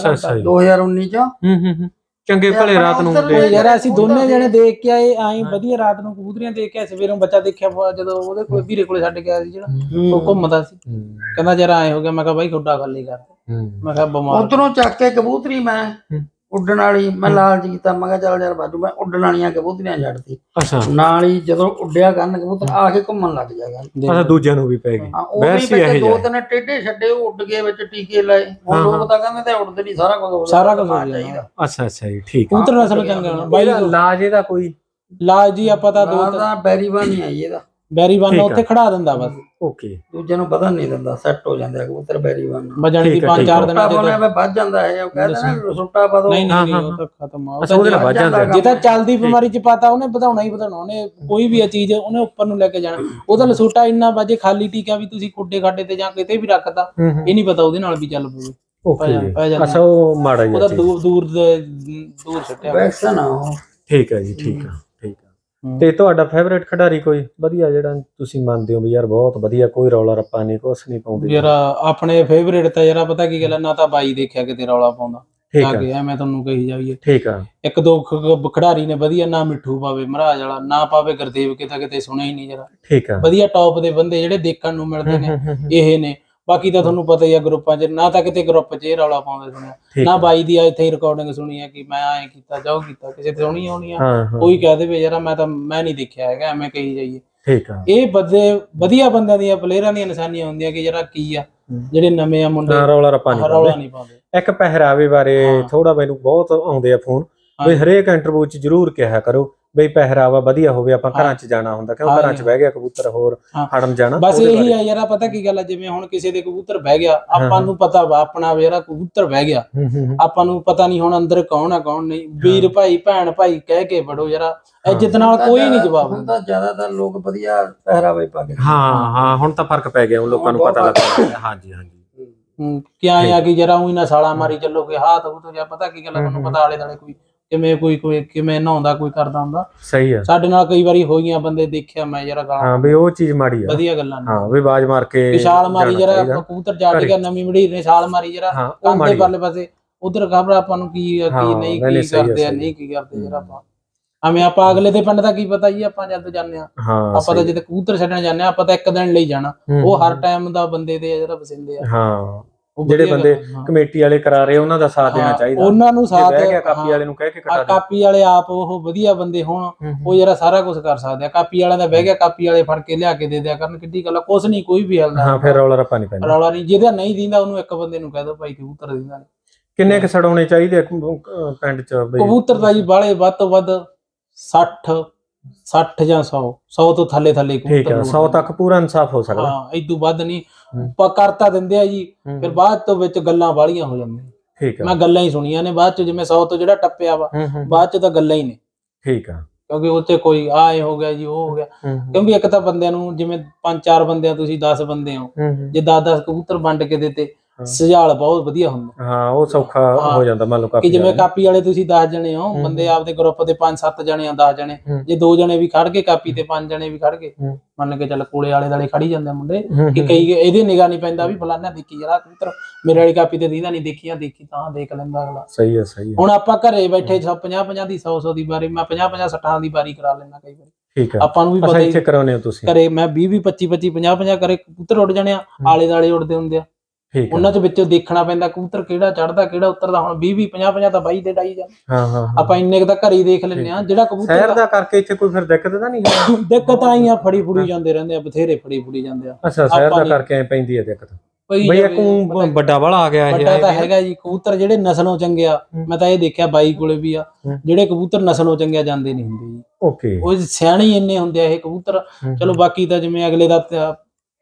Speaker 2: ਦੋ ਹਜ਼ਾਰ ਉੱਨੀ ਚ।
Speaker 3: ਚੰਗੇ ਭਲੇ ਰਾਤ ਨੂੰ
Speaker 1: ਯਾਰ ਅਸੀਂ ਦੋਨੇ ਜਣੇ ਦੇਖ ਕੇ ਆਏ, ਆਈ ਵਧੀਆ ਰਾਤ ਨੂੰ ਕਬੂਤਰੀਆਂ ਦੇਖ ਕੇ। ਸਵੇਰੋਂ ਬੱਚਾ ਦੇਖਿਆ ਜਦੋਂ ਉਹਦੇ ਕੋਲ ਵੀਰੇ ਕੋਲੇ ਛੱਡ ਗਿਆ ਸੀ, ਜਿਹੜਾ ਉਹ ਘੁੰਮਦਾ ਸੀ, ਕਹਿੰਦਾ ਜਰਾ ਐ ਹੋ ਗਿਆ। ਮੈਂ ਕਿਹਾ ਬਾਈ ਖੁੱਡਾ ਖਾਲੀ ਕਰ। ਮੈਂ ਕਿਹਾ ਬਿਮਾਰ
Speaker 2: ਉਧਰੋਂ ਚੱਕ ਕੇ ਕਬੂਤਰੀ ਮੈਂ ਉੱਡਣ ਵਾਲੀ ਮੈਂ ਲਾਲਚ ਕੀਤਾ, ਮੈਂ ਕਿਹਾ ਚੱਲ ਯਾਰ ਬਾਜੂ ਮੈਂ ਉੱਡਣ ਵਾਲੀਆਂ ਕਬੂਤਰੀਆਂ ਛੱਡਤੀ। ਨਾਲ ਹੀ ਜਦੋਂ ਉੱਡਿਆ ਕਰਨ ਕਬੂਤਰ ਆ ਕੇ ਘੁੰਮਣ ਲੱਗ ਜਾਗਾ,
Speaker 3: ਦੂਜਿਆਂ ਨੂੰ ਵੀ ਪੈ ਗਈ।
Speaker 2: ਦੋ ਤਿੰਨ ਟੇਢੇ ਛੱਡੇ, ਉਹ ਉੱਡ ਗਏ ਵਿੱਚ ਟੀਕੇ ਲਾਏ। ਹੁਣ ਲੋਕ ਤਾਂ ਕਹਿੰਦੇ ਤੇ ਉੱਡਦੇ ਨਹੀਂ, ਸਾਰਾ ਕੁਝ
Speaker 1: ਸਾਰਾ ਕੁਝ ਚਾਹੀਦਾ।
Speaker 3: ਅੱਛਾ ਅੱਛਾ ਜੀ, ਠੀਕ
Speaker 1: ਆ। ਕਬੂਤਰ ਨਸਲ ਚੰਗਾ
Speaker 3: ਬਾਈ, ਇਲਾਜ ਇਹਦਾ ਕੋਈ?
Speaker 1: ਇਲਾਜ ਜੀ ਆਪਾਂ ਤਾਂ ਦੋ
Speaker 2: ਤਾਂ ਬੈਰੀਵਾਨ ਹੀ ਆਈ ਇਹਦਾ।
Speaker 1: ਬੈਰੀਵਾਨ ਉੱਥੇ ਖੜਾ ਦਿੰਦਾ ਬਸ,
Speaker 3: ਓਕੇ
Speaker 2: ਦੂਜੇ ਨੂੰ ਪਤਾ ਨਹੀਂ ਦਿੰਦਾ, ਸੈੱਟ ਹੋ ਜਾਂਦੇ ਆ ਕਬੂਤਰ ਬੈਰੀ ਬਣ
Speaker 1: ਵਜਣ ਦੀ ਪੰਜ ਚਾਰ ਦਿਨਾਂ
Speaker 2: ਦੇ ਬਾਅਦ ਵੱਜ ਜਾਂਦਾ ਹੈ। ਉਹ ਕਹਿੰਦੇ ਨਾ ਸੁੱਟਾ ਪਾ ਦੋ,
Speaker 1: ਨਹੀਂ ਨਹੀਂ ਉਹ ਤਾਂ ਖਤਮ ਆ।
Speaker 3: ਉਹਦੇ ਨਾਲ ਵੱਜ ਜਾਂਦਾ।
Speaker 1: ਜੇ ਤਾਂ ਚੱਲਦੀ ਬਿਮਾਰੀ ਚ ਪਾਤਾ ਉਹਨੇ ਵਧਾਉਣਾ ਹੀ ਵਧਾਉਣਾ, ਉਹਨੇ ਕੋਈ ਵੀ ਚੀਜ਼ ਉਹਨੇ ਉੱਪਰ ਨੂੰ ਲੈ ਕੇ ਜਾਣਾ। ਉਹਦਾ ਲਸੋਟਾ ਇੰਨਾ ਵਜੇ ਖਾਲੀ ਟੀਕਾ ਵੀ ਤੁਸੀਂ ਖੁੱਡੇ ਖਾਡੇ ਤੇ ਜਾਂ ਕਿਤੇ ਵੀ ਰੱਖਤਾ, ਇਹ ਨਹੀਂ ਪਤਾ ਉਹਦੇ ਨਾਲ ਵੀ ਚੱਲ ਪਊਗੀ।
Speaker 3: ਅੱਛਾ ਉਹ ਮਾੜਾ ਹੀ
Speaker 1: ਉਹਦਾ ਦੂਰ ਦੂਰ ਦੂਰ ਸੁੱਟਿਆ
Speaker 2: ਵੈਕਸਨ ਆ ਉਹ।
Speaker 3: ਠੀਕ ਹੈ ਜੀ, ਠੀਕ ਆ ਠੀਕ ਆ। ਤੇ ਤੁਹਾਡਾ ਫੇਵਰੇਟ ਖਿਡਾਰੀ ਕੋਈ ਵਧੀਆ ਜਿਹੜਾ ਤੁਸੀਂ ਮੰਨਦੇ ਹੋ ਵੀ ਯਾਰ ਬਹੁਤ ਵਧੀਆ, ਕੋਈ ਰੌਲਾ ਰੱਪਾ ਨਹੀਂ, ਕੁਛ ਨਹੀਂ ਪਾਉਂਦੇ?
Speaker 1: ਯਾਰ ਆਪਣੇ ਫੇਵਰੇਟ ਤਾਂ ਯਾਰ ਪਤਾ ਕੀ ਗੱਲ, ਨਾ ਤਾਂ ਬਾਈ ਦੇਖਿਆ ਕਿਤੇ ਰੌਲਾ ਪਾਉਂਦਾ, ਐਵੇਂ ਤੁਹਾਨੂੰ ਕਹੀ ਜਾਈਏ।
Speaker 3: ਠੀਕ ਆ।
Speaker 1: ਇੱਕ ਦੋ ਖਿਡਾਰੀ ਨੇ ਵਧੀਆ, ਨਾ ਮਿੱਠੂ ਪਾਵੇ ਮਹਾਰਾਜ ਵਾਲਾ, ਨਾ ਪਾਵੇ ਗੁਰਦੇਵ ਕਿਤੇ ਕਿਤੇ ਸੁਣਿਆ ਹੀ ਨਹੀਂ ਜਰਾ।
Speaker 3: ਠੀਕ ਆ।
Speaker 1: ਵਧੀਆ ਟੌਪ ਦੇ ਬੰਦੇ ਜਿਹੜੇ ਦੇਖਣ ਨੂੰ ਮਿਲਦੇ ਨੇ ਇਹ ਨੇ। ਬਾਕੀ ਤਾਂ ਤੁਹਾਨੂੰ ਪਤਾ ਹੀ ਆ ਗਰੁੱਪਾਂ 'ਚ, ਨਾ ਤਾਂ ਕਿਤੇ ਗਰੁੱਪ 'ਚ ਇਹ ਰੌਲਾ ਪਾਉਂਦੇ ਸੁਣਿਆ, ਨਾ ਬਾਈ ਦੀ ਇੱਥੇ ਰਿਕਾਰਡਿੰਗ ਸੁਣੀ ਹੈ ਕਿ ਮੈਂ ਐਂ ਕੀਤਾ ਜਾਓ ਕੀਤਾ, ਕਿਸੇ ਤੇ ਸੁਣੀ ਆਉਣੀ ਆ ਕੋਈ ਕਹਿ ਦੇਵੇ ਯਾਰ ਮੈਂ ਤਾਂ ਮੈਂ ਨਹੀਂ ਦੇਖਿਆ ਹੈਗਾ, ਐਵੇਂ ਕਹੀ ਜਾਈਏ।
Speaker 3: ਠੀਕ ਆ।
Speaker 1: ਇਹ ਬੰਦੇ ਵਧੀਆ ਬੰਦਿਆਂ ਦੀਆਂ ਪਲੇਅਰਾਂ ਦੀਆਂ ਨਿਸ਼ਾਨੀਆਂ ਹੁੰਦੀਆਂ ਕਿ ਯਾਰ ਕੀ ਆ ਜਿਹੜੇ ਨਵੇਂ ਆ ਮੁੰਡੇ
Speaker 3: ਰੌਲਾ ਰੱਪਾ ਨਹੀਂ
Speaker 1: ਪਾਉਂਦੇ।
Speaker 3: ਇੱਕ ਪਹਿਰਾਵੇ ਬਾਰੇ ਥੋੜਾ ਮੈਨੂੰ ਬਹੁਤ ਆਉਂਦੇ ਆ ਫੋਨ ਵੀ ਹਰੇਕ ਇੰਟਰਵਿਊ 'ਚ ਜ਼ਰੂਰ ਕਿਹਾ ਕਰੋ ਬਈ ਪਹਿਰਾਵਾ ਵਧੀਆ ਹੋਵੇ, ਆਪਾਂ ਘਰਾਂ 'ਚ ਜਾਣਾ ਹੁੰਦਾ ਕਿਉਂ ਘਰਾਂ 'ਚ ਬਹਿ ਗਿਆ ਕਬੂਤਰ ਹੋਰ ਫੜਨ ਜਾਣਾ।
Speaker 1: ਬਸ ਇਹੀ ਆ ਯਾਰ, ਪਤਾ ਕੀ ਗੱਲ ਆ, ਜਿਵੇਂ ਹੁਣ ਕਿਸੇ ਦੇ ਕਬੂਤਰ ਬਹਿ ਗਿਆ, ਆਪਾਂ ਨੂੰ ਪਤਾ ਵਾ ਆਪਣਾ ਯਾਰ ਕਬੂਤਰ ਬਹਿ ਗਿਆ, ਆਪਾਂ ਨੂੰ ਪਤਾ ਨਹੀਂ ਹੁਣ ਅੰਦਰ ਕੌਣ ਆ ਕੌਣ ਨਹੀਂ। ਵੀਰ ਭਾਈ ਭੈਣ ਭਾਈ ਕਹਿ ਕੇ ਫੜੋ ਯਾਰ, ਇੱਜ਼ਤ ਨਾਲ ਕੋਈ ਨਹੀਂ ਜਵਾਬ
Speaker 2: ਹੁੰਦਾ। ਜ਼ਿਆਦਾਤਰ ਲੋਕ ਵਧੀਆ ਪਹਿਰਾਵੇ ਪਾ ਕੇ,
Speaker 3: ਹਾਂ ਹਾਂ ਹੁਣ ਤਾਂ ਫਰਕ ਪੈ ਗਿਆ, ਹੁਣ ਲੋਕਾਂ ਨੂੰ ਪਤਾ ਲੱਗ ਗਿਆ। ਹਾਂਜੀ ਹਾਂਜੀ
Speaker 1: ਕਿਆ ਆ ਕਿ ਜਰਾ ਉਹੀ ਨਾ ਸਾਲਾ ਮਾਰੀ ਚੱਲੋਗੇ ਹਾਂ ਤਾਂ ਜਾਂ ਪਤਾ ਕੀ ਗੱਲ, ਤੁਹਾਨੂੰ ਪਤਾ ਆਲੇ ਦੁਆਲੇ ਕੋਈ ਕਿਵੇਂ ਕੋਈ ਕੋਈ ਕਿਵੇਂ ਨਹਾਉਂਦਾ ਕੋਈ ਕਰਦਾ ਹੁੰਦਾ।
Speaker 3: ਸਹੀ ਆ।
Speaker 1: ਸਾਡੇ ਨਾਲ ਕਈ ਵਾਰੀ ਹੋਈਆਂ, ਬੰਦੇ ਦੇਖਿਆ ਮੈਂ ਯਾਰ ਗਾਲਾਂ।
Speaker 3: ਹਾਂ ਵੀ ਉਹ ਚੀਜ਼ ਮਾੜੀ ਆ, ਵਧੀਆ
Speaker 1: ਗੱਲਾਂ
Speaker 3: ਹਾਂ ਵੀ ਆਵਾਜ਼ ਮਾਰ ਕੇ
Speaker 1: ਛਾਲ ਮਾਰੀ ਜਰਾ, ਕਬੂਤਰ ਜੱਟ ਗਿਆ ਨਵੀਂ ਮੜੀਰ ਨੇ ਛਾਲ ਮਾਰੀ ਜਰਾ ਕੰਨ ਦੇ ਪਰਲੇ ਪਾਸੇ, ਉਧਰ ਖਬਰ ਆਪਾਂ ਨੂੰ ਕੀ ਕੀ ਨਹੀਂ ਕੀ ਕਰਦੇ ਆ ਨਹੀਂ ਕੀ ਕਰਦੇ ਯਾਰ। ਆਪਾਂ ਐਵੇਂ ਆਪਾਂ ਅਗਲੇ ਦੇ ਪਿੰਡ ਦਾ ਕੀ ਪਤਾ ਜੀ, ਆਪਾਂ ਜਦ ਜਾਂਦੇ ਆ ਆਪਾਂ ਤਾਂ ਜਿੱਥੇ ਕਬੂਤਰ ਛੱਡਣ ਜਾਂਦੇ ਆ ਆਪਾਂ ਤਾਂ ਇੱਕ ਦਿਨ ਲਈ ਜਾਣਾ, ਉਹ ਹਰ ਟਾਈਮ ਦਾ ਬੰਦੇ ਦੇ ਜਿਹੜਾ ਵਸਿੰਦੇ ਆ।
Speaker 3: ਹਾਂ ਜਿਹੜੇ ਬੰਦੇ ਕਮੇਟੀ ਵਾਲੇ ਕਰਾ ਰਹੇ ਉਹਨਾਂ ਦਾ ਸਾਥ ਦੇਣਾ ਚਾਹੀਦਾ,
Speaker 1: ਉਹਨਾਂ ਨੂੰ ਸਾਥ।
Speaker 3: ਕਾਪੀ ਵਾਲੇ ਨੂੰ ਕਹਿ ਕੇ ਕਟਾ ਦੇ,
Speaker 1: ਕਾਪੀ ਵਾਲੇ ਆਪ ਉਹ ਵਧੀਆ ਬੰਦੇ ਹੋਣ, ਉਹ ਜਿਹੜਾ ਸਾਰਾ ਕੁਝ ਕਰ ਸਕਦੇ ਆ। ਕਾਪੀ ਵਾਲਿਆਂ ਦਾ ਬਹਿ ਗਿਆ, ਕਾਪੀ ਵਾਲੇ ਫੜ ਕੇ ਲਿਆ ਕੇ ਦੇ ਦਿਆ ਕਰਨ, ਕਿੱਡੀ ਗੱਲ ਆ, ਕੁਛ ਨਹੀਂ ਕੋਈ ਵੀ ਹੱਲਦਾ।
Speaker 3: ਹਾਂ ਫਿਰ ਰੌਲਾ ਰੱਪਾ ਨਹੀਂ ਪੈਂਦਾ,
Speaker 1: ਰੌਲਾ ਨਹੀਂ। ਜਿਹਦਾ ਨਹੀਂ ਦਿੰਦਾ ਉਹਨੂੰ ਇੱਕ ਬੰਦੇ ਨੂੰ ਕਹਿ ਦੋ ਭਾਈ ਕਬੂਤਰ ਦਿੰਦਾ ਨਹੀਂ।
Speaker 3: ਕਿੰਨੇ ਕੁ ਛਡਾਉਣੇ ਚਾਹੀਦੇ ਪਿੰਡ ਚ
Speaker 1: ਕਬੂਤਰ ਦਾ ਜੀ? ਬਾਲੇ ਵੱਧ ਤੋਂ ਵੱਧ ਸੱਠ ਸੱਠ ਜਾਂ ਸੌ ਸੌ ਤੋਂ ਥੱਲੇ ਥੱਲੇ
Speaker 3: ਕਬੂਤਰ, ਸੌ ਤੱਕ ਪੂਰਾ ਇਨਸਾਫ ਹੋ ਸਕਦਾ।
Speaker 1: ਹਾਂ ਇਦੋਂ ਵੱਧ ਨਹੀਂ ਕਰਤਾ ਦਿੰਦੇ ਆ ਜੀ, ਫਿਰ ਬਾਅਦ ਤੋਂ ਵਿੱਚ ਗੱਲਾਂ ਵਾਲੀਆਂ ਹੋ ਜਾਂਦੀਆਂ।
Speaker 3: ਠੀਕ ਆ।
Speaker 1: ਮੈਂ ਗੱਲਾਂ ਹੀ ਸੁਣੀਆਂ ਨੇ ਬਾਅਦ ਚ, ਜਿਵੇਂ ਸੌ ਤੋਂ ਜਿਹੜਾ ਟੱਪਿਆ ਵਾ ਬਾਅਦ ਚ ਤਾਂ ਗੱਲਾਂ ਹੀ ਨੇ।
Speaker 3: ਠੀਕ ਆ।
Speaker 1: ਕਿਉਂਕਿ ਉੱਥੇ ਕੋਈ ਆ ਇਹ ਹੋ ਗਿਆ ਜੀ ਉਹ ਹੋ ਗਿਆ, ਕਿਉਂਕਿ ਇੱਕ ਤਾਂ ਬੰਦਿਆਂ ਨੂੰ ਜਿਵੇਂ ਪੰਜ ਚਾਰ ਬੰਦਿਆਂ ਤੁਸੀਂ ਦਸ ਬੰਦੇ ਹੋ, ਜੇ ਦਸ ਦਸ ਕਬੂਤਰ ਵੰਡ ਕੇ ਦਿੱਤੇ ਸੁਝਾਲ ਬਹੁਤ ਵਧੀਆ ਹੁੰਦਾ।
Speaker 3: ਹਾਂ ਉਹ ਸੌਖਾ ਹੋ ਜਾਂਦਾ। ਮੰਨ ਲਓ
Speaker 1: ਕਿ ਜਿਵੇਂ ਕਾਪੀ ਵਾਲੇ ਤੁਸੀਂ ਦਸ ਜਣੇ ਹੋ ਬੰਦੇ, ਆਪਦੇ ਗਰੁੱਪ ਦੇ ਪੰਜ ਸੱਤ ਜਣੇ ਆ, ਦਸ ਜਣੇ, ਜੇ ਦੋ ਜਣੇ ਵੀ ਖੜ ਗਏ ਕਾਪੀ ਤੇ ਪੰਜ ਜਣੇ ਵੀ ਖੜ ਗਏ, ਮੰਨ ਕੇ ਚੱਲ ਕੋਲੇ ਆਲੇ ਦਾਲੇ ਖੜੀ ਜਾਂਦੇ ਮੁੰਡੇ, ਕਿ ਕਈ ਇਹਦੇ ਨਿਗਾਹ ਨਹੀਂ ਪੈਂਦਾ ਵੀ ਫਲਾਨਾ ਦੇਖੀ ਜਰਾ ਕਬੂਤਰ ਮੇਰੇ ਵਾਲੀ ਕਾਪੀ ਤੇ ਦੀਦਾ ਨਹੀਂ, ਦੇਖੀਆਂ ਦੇਖੀ ਤਾਂ ਦੇਖ ਲੈਂਦਾ ਅਗਲਾ।
Speaker 3: ਸਹੀ ਹੈ ਸਹੀ ਹੈ।
Speaker 1: ਹੁਣ ਆਪਾਂ ਘਰੇ ਬੈਠੇ ਪੰਜਾਹ ਪੰਜਾਹ ਦੀ ਸੌ ਸੌ ਦੀ ਵਾਰੀ, ਮੈਂ ਪੰਜਾਹ ਪੰਜਾਹ ਸੱਠਾਂ ਦੀ ਵਾਰੀ ਕਰਾ ਲੈਣਾ ਕਈ ਵਾਰੀ।
Speaker 3: ਠੀਕ ਆ।
Speaker 1: ਆਪਾਂ ਨੂੰ ਵੀ ਪਤਾ
Speaker 3: ਇੱਥੇ ਕਰਾਉਨੇ ਹੋ ਤੁਸੀਂ
Speaker 1: ਘਰੇ, ਮੈਂ ਵੀਹ ਵੀਹ ਪੱਚੀ ਪੱਚੀ ਪੰਜਾਹ ਪੰਜਾਹ ਕਰੇ ਕਬੂਤਰ ਉੱਡ ਜਾਣੇ ਆ, ਆਲੇ ਦਾਲੇ ਉੱਡਦੇ ਹੁੰਦੇ ਆ, ਉਹਨਾਂ ਚ ਵਿੱਚੋਂ ਦੇਖਣਾ ਪੈਂਦਾ ਕਬੂਤਰ ਕਿਹੜਾ ਚੜਦਾ ਕਿਹੜਾ ਉਤਰਦਾ। ਹੁਣ ਵੀਹ ਵੀਹ ਪੰਜਾਹ ਪੰਜਾਹ ਤਾਂ ਬਾਈ ਦੇ ਡਾਈ ਜਾਂਦੇ,
Speaker 3: ਹਾਂ ਹਾਂ
Speaker 1: ਆਪਾਂ ਇੰਨੇ ਕੁ ਤਾਂ ਘਰੇ ਹੀ ਦੇਖ ਲੈਂਦੇ ਆ। ਜਿਹੜਾ ਕਬੂਤਰ
Speaker 3: ਸ਼ਹਿਰ ਦਾ ਕਰਕੇ ਇੱਥੇ ਕੋਈ ਫਿਰ ਦਿੱਕਤ ਤਾਂ ਨਹੀਂ ਹੈ?
Speaker 1: ਦਿੱਕਤ ਆਈ ਆ, ਫੜੀ ਫੁੜੀ ਜਾਂਦੇ ਰਹਿੰਦੇ ਆ, ਬਥੇਰੇ ਫੜੀ ਫੁੜੀ ਜਾਂਦੇ ਆ।
Speaker 3: ਅੱਛਾ ਸ਼ਹਿਰ ਦਾ ਕਰਕੇ ਐ ਪੈਂਦੀ ਹੈ ਦਿੱਕਤ ਬਈ। ਇੱਕ ਵੱਡਾ ਵਾਲਾ ਆ ਗਿਆ,
Speaker 1: ਵੱਡਾ ਤਾਂ ਹੈਗਾ ਜੀ। ਕਬੂਤਰ ਜਿਹੜੇ ਨਸਲੋਂ ਚੰਗਿਆ, ਮੈਂ ਤਾਂ ਇਹ ਦੇਖਿਆ ਬਾਈ ਕੋਲੇ ਵੀ ਆ, ਜਿਹੜੇ ਕਬੂਤਰ ਨਸਲੋਂ ਚੰਗਿਆ ਜਾਂਦੇ ਨਹੀਂ ਹੁੰਦੇ ਜੀ।
Speaker 3: ਓਕੇ।
Speaker 1: ਉਹ ਸਿਆਣੇ ਇੰਨੇ ਹੁੰਦੇ ਆ ਇਹ ਕਬੂਤਰ। ਚਲੋ ਬਾਕੀ ਤਾਂ ਜਿਵੇਂ ਅਗਲੇ ਦਾ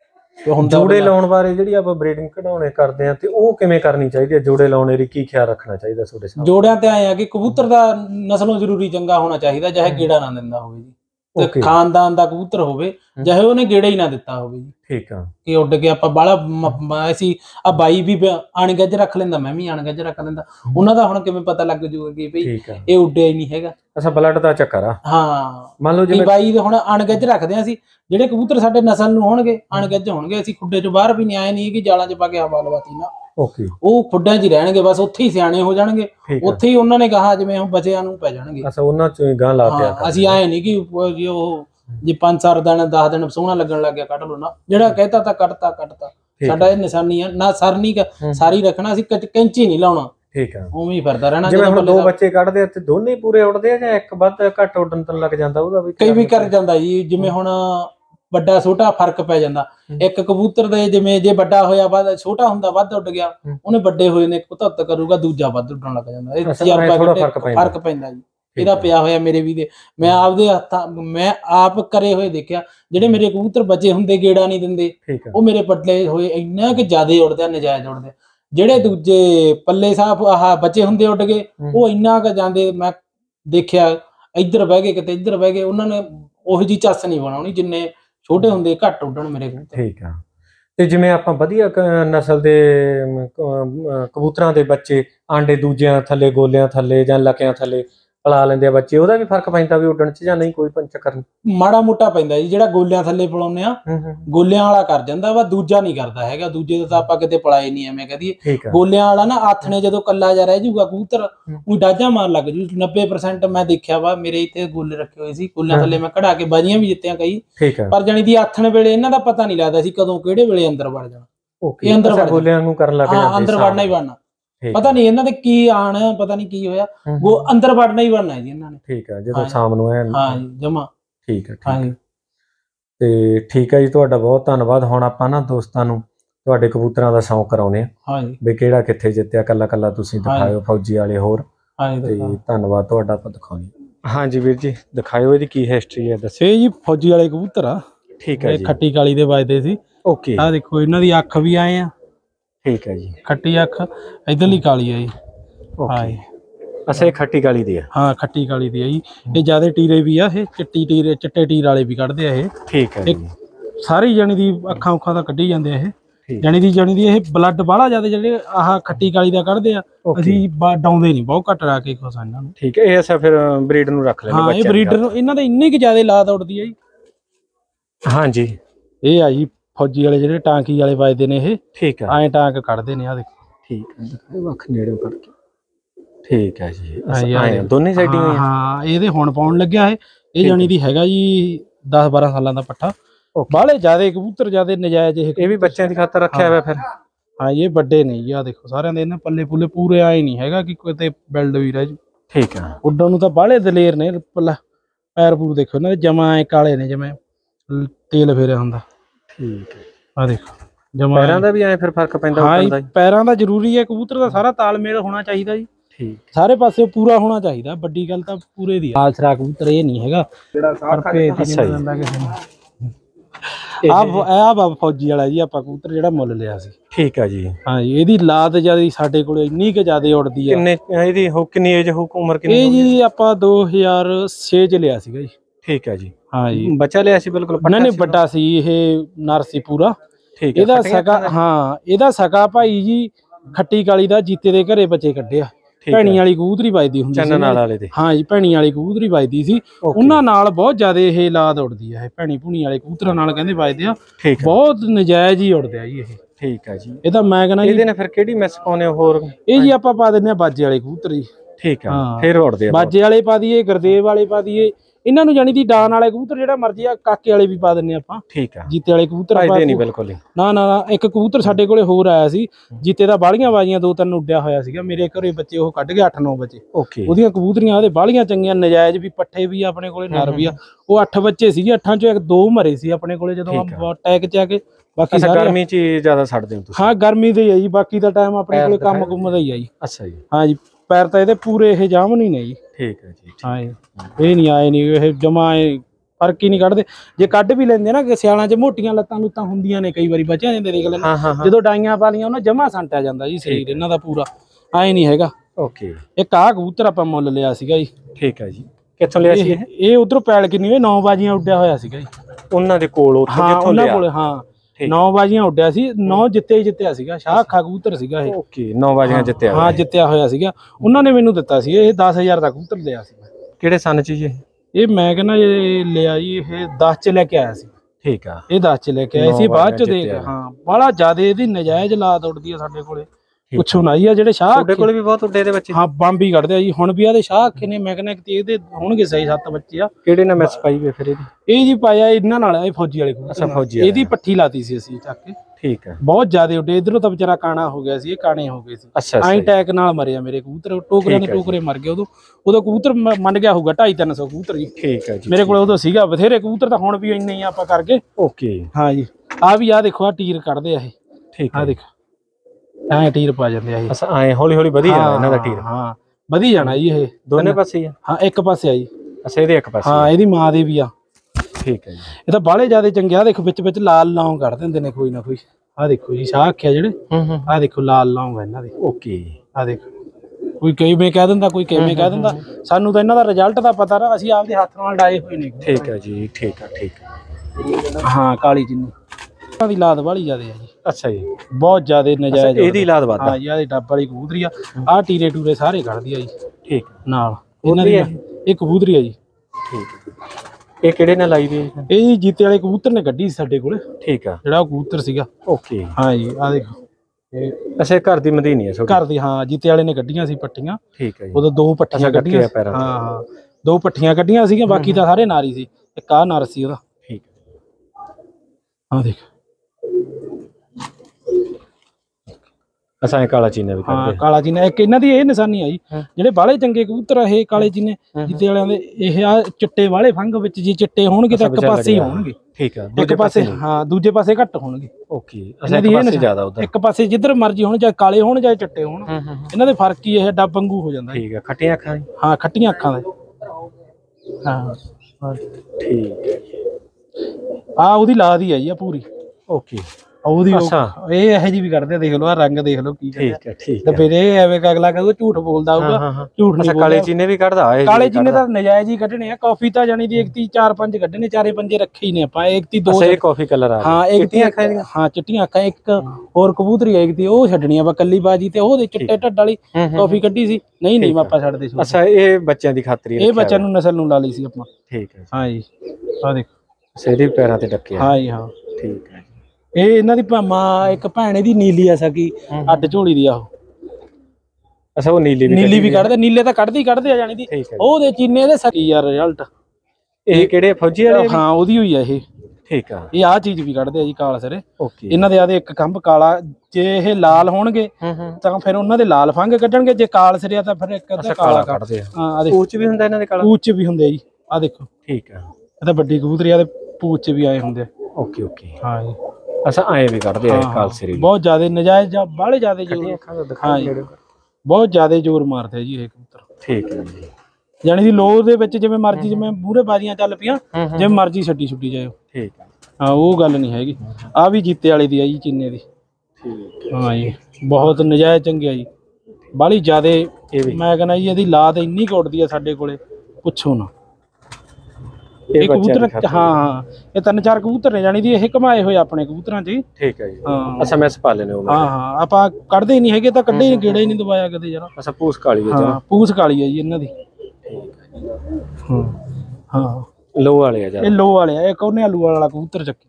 Speaker 3: ਜੋੜੇ ਲਾਉਣ ਬਾਰੇ ਜਿਹੜੀ ਆਪਾਂ ਬਰੀਡਿੰਗ ਕਢਾਉਣੇ ਕਰਦੇ ਆ ਤੇ ਉਹ ਕਿਵੇਂ ਕਰਨੀ ਚਾਹੀਦੀ ਹੈ? ਜੋੜੇ ਲਾਉਣੇ ਦੀ ਕੀ ਖਿਆਲ ਰੱਖਣਾ ਚਾਹੀਦਾ ਤੁਹਾਡੇ ਸਾਹਮਣੇ?
Speaker 1: ਜੋੜਿਆਂ ਤੇ ਆਏ ਆ ਕਿ ਕਬੂਤਰ ਦਾ ਨਸਲੋਂ ਜ਼ਰੂਰੀ ਚੰਗਾ ਹੋਣਾ ਚਾਹੀਦਾ, ਚਾਹੇ ਗੇੜਾ ਨਾ ਦਿੰਦਾ ਹੋਵੇ ਜੀ, ਤੇ ਖਾਨਦਾਨ ਦਾ ਕਬੂਤਰ ਹੋਵੇ, ਚਾਹੇ ਉਹਨੇ ਗੇੜਾ ਹੀ ਨਾ ਦਿੱਤਾ ਹੋਵੇ ਜੀ।
Speaker 3: ਠੀਕ ਆ। ਕਿ
Speaker 1: ਉੱਡ ਕੇ ਆਪਾਂ ਬਾਲਾ ਅਸੀਂ ਆ ਬਾਈ ਵੀ ਅਣਗੱਜ ਰੱਖ ਲੈਂਦਾ, ਮੈਂ ਵੀ ਅਣਗੱਜ ਰੱਖ ਲੈਂਦਾ, ਉਹਨਾਂ ਦਾ ਹੁਣ ਕਿਵੇਂ ਪਤਾ ਲੱਗ ਜੂਗਾ ਕਿ ਬਈ ਇਹ ਉੱਡਿਆ ਹੀ ਨਹੀਂ ਹੈਗਾ।
Speaker 3: ਅੱਛਾ ਬਲੱਡ ਦਾ ਚੱਕਰ ਆ।
Speaker 1: ਹਾਂ
Speaker 3: ਮੰਨ ਲਓ ਜਿਵੇਂ
Speaker 1: ਬਾਈ ਹੁਣ ਅਣਗੱਜ ਰੱਖਦੇ ਆ ਅਸੀਂ, ਜਿਹੜੇ ਕਬੂਤਰ ਸਾਡੇ ਨਸਲ ਨੂੰ ਹੋਣਗੇ ਅਣਗੱਜ ਹੋਣਗੇ, ਅਸੀਂ ਖੁੱਡੇ ਚੋਂ ਬਾਹਰ ਵੀ ਨਹੀਂ ਆਏ, ਨਹੀਂ ਕਿ ਜਾਲਾਂ ਚ ਪਾ ਕੇ ਹਵਾ ਲਵਾਤੀ ਨਾ।
Speaker 3: ਓਕੇ।
Speaker 1: ਉਹ ਖੁੱਡਿਆਂ 'ਚ ਹੀ ਰਹਿਣਗੇ, ਬਸ ਉੱਥੇ ਹੀ ਸਿਆਣੇ ਹੋ ਜਾਣਗੇ, ਉੱਥੇ ਹੀ ਉਹਨਾਂ ਨੇ ਕਹਾ ਜਿਵੇਂ ਹੁਣ ਬੱਚਿਆਂ ਨੂੰ ਪੈ ਜਾਣਗੇ।
Speaker 3: ਅੱਛਾ ਉਹਨਾਂ ਚੋਂ ਹੀ ਗਾਂ ਲਾ ਦਿਆ।
Speaker 1: ਅਸੀਂ ਆਏ ਨਹੀਂ ਕਿ ਉਹ ਜੇ ਪੰਜ ਚਾਰ ਦਿਨ ਦਸ ਦਿਨ ਸੋਹਣਾ ਲੱਗਣ ਲੱਗ ਗਿਆ ਕੱਢ ਲੋ ਨਾ, ਜਿਹੜਾ ਕਹਿਤਾ ਤਾਂ ਕੱਟਤਾ ਕੱਟਤਾ। ਸਾਡਾ ਇਹ ਨਿਸ਼ਾਨੀ ਆ ਨਾ, ਸਰ ਨਹੀਂ ਸਾਰੀ ਰੱਖਣਾ, ਅਸੀਂ ਕੈਂਚੀ ਨਹੀਂ ਲਾਉਣਾ।
Speaker 3: ਠੀਕ ਆ।
Speaker 1: ਉਵੇਂ ਹੀ ਫਿਰਦਾ ਰਹਿਣਾ।
Speaker 3: ਜਿਵੇਂ ਹੁਣ ਦੋ ਬੱਚੇ ਕੱਢਦੇ ਆ ਤੇ ਦੋਨੇ ਪੂਰੇ ਉੱਡਦੇ ਆ ਜਾਂ ਇੱਕ ਵੱਧ ਘੱਟ ਉੱਡਣ ਤੋਂ ਲੱਗ ਜਾਂਦਾ? ਉਹਦਾ ਵੀ
Speaker 1: ਕਈ ਵੀ ਕਰ ਜਾਂਦਾ ਜੀ, ਜਿਵੇਂ ਹੁਣ ਵੱਡਾ ਛੋਟਾ ਫਰਕ ਪੈ ਜਾਂਦਾ। ਇੱਕ ਕਬੂਤਰ ਦੇ ਜਿਵੇਂ ਜੇ ਵੱਡਾ ਹੋਇਆ ਵੱਧ, ਛੋਟਾ ਹੁੰਦਾ ਵੱਧ ਉੱਡ ਗਿਆ, ਉਹਨੇ ਵੱਡੇ ਹੋਏ ਨੇ ਕੁਤਤ ਕਰੂਗਾ, ਦੂਜਾ ਵੱਧ ਉੱਡਣ ਲੱਗ ਜਾਂਦਾ। ਇਹ ਫਰਕ ਪੈਂਦਾ ਜੀ। ਇਹਦਾ ਪਿਆ ਹੋਇਆ ਮੇਰੇ ਵੀ ਦੇ। ਮੈਂ ਆਪਦੇ ਹੱਥਾਂ ਮੈਂ ਆਪ ਕਰੇ ਹੋਏ ਦੇਖਿਆ, ਜਿਹੜੇ ਮੇਰੇ ਕਬੂਤਰ ਬੱਚੇ ਹੁੰਦੇ ਗੇੜਾ ਨਹੀਂ ਦਿੰਦੇ, ਉਹ ਮੇਰੇ ਪੱਲੇ ਹੋਏ ਇੰਨਾ ਕਿ ਜ਼ਿਆਦਾ ਉੜਦੇ ਆ, ਨਜਾਇਜ਼ ਉੜਦੇ। ਜਿਹੜੇ ਦੂਜੇ ਪੱਲੇ ਸਾਫ ਆਹ ਬੱਚੇ ਹੁੰਦੇ ਉੱਡ ਗਏ, ਉਹ ਇੰਨਾ ਕੁ ਜਾਂਦੇ, ਮੈਂ ਦੇਖਿਆ ਇੱਧਰ ਬਹਿ ਗਏ ਕਿਤੇ ਇੱਧਰ ਬਹਿ ਗਏ, ਉਹਨਾਂ ਨੇ ਉਹੋ ਜਿਹੀ ਚੱਸ ਨਹੀਂ ਬਣਾਉਣੀ ਜਿੰਨੇ ਛੋਟੇ ਹੁੰਦੇ ਘੱਟ ਉੱਡਣ ਮੇਰੇ ਕਬੂਤਰ।
Speaker 3: ਠੀਕ ਆ। ਤੇ ਜਿਵੇਂ ਆਪਾਂ ਵਧੀਆ ਨਸਲ ਦੇ ਕਬੂਤਰਾਂ ਦੇ ਬੱਚੇ ਆਂਡੇ ਦੂਜਿਆਂ ਥੱਲੇ, ਗੋਲਿਆਂ ਥੱਲੇ ਜਾਂ ਲਕਿਆਂ ਥੱਲੇ ਪਲਾ ਲੈਂਦੇ ਆ ਬੱਚੇ, ਉਹਦਾ ਵੀ ਫਰਕ ਪੈਂਦਾ ਵੀ ਉੱਡਣ ਚ ਜਾਂ ਨਹੀਂ? ਕੋਈ ਚੱਕਰ ਨਹੀਂ,
Speaker 1: ਮਾੜਾ ਮੋਟਾ ਪੈਂਦਾ ਜੀ। ਜਿਹੜਾ ਗੋਲਿਆਂ ਥੱਲੇ ਪਲਾਉਂਦੇ ਆ, ਗੋਲਿਆਂ ਵਾਲਾ ਕਰ ਜਾਂਦਾ ਵਾ, ਦੂਜਾ ਨਹੀਂ ਕਰਦਾ ਹੈਗਾ। ਦੂਜੇ ਦਾ ਤਾਂ ਆਪਾਂ ਕਿਤੇ ਪਲਾਏ ਨਹੀਂ ਐਵੇਂ ਕਹਦੀਏ। ਗੋਲਿਆਂ ਵਾਲਾ ਨਾ ਆਥਣੇ ਜਦੋਂ ਕੱਲਾ ਜਾ ਰਹਿ ਜਾਊਗਾ ਕਬੂਤਰ, ਉਹ ਡਾਜਾ ਮਾਰ ਲੱਗ ਜੂ। ਨੱਬੇ ਪ੍ਰਸੈਂਟ ਮੈਂ ਦੇਖਿਆ ਵਾ, ਮੇਰੇ ਇੱਥੇ ਗੋਲੇ ਰੱਖੇ ਹੋਏ ਸੀ, ਗੋਲਿਆਂ ਥੱਲੇ ਮੈਂ ਕਢਾ ਕੇ ਬਾਜੀਆਂ ਵੀ ਜਿੱਤਿਆਂ ਕਈ, ਪਰ ਜਾਣੀ ਦੀ ਆਥਣ ਵੇਲੇ ਇਹਨਾਂ ਦਾ ਪਤਾ ਨਹੀਂ ਲੱਗਦਾ ਸੀ ਕਦੋਂ ਕਿਹੜੇ ਵੇਲੇ ਅੰਦਰ ਵੜ ਜਾਣਾ। ਇਹ ਅੰਦਰ
Speaker 3: ਗੋਲਿਆਂ ਨੂੰ ਕਰਨ ਲੱਗ ਜਾਂਦੇ,
Speaker 1: ਅੰਦਰ ਵੜਨਾ ਹੀ ਵੜਨਾ। ਪਤਾ ਨਹੀਂ ਇਹਨਾਂ ਦੇ ਕੀ ਆਣ, ਪਤਾ ਨਹੀਂ ਕੀ ਹੋਇਆ, ਉਹ ਅੰਦਰ ਵੜਨਾ ਹੀ ਵੜਨਾ ਜੀ ਇਹਨਾਂ ਨੇ।
Speaker 3: ਠੀਕ ਆ, ਜਦੋਂ ਸ਼ਾਮ ਨੂੰ ਐ।
Speaker 1: ਹਾਂ ਜੀ, ਜਮਾ
Speaker 3: ਠੀਕ ਆ। ਠੀਕ ਤੇ ਠੀਕ ਆ ਜੀ, ਤੁਹਾਡਾ ਬਹੁਤ ਧੰਨਵਾਦ। ਹੁਣ ਆਪਾਂ ਨਾ ਦੋਸਤਾਂ ਨੂੰ ਤੁਹਾਡੇ ਕਬੂਤਰਾਂ ਦਾ ਸ਼ੌਂਕ ਕਰਾਉਨੇ ਆ।
Speaker 1: ਹਾਂ ਜੀ,
Speaker 3: ਵੀ ਕਿਹੜਾ ਕਿੱਥੇ ਜਿੱਤਿਆ, ਕੱਲਾ ਕੱਲਾ ਤੁਸੀਂ ਦਿਖਾਇਓ, ਫੌਜੀ ਵਾਲੇ ਹੋਰ।
Speaker 1: ਹਾਂ ਜੀ,
Speaker 3: ਤੇ ਧੰਨਵਾਦ ਤੁਹਾਡਾ, ਆਪਾਂ ਦਿਖਾਉਣੀ। ਹਾਂ ਜੀ ਵੀਰ ਜੀ, ਦਿਖਾਇਓ ਇਹਦੀ ਕੀ ਹਿਸਟਰੀ ਹੈ, ਦੱਸੋ
Speaker 1: ਜੀ। ਫੌਜੀ ਵਾਲੇ ਕਬੂਤਰ ਆ।
Speaker 3: ਠੀਕ ਹੈ ਜੀ,
Speaker 1: ਖੱਟੀ ਕਾਲੀ ਦੇ ਵੱਜਦੇ ਸੀ।
Speaker 3: ਓਕੇ,
Speaker 1: ਆ ਦੇਖੋ ਇਹਨਾਂ ਦੀ ਅੱਖ ਵੀ ਆਏ ਆ।
Speaker 3: ਠੀਕ ਹੈ ਜੀ,
Speaker 1: ਖੱਟੀ ਅੱਖ, ਇਧਰਲੀ ਕਾਲੀ ਆ ਜੀ।
Speaker 3: ਹਾਂ ਜੀ, ਅਸੇ ਖੱਟੀ ਕਾਲੀ ਦੀ ਆ। ਹਾਂ,
Speaker 1: ਖੱਟੀ ਕਾਲੀ ਦੀ ਆ ਜੀ। ਇਹ ਜਿਆਦੇ ਟੀਰੇ ਵੀ ਆ, ਇਹ ਚਿੱਟੀ ਟੀਰੇ, ਚਿੱਟੇ ਟੀਰ ਵਾਲੇ ਵੀ ਕੱਢਦੇ ਆ ਇਹ।
Speaker 3: ਠੀਕ ਹੈ ਜੀ,
Speaker 1: ਸਾਰੀ ਜਾਣੀ ਦੀ ਅੱਖਾਂ ਉੱਖਾਂ ਦਾ ਕੱਢੀ ਜਾਂਦੇ ਆ ਇਹ। ਜਾਣੀ ਦੀ ਜਾਣੀ ਦੀ ਇਹ ਬਲੱਡ ਬਾਹਲਾ ਜ਼ਿਆਦਾ ਜਿਹੜੇ ਆਹ ਖੱਟੀ ਕਾਲੀ ਦਾ ਕੱਢਦੇ ਆ, ਅਸੀਂ ਡਾਉਂਦੇ ਨਹੀਂ, ਬਹੁਤ ਘੱਟ ਰਾ ਕੇ ਖੁਸ਼ ਆ ਇਹਨਾਂ ਨੂੰ।
Speaker 3: ਠੀਕ ਹੈ, ਇਹ ਅਸਾਂ ਫਿਰ ਬਰੀਡ ਨੂੰ ਰੱਖ ਲੈਂਦੇ।
Speaker 1: ਹਾਂ, ਇਹ ਬਰੀਡਰ ਨੂੰ, ਇਹਨਾਂ ਦੇ ਇੰਨੀ ਕਿ ਜ਼ਿਆਦਾ ਲਾਤ ਉੱਡਦੀ ਆ ਜੀ।
Speaker 3: ਹਾਂ ਜੀ,
Speaker 1: ਇਹ ਆ ਜੀ ਫੌਜੀ ਵਾਲੇ ਜਿਹੜੇ ਟਾਂਕੀ ਵਾਲੇ ਵੱਜਦੇ ਨੇ ਇਹ।
Speaker 3: ਠੀਕ ਹੈ,
Speaker 1: ਐਂ ਟਾਂਕ ਕੱਢਦੇ ਨੇ, ਆ ਦੇਖੋ।
Speaker 3: ਠੀਕ ਹੈ, ਵੱਖ ਨੇੜੇ ਕੱਢ ਕੇ। ਠੀਕ ਹੈ ਜੀ, ਐਂ ਦੋਨੇ ਸਾਈਡਾਂ ਹੀ।
Speaker 1: ਹਾਂ, ਇਹਦੇ ਹੁਣ ਪਾਉਣ ਲੱਗਿਆ ਇਹ। ਇਹ ਜਾਣੀ ਦੀ ਹੈਗਾ ਜੀ ਦਸ ਬਾਰਾਂ ਸਾਲਾਂ ਦਾ ਪੱਠਾ। ਬਾਹਲੇ ਜ਼ਿਆਦੇ ਕਬੂਤਰ, ਜ਼ਿਆਦੇ ਨਜਾਇਜ਼ ਇਹ।
Speaker 3: ਇਹ ਵੀ ਬੱਚਿਆਂ ਦੀ ਖਾਤਰ ਰੱਖਿਆ ਹੋਇਆ ਫਿਰ?
Speaker 1: ਹਾਂ, ਇਹ ਵੱਡੇ ਨੇ ਜੀ, ਆ ਦੇਖੋ ਸਾਰਿਆਂ ਦੇ ਇਹਨਾਂ ਪੱਲੇ ਪੁੱਲੇ ਪੂਰੇ ਆਏ ਨਹੀਂ ਹੈਗਾ ਕਿ ਕਿਤੇ ਬਿਲਡ ਵੀ ਰਹਿ ਜੂ।
Speaker 3: ਠੀਕ ਹੈ,
Speaker 1: ਉੱਡਣ ਨੂੰ ਤਾਂ ਬਾਹਲੇ ਦਲੇਰ ਨੇ। ਪੱਲਾ ਪੈਰ ਪੂਰ ਦੇਖੋ ਇਹਨਾਂ ਦੇ, ਜਮਾ ਐ ਕਾਲੇ ਨੇ ਜਿਵੇਂ ਤੇਲ ਫੇਰਿਆ ਹੁੰਦਾ।
Speaker 3: ਠੀਕ ਹੈ,
Speaker 1: ਆ ਦੇਖੋ ਜਮਾ।
Speaker 3: ਪੈਰਾਂ ਦਾ ਵੀ ਐ ਫਿਰ ਫਰਕ ਪੈਂਦਾ?
Speaker 1: ਹਾਂ, ਪੈਰਾਂ ਦਾ ਜ਼ਰੂਰੀ ਹੈ। ਕਬੂਤਰ ਦਾ ਸਾਰਾ ਤਾਲਮੇਲ ਹੋਣਾ ਚਾਹੀਦਾ ਜੀ।
Speaker 3: ਠੀਕ, ਸਾਰੇ
Speaker 1: ਪਾਸੇ ਪੂਰਾ ਹੋਣਾ ਚਾਹੀਦਾ। ਵੱਡੀ ਗੱਲ ਤਾਂ ਪੂਰੇ ਦੀ ਆ। ਆਸਰਾ ਕਬੂਤਰ ਇਹ ਨਹੀਂ ਹੈਗਾ ਜਿਹੜਾ ਸਾਹ ਭੇਜ ਦਿੰਦਾ ਕਿਸੇ ਨੂੰ। ਆ ਆ ਫੌਜੀ ਵਾਲਾ ਜੀ, ਆਪਾਂ ਕਬੂਤਰ ਜਿਹੜਾ ਮੁੱਲ ਲਿਆ ਸੀ।
Speaker 3: ਠੀਕ ਆ ਜੀ।
Speaker 1: ਹਾਂ ਜੀ, ਇਹਦੀ ਲਾਤ ਜਿਆਦਾ ਸਾਡੇ ਕੋਲ ਇੰਨੀ ਕਿ ਜਿਆਦਾ ਉੜਦੀ ਆ।
Speaker 3: ਕਿੰਨੇ ਇਹਦੀ ਹੋ ਕਿੰਨੀ ਏਜ ਹੋ, ਉਮਰ ਕਿੰਨੀ?
Speaker 1: ਇਹ ਜੀ ਆਪਾਂ ਦੋ ਹਜ਼ਾਰ ਛੇ ਚ ਲਿਆ ਸੀਗਾ ਜੀ।
Speaker 3: ਠੀਕ ਆ ਜੀ।
Speaker 1: ਹਾਂ ਜੀ,
Speaker 3: ਬੱਚਾ ਲਿਆ ਸੀ ਬਿਲਕੁਲ?
Speaker 1: ਨਹੀਂ ਨਹੀਂ, ਵੱਡਾ ਸੀ ਇਹ, ਨਰ ਸੀ ਪੂਰਾ। ਠੀਕ ਹੈ, ਇਹਦਾ ਸਕਾ, ਹਾਂ ਇਹਦਾ ਸਕਾ ਭਾਈ ਜੀ ਖੱਟੀ ਕਾਲੀ ਦਾ ਜੀਤੇ ਦੇ ਘਰੇ ਬੱਚੇ ਕੱਢਿਆ। ਭੈਣੀ ਵਾਲੀ ਕਬੂਤਰੀ ਵੱਜਦੀ ਹੁੰਦੀ ਸੀ।
Speaker 3: ਚੰਨਨ ਵਾਲੇ ਦੇ? ਹਾਂ
Speaker 1: ਜੀ, ਭੈਣੀ ਵਾਲੀ ਕਬੂਤਰੀ ਵੱਜਦੀ ਸੀ। ਉਹਨਾਂ ਨਾਲ ਬਹੁਤ ਜ਼ਿਆਦਾ ਇਹ ਲਾਤ ਉੜਦੀ ਆ। ਇਹ ਭੈਣੀ ਭੂਣੀ ਵਾਲੇ ਕਬੂਤਰਾਂ ਨਾਲ ਕਹਿੰਦੇ ਵੱਜਦੇ ਆ, ਬਹੁਤ ਨਜਾਇਜ਼ ਹੀ ਉੜਦੇ ਆ ਜੀ ਇਹ।
Speaker 3: ਠੀਕ ਆ ਜੀ।
Speaker 1: ਇਹ ਤਾਂ ਮੈਂ ਕਹਿੰਦਾ
Speaker 3: ਇਹਦੇ ਨਾਲ ਫਿਰ ਕਿਹੜੀ ਮਿਸ ਪਾਉਨੇ ਹੋਰ?
Speaker 1: ਇਹ ਜੀ ਆਪਾਂ ਪਾ ਦਿੰਦੇ ਆ ਬਾਜੇ ਵਾਲੇ ਕਬੂਤਰ ਜੀ।
Speaker 3: ਠੀਕ ਆ, ਫਿਰ ਉੜਦੇ ਆ।
Speaker 1: ਬਾਜੇ ਵਾਲੇ ਪਾ ਦਈਏ, ਗੁਰਦੇਵ ਵਾਲੇ ਪਾ ਦਈਏ, ਇਹਨਾਂ ਨੂੰ ਜਾਣੀ ਦੀ ਡਾਨ ਵਾਲੇ ਕਬੂਤਰ ਜਿਹੜਾ ਮਰਜੀ ਆ, ਕਾਕੇ ਵਾਲੇ ਵੀ ਪਾ ਦਿੰਨੇ ਆਪਾਂ।
Speaker 3: ਠੀਕ ਆ,
Speaker 1: ਜੀਤੇ ਵਾਲੇ ਕਬੂਤਰ
Speaker 3: ਪਾਦੇ ਨਹੀਂ ਬਿਲਕੁਲ ਹੀ।
Speaker 1: ਨਾ ਨਾ, ਇੱਕ ਕਬੂਤਰ ਸਾਡੇ ਕੋਲੇ ਹੋਰ ਆਇਆ ਸੀ, ਜੀਤੇ ਦਾ ਬਾਲੀਆਂ ਬਾਜੀਆਂ ਦੋ ਤਿੰਨ ਉੱਡਿਆ ਹੋਇਆ ਸੀਗਾ। ਮੇਰੇ ਘਰੇ ਬੱਚੇ ਉਹ ਕੱਢ ਗਿਆ ਅੱਠ ਨੌ ਬੱਚੇ।
Speaker 3: ਓਕੇ,
Speaker 1: ਉਹਦੀਆਂ ਕਬੂਤਰੀਆਂ ਉਹਦੇ ਬਾਲੀਆਂ ਚੰਗੀਆਂ, ਨਜਾਇਜ਼ ਵੀ, ਪੱਠੇ ਵੀ ਆਪਣੇ ਕੋਲੇ, ਨਰ ਵੀ ਆ। ਉਹ ਅੱਠ ਬੱਚੇ ਸੀਗੇ, ਅੱਠਾਂ ਚੋਂ ਇੱਕ ਦੋ ਮਰੇ ਸੀ ਆਪਣੇ ਕੋਲੇ ਜਦੋਂ ਅਟੈਕ ਚ ਆ ਕੇ। ਬਾਕੀ ਸਾਰੇ
Speaker 3: ਗਰਮੀ ਚ ਜ਼ਿਆਦਾ ਛੱਡਦੇ ਹੋ ਤੁਸੀਂ? ਹਾਂ,
Speaker 1: ਗਰਮੀ ਦੇ ਹੀ ਆ ਜੀ, ਬਾਕੀ ਦਾ ਟਾਈਮ ਆਪਣੇ ਕੋਲੇ ਕੰਮ ਕੁੰਮ ਦਾ ਹੀ ਆ ਜੀ।
Speaker 3: ਅੱਛਾ ਜੀ।
Speaker 1: ਹਾਂ ਜੀ, ਪੈਰ ਤਾਂ ਇਹਦੇ ਪੂਰੇ ਇਹ ਜਾਮ ਨਹੀਂ ਨੇ ਜੀ।
Speaker 3: ਠੀਕ ਹੈ ਜੀ।
Speaker 1: ਹਾਂ ਜੀ, ਇਹ ਨਹੀਂ ਆਏ ਨਹੀਂ, ਇਹ ਜਮਾ ਫਰਕ ਹੀ ਨਹੀਂ ਕੱਢਦੇ। ਜੇ ਕੱਢ ਵੀ ਲੈਂਦੇ ਨਾ ਕਿ ਸਿਆਲਾਂ ਚ ਮੋਟੀਆਂ ਲੱਤਾਂ ਲੁੱਤਾਂ ਹੁੰਦੀਆਂ ਨੇ, ਕਈ ਵਾਰੀ ਬਚਿਆ ਜਾਂਦੇ, ਦੇਖ ਲੈਣਾ ਜਦੋਂ ਡਾਈਆਂ ਪਾ ਲੀਆਂ ਉਹਨਾਂ ਜਮਾ ਸੰਟਿਆ ਜਾਂਦਾ ਜੀ ਸਰੀਰ ਇਹਨਾਂ ਦਾ ਪੂਰਾ, ਆਏ ਨਹੀਂ ਹੈਗਾ।
Speaker 3: ਓਕੇ,
Speaker 1: ਇੱਕ ਆਹ ਕਬੂਤਰ ਆਪਾਂ ਮੁੱਲ ਲਿਆ ਸੀਗਾ ਜੀ।
Speaker 3: ਠੀਕ ਹੈ ਜੀ। ਕਿੱਥੋਂ ਲਿਆ ਸੀ ਇਹ?
Speaker 1: ਇਹ ਉਧਰੋਂ ਪੈਲ ਕਿੰਨੀ ਨੌ ਬਾਜੀਆਂ ਉੱਡਿਆ ਹੋਇਆ ਸੀਗਾ ਜੀ
Speaker 3: ਉਹਨਾਂ ਦੇ ਕੋਲ, ਉੱਥੋਂ ਜਿੱਥੋਂ ਲਿਆ? ਕੋਲ,
Speaker 1: ਹਾਂ, ਨੌ ਬਾਜੀਆਂ ਉੱਡਿਆ ਸੀ। ਨੌ ਜਿੱਤੇ ਹੀ ਜਿੱਤਿਆ ਸੀਗਾ। ਸ਼ਾਹ ਅੱਖਾ ਕਬੂਤਰ ਸੀਗਾ ਇਹ।
Speaker 3: ਓਕੇ, ਨੌ ਬਾਜੀਆਂ ਜਿੱਤਿਆ?
Speaker 1: ਹਾਂ, ਜਿੱਤਿਆ ਹੋਇਆ ਸੀਗਾ। ਉਹਨਾਂ ਨੇ ਮੈਨੂੰ ਦਿੱਤਾ ਸੀ ਇਹ। ਦਸ ਹਜ਼ਾਰ ਦਾ ਕਬੂਤਰ ਲਿਆ ਸੀ।
Speaker 3: ਕਿਹੜੇ ਸੰਨ ਚ ਜੀ?
Speaker 1: ਇਹ ਮੈਂ ਕਹਿੰਦਾ ਇਹ ਲਿਆ ਜੀ, ਇਹ ਦਸ ਚ ਲੈ ਕੇ ਆਇਆ ਸੀ।
Speaker 3: ਠੀਕ ਆ,
Speaker 1: ਇਹ ਦਸ ਚ ਲੈ ਕੇ ਆਏ ਸੀ, ਬਾਅਦ ਚ ਦੇਖ। ਹਾਂ, ਬੜਾ ਜ਼ਿਆਦਾ ਇਹਦੀ ਨਜਾਇਜ਼ ਲਾਤ ਉੱਡਦੀ ਆ ਸਾਡੇ ਕੋਲੇ, ਪੁੱਛੋ ਨਾ ਜੀ। ਆ ਜਿਹੜੇ ਸ਼ਾਹ
Speaker 3: ਤੁਹਾਡੇ ਕੋਲੇ ਵੀ ਬਹੁਤ ਉੱਡੇ ਦੇ ਬੱਚੇ?
Speaker 1: ਹਾਂ, ਬੰਬ ਹੀ ਕੱਢਦੇ ਆ ਜੀ ਹੁਣ ਵੀ। ਆਦੇ ਸ਼ਾਹ ਅੱਖੇ ਨੇ, ਮੈਂ ਕਹਿੰਦਾ ਕਿ ਇਹਦੇ ਹੋਣਗੇ ਸਹੀ ਸੱਤ ਬੱਚੇ ਆ।
Speaker 3: ਕਿਹੜੇ ਨਾਲ ਮਿਸ ਪਾਈ ਵੇ ਫਿਰ ਇਹਦੀ? ਇਹ
Speaker 1: ਜੀ ਪਾਇਆ ਇਹਨਾਂ ਨਾਲ, ਇਹ ਫੌਜੀ ਵਾਲੇ ਕੋਲ।
Speaker 3: ਅੱਛਾ, ਫੌਜੀ।
Speaker 1: ਇਹਦੀ ਪੱਠੀ ਲਾਤੀ ਸੀ ਅਸੀਂ ਚੱਕ ਕੇ।
Speaker 3: ਠੀਕ ਹੈ,
Speaker 1: ਬਹੁਤ ਜ਼ਿਆਦਾ ਉੱਡੇ। ਇਧਰੋਂ ਤਾਂ ਵਿਚਾਰਾ ਕਾਣਾ ਹੋ ਗਿਆ ਸੀ, ਇਹ ਕਾਣੇ ਹੋ ਗਏ ਸੀ।
Speaker 3: ਅੱਛਾ,
Speaker 1: ਐਂ ਅਟੈਕ ਨਾਲ ਮਰਿਆ ਮੇਰੇ ਕਬੂਤਰ, ਟੋਕਰਿਆਂ ਦੇ ਟੋਕਰੇ ਮਰ ਗਏ ਉਦੋਂ। ਉਦੋਂ ਕਬੂਤਰ ਮੰਨ ਗਿਆ ਹੋਊਗਾ ਢਾਈ ਤਿੰਨ ਸੌ ਕਬੂਤਰ ਜੀ।
Speaker 3: ਠੀਕ ਹੈ ਜੀ।
Speaker 1: ਮੇਰੇ ਕੋਲ ਉਦੋਂ ਸੀਗਾ ਬਥੇਰੇ ਕਬੂਤਰ, ਤਾਂ ਹੁਣ ਵੀ ਇੰਨੇ ਹੀ ਆਪਾਂ ਕਰਕੇ।
Speaker 3: ਓਕੇ,
Speaker 1: ਹਾਂ ਜੀ। ਆ ਵੀ ਆ ਦੇਖੋ, ਆ ਟੀਰ ਕੱਢਦੇ ਆ ਇਹ। ਠੀਕ ਆ, ਦੇਖੋ ਐਂ ਟੀਰ ਪਾ ਜਾਂਦੇ ਆ ਇਹ।
Speaker 3: ਅੱਛਾ, ਐਂ ਹੌਲੀ ਹੌਲੀ ਵਧੀਆ ਇਹਨਾਂ ਦਾ ਟੀਰ।
Speaker 1: ਹਾਂ, ਵਧੀ ਜਾਣਾ ਜੀ ਇਹ
Speaker 3: ਦੋਨੇ ਪਾਸੇ ਹੀ ਆ?
Speaker 1: ਹਾਂ ਇੱਕ ਪਾਸੇ ਆ ਜੀ।
Speaker 3: ਅੱਛਾ ਇਹਦੇ ਇੱਕ ਪਾਸੇ?
Speaker 1: ਹਾਂ ਇਹਦੀ ਮਾਂ ਦੇ ਵੀ ਆ।
Speaker 3: ਠੀਕ ਹੈ ਜੀ।
Speaker 1: ਇਹ ਤਾਂ ਬਾਹਲੇ ਜਿਆਦਾ ਚੰਗੇ ਆ। ਦੇਖੋ ਵਿੱਚ ਵਿੱਚ ਲਾਲ ਲੌਂਗ ਕੱਢ ਦਿੰਦੇ ਨੇ ਕੋਈ ਨਾ ਕੋਈ। ਆ ਦੇਖੋ ਜੀ ਸ਼ਾਹ ਆਖਿਆ ਜਿਹੜੇ,
Speaker 3: ਹੂੰ ਹੂੰ
Speaker 1: ਆ ਦੇਖੋ ਲਾਲ ਲੌਂਗ ਆ ਇਹਨਾਂ ਦੇ।
Speaker 3: ਓਕੇ। ਆ
Speaker 1: ਦੇਖੋ ਕੋਈ ਕਿਵੇਂ ਕਹਿ ਦਿੰਦਾ, ਕੋਈ ਕਿਵੇਂ ਕਹਿ ਦਿੰਦਾ, ਸਾਨੂੰ ਤਾਂ ਇਹਨਾਂ ਦਾ ਰਿਜ਼ਲਟ ਦਾ ਪਤਾ ਨਾ, ਅਸੀਂ ਆਪਦੇ ਹੱਥ ਨਾਲ ਡਾਏ ਹੋਏ ਨੇ।
Speaker 3: ਠੀਕ ਹੈ ਜੀ, ਠੀਕ ਹੈ ਠੀਕ ਹੈ।
Speaker 1: ਹਾਂ ਕਾਲੀ ਚੀਨੀ ਇਹਨਾਂ ਦੀ ਲਾਦ ਵਾਲੀ ਜ਼ਿਆਦੇ ਆ ਜੀ।
Speaker 3: ਅੱਛਾ ਜੀ,
Speaker 1: ਬਹੁਤ ਜ਼ਿਆਦੇ ਨਜਾਇਜ਼
Speaker 3: ਇਹਦੀ ਲਾਦ ਵੱਧ?
Speaker 1: ਹਾਂ ਜੀ ਆਹ ਡੱਬ ਵਾਲੀ ਕਬੂਤਰੀ ਆ। ਆਹ ਟੀਰੇ ਟੂਰੇ ਸਾਰੇ ਕੱਢਦੀ ਆ ਜੀ।
Speaker 3: ਠੀਕ
Speaker 1: ਨਾਲ ਇਹਨਾਂ ਦੀ ਇਹ ਕਬੂਤਰੀ ਆ ਜੀ।
Speaker 3: ਠੀਕ ਹੈ। ਇਹ ਕਿਹੜੇ ਨਾਲ ਲਾਈ ਦੀ ਹੈ?
Speaker 1: ਇਹ ਜੀਤੇ ਵਾਲੇ ਕਬੂਤਰ ਨੇ ਕੱਢੀ ਸੀ ਸਾਡੇ ਕੋਲੇ।
Speaker 3: ਠੀਕ ਆ,
Speaker 1: ਜਿਹੜਾ ਉਹ ਕਬੂਤਰ ਸੀਗਾ।
Speaker 3: ਓਕੇ। ਹਾਂ
Speaker 1: ਜੀ ਆ ਦੇਖੋ ਇਹ
Speaker 3: ਅੱਛਾ ਘਰ ਦੀ ਮਦੀਨੀ ਹੈ?
Speaker 1: ਘਰ ਦੀ, ਹਾਂ ਜੀਤੇ ਵਾਲੇ ਨੇ ਕੱਢੀਆਂ ਸੀ ਪੱਟੀਆਂ।
Speaker 3: ਠੀਕ ਹੈ ਜੀ।
Speaker 1: ਉਦੋਂ ਦੋ ਪੱਟੀਆਂ ਕੱਢੀਆਂ। ਹਾਂ ਹਾਂ ਦੋ ਪੱਟੀਆਂ ਕੱਢੀਆਂ ਸੀਗੀਆਂ, ਬਾਕੀ ਤਾਂ ਸਾਰੇ ਨਾਰੀ ਸੀ। ਇੱਕ ਆਹ ਨਰ ਸੀ ਉਹਦਾ।
Speaker 3: ਠੀਕ
Speaker 1: ਆ ਦੇਖ।
Speaker 3: ਅਸਾਂ ਕਾਲਾ ਚੀਨਾ ਵੀ
Speaker 1: ਹਾਂ ਕਾਲਾ ਚੀਨਾ ਇੱਕ ਇਹਨਾਂ ਦੀ ਇਹ ਨਿਸ਼ਾਨੀ ਆ ਜੀ। ਜਿਹੜੇ ਬਾਹਲੇ ਚੰਗੇ ਕਬੂਤਰ ਆ ਇਹ ਕਾਲੇ ਚੀਨੇ ਜੀਤੇ ਵਾਲਿਆਂ ਦੇ, ਇਹ ਆ ਚਿੱਟੇ ਵਾਲੇ ਫੰਗ ਵਿੱਚ ਜੇ ਚਿੱਟੇ ਹੋਣਗੇ ਤਾਂ ਇੱਕ ਪਾਸੇ ਹੀ ਹੋਣਗੇ।
Speaker 3: ਠੀਕ ਆ,
Speaker 1: ਇੱਕ ਪਾਸੇ ਹਾਂ ਦੂਜੇ ਪਾਸੇ ਘੱਟ ਹੋਣਗੇ।
Speaker 3: ਓਕੇ। ਇਹਨਾਂ ਦੀ ਇਹ ਜ਼ਿਆਦਾ ਉਧਰ
Speaker 1: ਇੱਕ ਪਾਸੇ ਜਿੱਧਰ ਮਰਜੀ ਹੋਣ, ਚਾਹੇ ਕਾਲੇ ਹੋਣ ਚਾਹੇ ਚਿੱਟੇ ਹੋਣ, ਇਹਨਾਂ ਦੇ ਫਰਕ ਹੀ ਇਹ ਡੱਬ ਵਾਂਗੂ ਹੋ ਜਾਂਦਾ।
Speaker 3: ਠੀਕ ਆ। ਖੱਟੀਆਂ ਅੱਖਾਂ?
Speaker 1: ਹਾਂ ਖੱਟੀਆਂ ਅੱਖਾਂ ਦੇ। ਹਾਂ
Speaker 3: ਠੀਕ ਹੈ।
Speaker 1: ਆ ਉਹਦੀ ਲਾਦ ਹੀ ਆ ਜੀ ਆ ਪੂਰੀ।
Speaker 3: ਓਕੇ।
Speaker 1: ਉਹਦੀ ਇਹ ਇਹੋ ਜੀ ਵੀ ਕੱਢਦੇ, ਦੇਖ ਲਓ ਆ ਰੰਗ ਦੇਖ ਲਓ ਕੀ।
Speaker 3: ਠੀਕ ਹੈ ਠੀਕ
Speaker 1: ਹੈ। ਤੇ ਫਿਰ ਇਹ ਐਵੇਂ ਅਗਲਾ ਕਹੂਗਾ ਝੂਠ ਬੋਲਦਾ ਹੋਊਗਾ, ਝੂਠ ਨਹੀਂ।
Speaker 3: ਕਾਲੇ ਚੀਨੇ ਵੀ ਕੱਢਦਾ?
Speaker 1: ਕਾਲੇ ਚੀਨੇ ਤਾਂ ਨਜਾਇਜ਼ ਹੀ ਕੱਢਣੇ ਆ। ਕਾਫੀ ਤਾਂ ਜਾਨੀ ਦੀ ਇੱਕ ਤੀ ਚਾਰ ਪੰਜ ਕੱਢਣੇ, ਚਾਰੇ ਪੰਜੇ ਰੱਖੇ ਹੀ ਨੇ ਆਪਾਂ। ਇੱਕ ਤੀ ਦੋ
Speaker 3: ਕਾਫੀ ਕਲਰ ਆ।
Speaker 1: ਹਾਂ ਇੱਕ ਤੀ ਹਾਂ ਚਿੱਟੀਆਂ ਅੱਖਾਂ। ਇੱਕ ਹੋਰ ਕਬੂਤਰੀ ਇੱਕ ਤੀ ਉਹ ਛੱਡਣੀ ਆ ਕੱਲੀ ਬਾਜੀ ਤੇ ਉਹਦੇ ਚਿੱਟੇ ਢੱਡ ਵਾਲੀ ਕਾਫੀ ਕੱਢੀ ਸੀ। ਨਹੀਂ ਨਹੀਂ ਆਪਾਂ ਛੱਡਦੇ ਸੀ।
Speaker 3: ਅੱਛਾ ਇਹ ਬੱਚਿਆਂ ਦੀ ਖਾਤਰੀ?
Speaker 1: ਇਹ ਬੱਚਿਆਂ ਨੂੰ ਨਸਲ ਨੂੰ ਲਾ ਲਈ ਸੀ ਆਪਾਂ।
Speaker 3: ਠੀਕ ਹੈ।
Speaker 1: ਹਾਂ ਜੀ ਆ ਦੇਖੋ
Speaker 3: ਇਹਦੇ ਪੈਰਾਂ ਤੇ ਡੱਕੇ।
Speaker 1: ਹਾਂ ਜੀ ਹਾਂ
Speaker 3: ਠੀਕ ਹੈ।
Speaker 1: ਇਹ ਇਹਨਾਂ ਦੀ ਭਾਮਾ ਇੱਕ ਭੈਣ ਇਹਦੀ ਨੀਲੀ ਆ ਸਕੀ, ਅੱਡ ਝੋਲੀ ਦੀ ਆ ਉਹ।
Speaker 3: ਅੱਛਾ ਉਹ ਨੀਲੀ ਵੀ
Speaker 1: ਨੀਲੀ ਵੀ ਕੱਢਦੇ, ਨੀਲੇ ਤਾਂ ਕੱਢਦੇ ਹੀ ਕੱਢਦੇ ਆ ਜਾਨੀ ਦੀ। ਉਹਦੇ ਚੀਨੇ ਦੇ ਸਕੀ ਯਾਰ ਰਿਜ਼ਲਟ।
Speaker 3: ਇਹ ਕਿਹੜੇ ਫੌਜੀ ਵਾਲੇ?
Speaker 1: ਹਾਂ ਉਹਦੀ ਹੋਈ ਆ ਇਹ।
Speaker 3: ਠੀਕ ਆ।
Speaker 1: ਇਹ ਆਹ ਚੀਜ਼ ਵੀ ਕੱਢਦੇ ਆ ਜੀ ਕਾਲ ਸਿਰੇ।
Speaker 3: ਓਕੇ।
Speaker 1: ਇਹਨਾਂ ਦੇ ਆਦੇ ਇੱਕ ਖੰਭ ਕਾਲਾ, ਜੇ ਇਹ ਲਾਲ ਹੋਣਗੇ ਤਾਂ ਫਿਰ ਉਹਨਾਂ ਦੇ ਲਾਲ ਫੰਗ ਕੱਢਣਗੇ, ਜੇ ਕਾਲ ਸਿਰਿਆ ਤਾਂ ਫਿਰ ਇੱਕ ਅੱਧਾ ਕਾਲਾ ਕੱਢਦੇ ਆ। ਹਾਂ ਆ ਦੇਖ ਪੂਛ ਵੀ ਹੁੰਦਾ ਇਹਨਾਂ ਦੇ ਕਾਲਾ? ਪੂਛ ਵੀ ਹੁੰਦੇ ਆ ਜੀ ਆ ਦੇਖੋ। ਠੀਕ ਆ। ਇਹ ਤਾਂ ਵੱਡੀ ਕਬੂਤਰੀ ਆ ਤੇ ਪੂਛ ਵੀ ਆਏ ਹੁੰਦੇ ਆ। Okay okay. ਹਾਂ ਜੀ
Speaker 3: ਅੱਛਾ ਐਂ ਵੀ ਕੱਢਦੇ ਆ ਕਾਲ ਸਿਰੇ?
Speaker 1: ਬਹੁਤ ਜ਼ਿਆਦਾ ਨਜਾਇਜ਼ ਜਾਂ ਬਾਹਲੇ ਜ਼ਿਆਦਾ ਜ਼ੋਰ। ਹਾਂ ਜੀ ਬਹੁਤ ਜ਼ਿਆਦਾ ਜ਼ੋਰ ਮਾਰਦੇ ਆ ਜੀ ਇਹ ਕਬੂਤਰ। ਠੀਕ ਹੈ ਜੀ। ਜਾਨੀ ਦੀ ਲੋਹ ਦੇ ਵਿੱਚ ਜਿਵੇਂ ਮਰਜ਼ੀ, ਜਿਵੇਂ ਮੂਹਰੇ ਬਾਜ਼ੀਆਂ ਚੱਲ ਪਈਆਂ, ਜਿਵੇਂ ਮਰਜ਼ੀ ਛੱਡੀ ਛੁੱਟੀ ਜਾਇਓ। ਠੀਕ ਹੈ। ਹਾਂ ਉਹ ਗੱਲ ਨਹੀਂ ਹੈਗੀ। ਆ ਵੀ ਜੀਤੇ ਵਾਲੇ ਦੀ ਆ ਜੀ ਚੀਨੇ ਦੀ। ਠੀਕ। ਹਾਂ ਜੀ ਬਹੁਤ ਨਜਾਇਜ਼ ਚੰਗੇ ਆ ਜੀ, ਬਾਹਲੀ ਜ਼ਿਆਦਾ। ਮੈਂ ਕਹਿੰਦਾ ਜੀ ਇਹਦੀ ਲਾਤ ਇੰਨੀ ਕੁੱਟਦੀ ਆ ਸਾਡੇ ਕੋਲੇ, ਪੁੱਛੋ ਨਾ। ਇਹ ਕਬੂਤਰ ਹਾਂ ਹਾਂ ਇਹ ਤਿੰਨ ਚਾਰ ਕਬੂਤਰ ਨੇ ਜਾਨੀ ਦੀ, ਇਹ ਘਮਾਏ ਹੋਏ ਆਪਣੇ ਕਬੂਤਰਾਂ ਚ। ਠੀਕ ਹੈ ਜੀ। ਹਾਂ ਅੱਛਾ ਮੈਂ ਪਾਲੇ ਨੇ ਉਹ? ਹਾਂ ਹਾਂ ਆਪਾਂ ਕੱਢਦੇ ਹੀ ਨਹੀਂ ਹੈਗੇ, ਤਾਂ ਕੱਢੇ ਹੀ ਗੇੜਾ ਹੀ ਨਹੀਂ ਦਵਾਇਆ ਕਦੇ ਯਾਰ। ਅੱਛਾ ਪੂਛ ਕਾਲੀ ਹੈ? ਹਾਂ ਪੂਛ ਕਾਲੀ ਹੈ ਜੀ ਇਹਨਾਂ ਦੀ। ਹਾਂ ਹਾਂ ਲੋ ਵਾਲੇ ਆ ਜੀ। ਇਹ ਲੋ ਵਾਲੇ ਆ। ਇੱਕ ਉਹਨੇ ਆਲੂ ਵਾਲਾ ਕਬੂਤਰ ਚੱਕੇ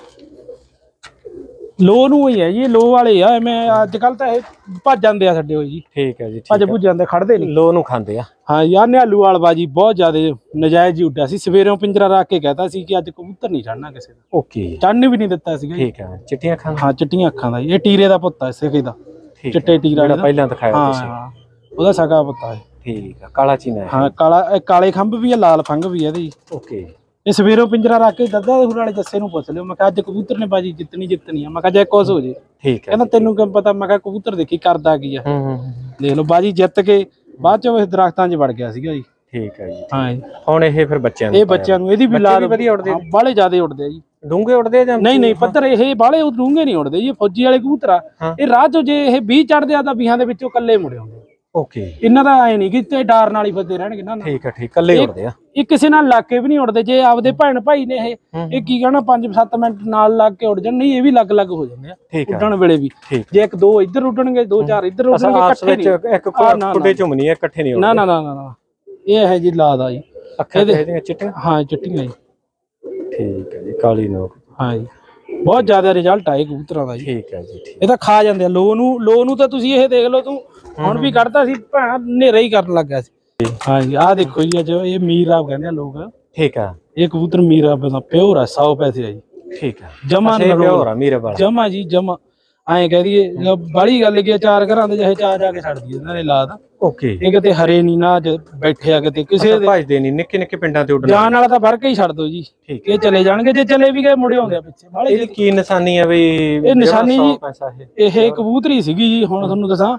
Speaker 1: ਲੋ ਨੂੰ ਹੀ ਹੈ ਜੀ। ਲੋ ਵਾਲੇ ਆ। ਐਵੇਂ ਅੱਜ ਕੱਲ ਤਾਂ ਇਹ ਭੱਜ ਜਾਂਦੇ ਆ ਸਾਡੇ ਹੋਏ ਜੀ। ਠੀਕ ਹੈ ਜੀ। ਭੱਜ ਭੁੱਜ ਜਾਂਦੇ, ਖੜਦੇ ਨਹੀਂ। ਲੋ ਨੂੰ ਖਾਂਦੇ ਆ। ਹਾਂ ਯਾਰ ਨਿਹਾਲੂ ਵਾਲ ਬਾਜੀ ਬਹੁਤ ਜ਼ਿਆਦਾ ਨਜਾਇਜ਼ ਜੀ ਉੱਡਿਆ ਸੀ। ਸਵੇਰੋਂ ਪਿੰਜਰਾ ਰੱਖ ਕੇ ਕਹਿਤਾ ਸੀ ਕਿ ਅੱਜ ਕਬੂਤਰ ਨਹੀਂ ਚੜਨਾ ਕਿਸੇ ਦਾ। ਓਕੇ। ਚੜਨ ਵੀ ਨਹੀਂ ਦਿੱਤਾ ਸੀਗਾ। ਠੀਕ ਹੈ। ਚਿੱਟੀਆਂ ਅੱਖਾਂ? ਹਾਂ ਚਿੱਟੀਆਂ ਅੱਖਾਂ ਦਾ। ਇਹ ਟੀਰੇ ਦਾ ਪੁੱਤ ਹੈ ਸਿਕੇ ਦਾ, ਚਿੱਟੇ ਟੀਰਾ ਜਿਹੜਾ ਪਹਿਲਾਂ ਦਿਖਾਇਆ ਤੁਸੀਂ। ਹਾਂ ਉਹਦਾ ਸਗਾ ਪੁੱਤ ਹੈ। ਠੀਕ ਆ। ਕਾਲਾ ਚੀਨਾ? ਹਾਂ ਕਾਲਾ, ਕਾਲੇ ਖੰਭ ਵੀ ਆ, ਲਾਲ ਫੰਗ ਵੀ ਆ ਇਹਦੀ। ਓਕੇ। ਇਹ ਸਵੇਰੋਂ ਪਿੰਜਰਾ ਰੱਖ ਕੇ ਦੱਦਾ ਵਾਲੇ ਜੱਸੇ ਨੂੰ ਪੁੱਛ ਲਿਓ, ਮੈਂ ਕਿਹਾ ਅੱਜ ਕਬੂਤਰ ਨੇ ਬਾਜੀ ਜਿੱਤਣੀ ਜਿੱਤਣੀ ਆ। ਮੈਂ ਕਿਹਾ ਜੇ ਕੁਛ ਹੋ ਜੇ। ਠੀਕ ਹੈ। ਕਹਿੰਦਾ ਤੈਨੂੰ ਕਿਵੇਂ ਪਤਾ? ਮੈਂ ਕਿਹਾ ਕਬੂਤਰ ਦੇਖੀ ਕਰਦਾ ਕੀ ਆ। ਦੇਖ ਲਓ ਬਾਜੀ ਜਿੱਤ ਕੇ ਬਾਅਦ ਚ ਦਰਖਤਾਂ 'ਚ ਵੜ ਗਿਆ ਸੀਗਾ ਜੀ। ਠੀਕ ਹੈ ਜੀ। ਹਾਂ ਜੀ ਹੁਣ ਇਹ ਫਿਰ ਬੱਚਿਆਂ ਨੂੰ? ਇਹ ਬੱਚਿਆਂ ਨੂੰ ਇਹਦੀ ਵੀ ਲਾਦ ਵਧੀਆ ਉੱਡਦੇ, ਬਾਹਲੇ ਜ਼ਿਆਦਾ ਉੱਡਦੇ ਆ ਜੀ। ਡੂੰਘੇ ਉੱਡਦੇ ਜਾਂ ਨਹੀਂ? ਨਹੀਂ ਪੱਧਰ ਇਹ ਬਾਹਲੇ ਡੂੰਘੇ ਨਹੀਂ ਉੱਡਦੇ ਜੀ। ਫੌਜੀ ਵਾਲੇ ਕਬੂਤਰ ਆ ਇਹ। ਰਾਹ ਚੋਂ ਜੇ ਇਹ ਵੀਹ ਚੜਦੇ ਆ ਤਾਂ ਵੀਹਾਂ ਦੇ ਵਿੱਚੋਂ ਕੱਲੇ ਮੁੜੇ ਆਉਂਦੇ। ਓਕੇ। ਇਹਨਾਂ ਦਾ ਐ ਨਹੀਂ ਕਿ ਤੇ ਡਰ ਨਾਲ ਹੀ ਫਸਦੇ ਰਹਿਣਗੇ ਨਾ। ਠੀਕ ਹੈ ਠੀਕ। ਕੱਲੇ ਉੱਡਦੇ ਆ ਇਹ, ਕਿਸੇ ਨਾਲ ਲੱਗ ਕੇ ਵੀ ਨਹੀਂ ਉੱਡਦੇ। ਜੇ ਆਪਦੇ ਭੈਣ ਭਾਈ ਨੇ ਇਹ ਇਹ ਕੀ ਕਹਿਣਾ ਪੰਜ ਸੱਤ ਮਿੰਟ ਨਾਲ ਲੱਗ ਕੇ ਉੱਡ ਜਾਣ। ਨਹੀਂ ਇਹ ਵੀ ਲੱਗ ਲੱਗ ਹੋ ਜਾਂਦੇ ਆ ਉੱਡਣ ਵੇਲੇ ਵੀ। ਜੇ ਇੱਕ ਦੋ ਇੱਧਰ ਉੱਡਣਗੇ, ਦੋ ਚਾਰ ਇੱਧਰ ਉੱਡਣਗੇ, ਇਕੱਠੇ ਨਹੀਂ। ਇੱਕ ਕੁੱਡੇ ਝੁੰਮਣੀ ਇਕੱਠੇ ਨਹੀਂ। ਨਾ ਨਾ ਨਾ ਨਾ ਇਹ ਹੈ ਜੀ ਲਾਦ ਆ ਜੀ। ਅੱਖਾਂ ਇਹਦੀਆਂ ਚਿੱਟੀਆਂ? ਹਾਂ ਚਿੱਟੀਆਂ ਜੀ। ਠੀਕ ਹੈ ਜੀ। ਕਾਲੀ ਨੋਕ? ਹਾਂ ਜੀ ਬਹੁਤ ਜ਼ਿਆਦਾ ਰਿਜ਼ਲਟ ਆਏ ਕਬੂਤਰਾਂ ਦਾ ਜੀ। ਠੀਕ ਹੈ ਜੀ। ਇਹ ਤਾਂ ਖਾ ਜਾਂਦੇ ਆ ਲੋ ਨੂੰ। ਲੋ ਨੂੰ ਤਾਂ ਤੁਸੀਂ ਇਹ ਦੇਖ ਲਓ, ਤੂੰ ਹੁਣ ਵੀ ਕੱਢਦਾ ਸੀ, ਭੈਣਾ ਹਨੇਰਾ ਹੀ ਕਰਨ ਲੱਗ ਗਿਆ ਸੀ। ਹਾਂ ਜੀ ਆਹ ਦੇਖੋ ਜੀ ਅੱਜ ਇਹ ਮੀਰ ਰਾਬ ਕਹਿੰਦੇ ਆ ਲੋਕ। ਠੀਕ ਆ। ਇਹ ਕਬੂਤਰ ਮੀਰ ਰਾਬ ਦਾ ਪਿਓਰ ਆ, ਸੌ ਪੈਸੇ ਆ ਜੀ। ਠੀਕ ਆ। ਜਮਾ ਪਿਓਰ ਆ ਮੀਰ ਰਾਬ ਜਮਾ ਜੀ ਜਮਾ। ਐਂ ਕਹਿ ਦਈਏ ਬਾਹਲੀ ਗੱਲ ਕੀ ਚਾਰ ਘਰਾਂ ਦੇ ਜਿਹੇ ਚਾਰ ਜਾ ਕੇ ਛੱਡਦੀ ਇਹਨਾਂ ਨੇ ਲਾਦ। ਓਕੇ। ਇਹ ਕਿਤੇ ਹਰੇ ਨੀ ਨਾ ਬੈਠੇ ਆ ਕਿਤੇ ਕਿਸੇ ਦੇ ਭਜਦੇ ਨਹੀਂ। ਨਿੱਕੇ ਨਿੱਕੇ ਪਿੰਡਾਂ ਤੇ ਉੱਡਣ ਜਾਣ ਵਾਲਾ ਤਾਂ ਫਰਕ ਹੀ ਛੱਡ ਦੋ ਜੀ। ਇਹ ਚਲੇ ਜਾਣਗੇ, ਜੇ ਚਲੇ ਵੀ ਗਏ ਮੁੜੇ ਆਉਂਦੇ ਆ ਪਿੱਛੇ। ਇਹਦੀ ਕੀ ਨਿਸ਼ਾਨੀ ਆ ਵੀ? ਇਹ ਨਿਸ਼ਾਨੀ ਜੀ ਇਹ ਕਬੂਤਰੀ ਸੀਗੀ ਜੀ। ਹੁਣ ਤੁਹਾਨੂੰ ਦੱਸਾਂ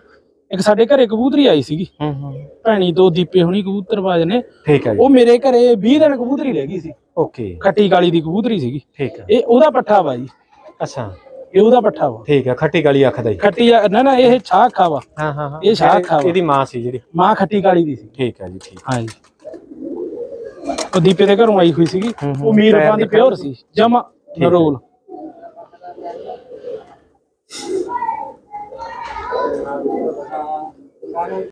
Speaker 1: ਇੱਕ ਸਾਡੇ ਘਰੇ ਕਬੂਤਰੀ ਆਈ ਸੀਗੀ
Speaker 3: ਹੂੰ ਹੂੰ
Speaker 1: ਭੈਣੀ ਤੋਂ ਦੀਪੇ ਹੁਣੀ ਕਬੂਤਰਬਾਜ਼ ਨੇ,
Speaker 3: ਠੀਕ ਹੈ ਜੀ।
Speaker 1: ਉਹ ਮੇਰੇ ਘਰੇ ਵੀਹ ਦਿਨ ਕਬੂਤਰੀ ਲੈ ਗਈ ਸੀ।
Speaker 3: ਓਕੇ
Speaker 1: ਖੱਟੀ ਕਾਲੀ ਦੀ ਕਬੂਤਰੀ ਸੀਗੀ,
Speaker 3: ਠੀਕ ਹੈ।
Speaker 1: ਇਹ ਉਹਦਾ ਪੱਠਾ ਵਾ ਜੀ।
Speaker 3: ਅੱਛਾ
Speaker 1: ਇਹ ਉਹਦਾ ਪੱਠਾ ਵਾ,
Speaker 3: ਠੀਕ ਹੈ। ਖੱਟੀ ਕਾਲੀ ਅੱਖ ਦਾ ਜੀ।
Speaker 1: ਖੱਟੀ ਆ- ਨਾ ਨਾ ਇਹ ਛਾਹ ਖਾਵਾ,
Speaker 3: ਹਾਂ ਹਾਂ ਹਾਂ
Speaker 1: ਇਹ ਸ਼ਾਹ ਖਾਵਾ।
Speaker 3: ਇਹਦੀ ਮਾਂ ਸੀ ਜਿਹੜੀ।
Speaker 1: ਮਾਂ ਖੱਟੀ ਕਾਲੀ ਦੀ ਸੀ।
Speaker 3: ਠੀਕ ਹੈ ਜੀ ਠੀਕ।
Speaker 1: ਹਾਂ ਜੀ, ਉਹ ਦੀਪੇ ਦੇ ਘਰੋਂ ਆਈ ਹੋਈ ਸੀਗੀ, ਉਹ ਮੀਰ ਰੂਪਾਂ ਦੀ ਪਿਓਰ ਸੀ ਜਮਾ ਨਰੋਲ।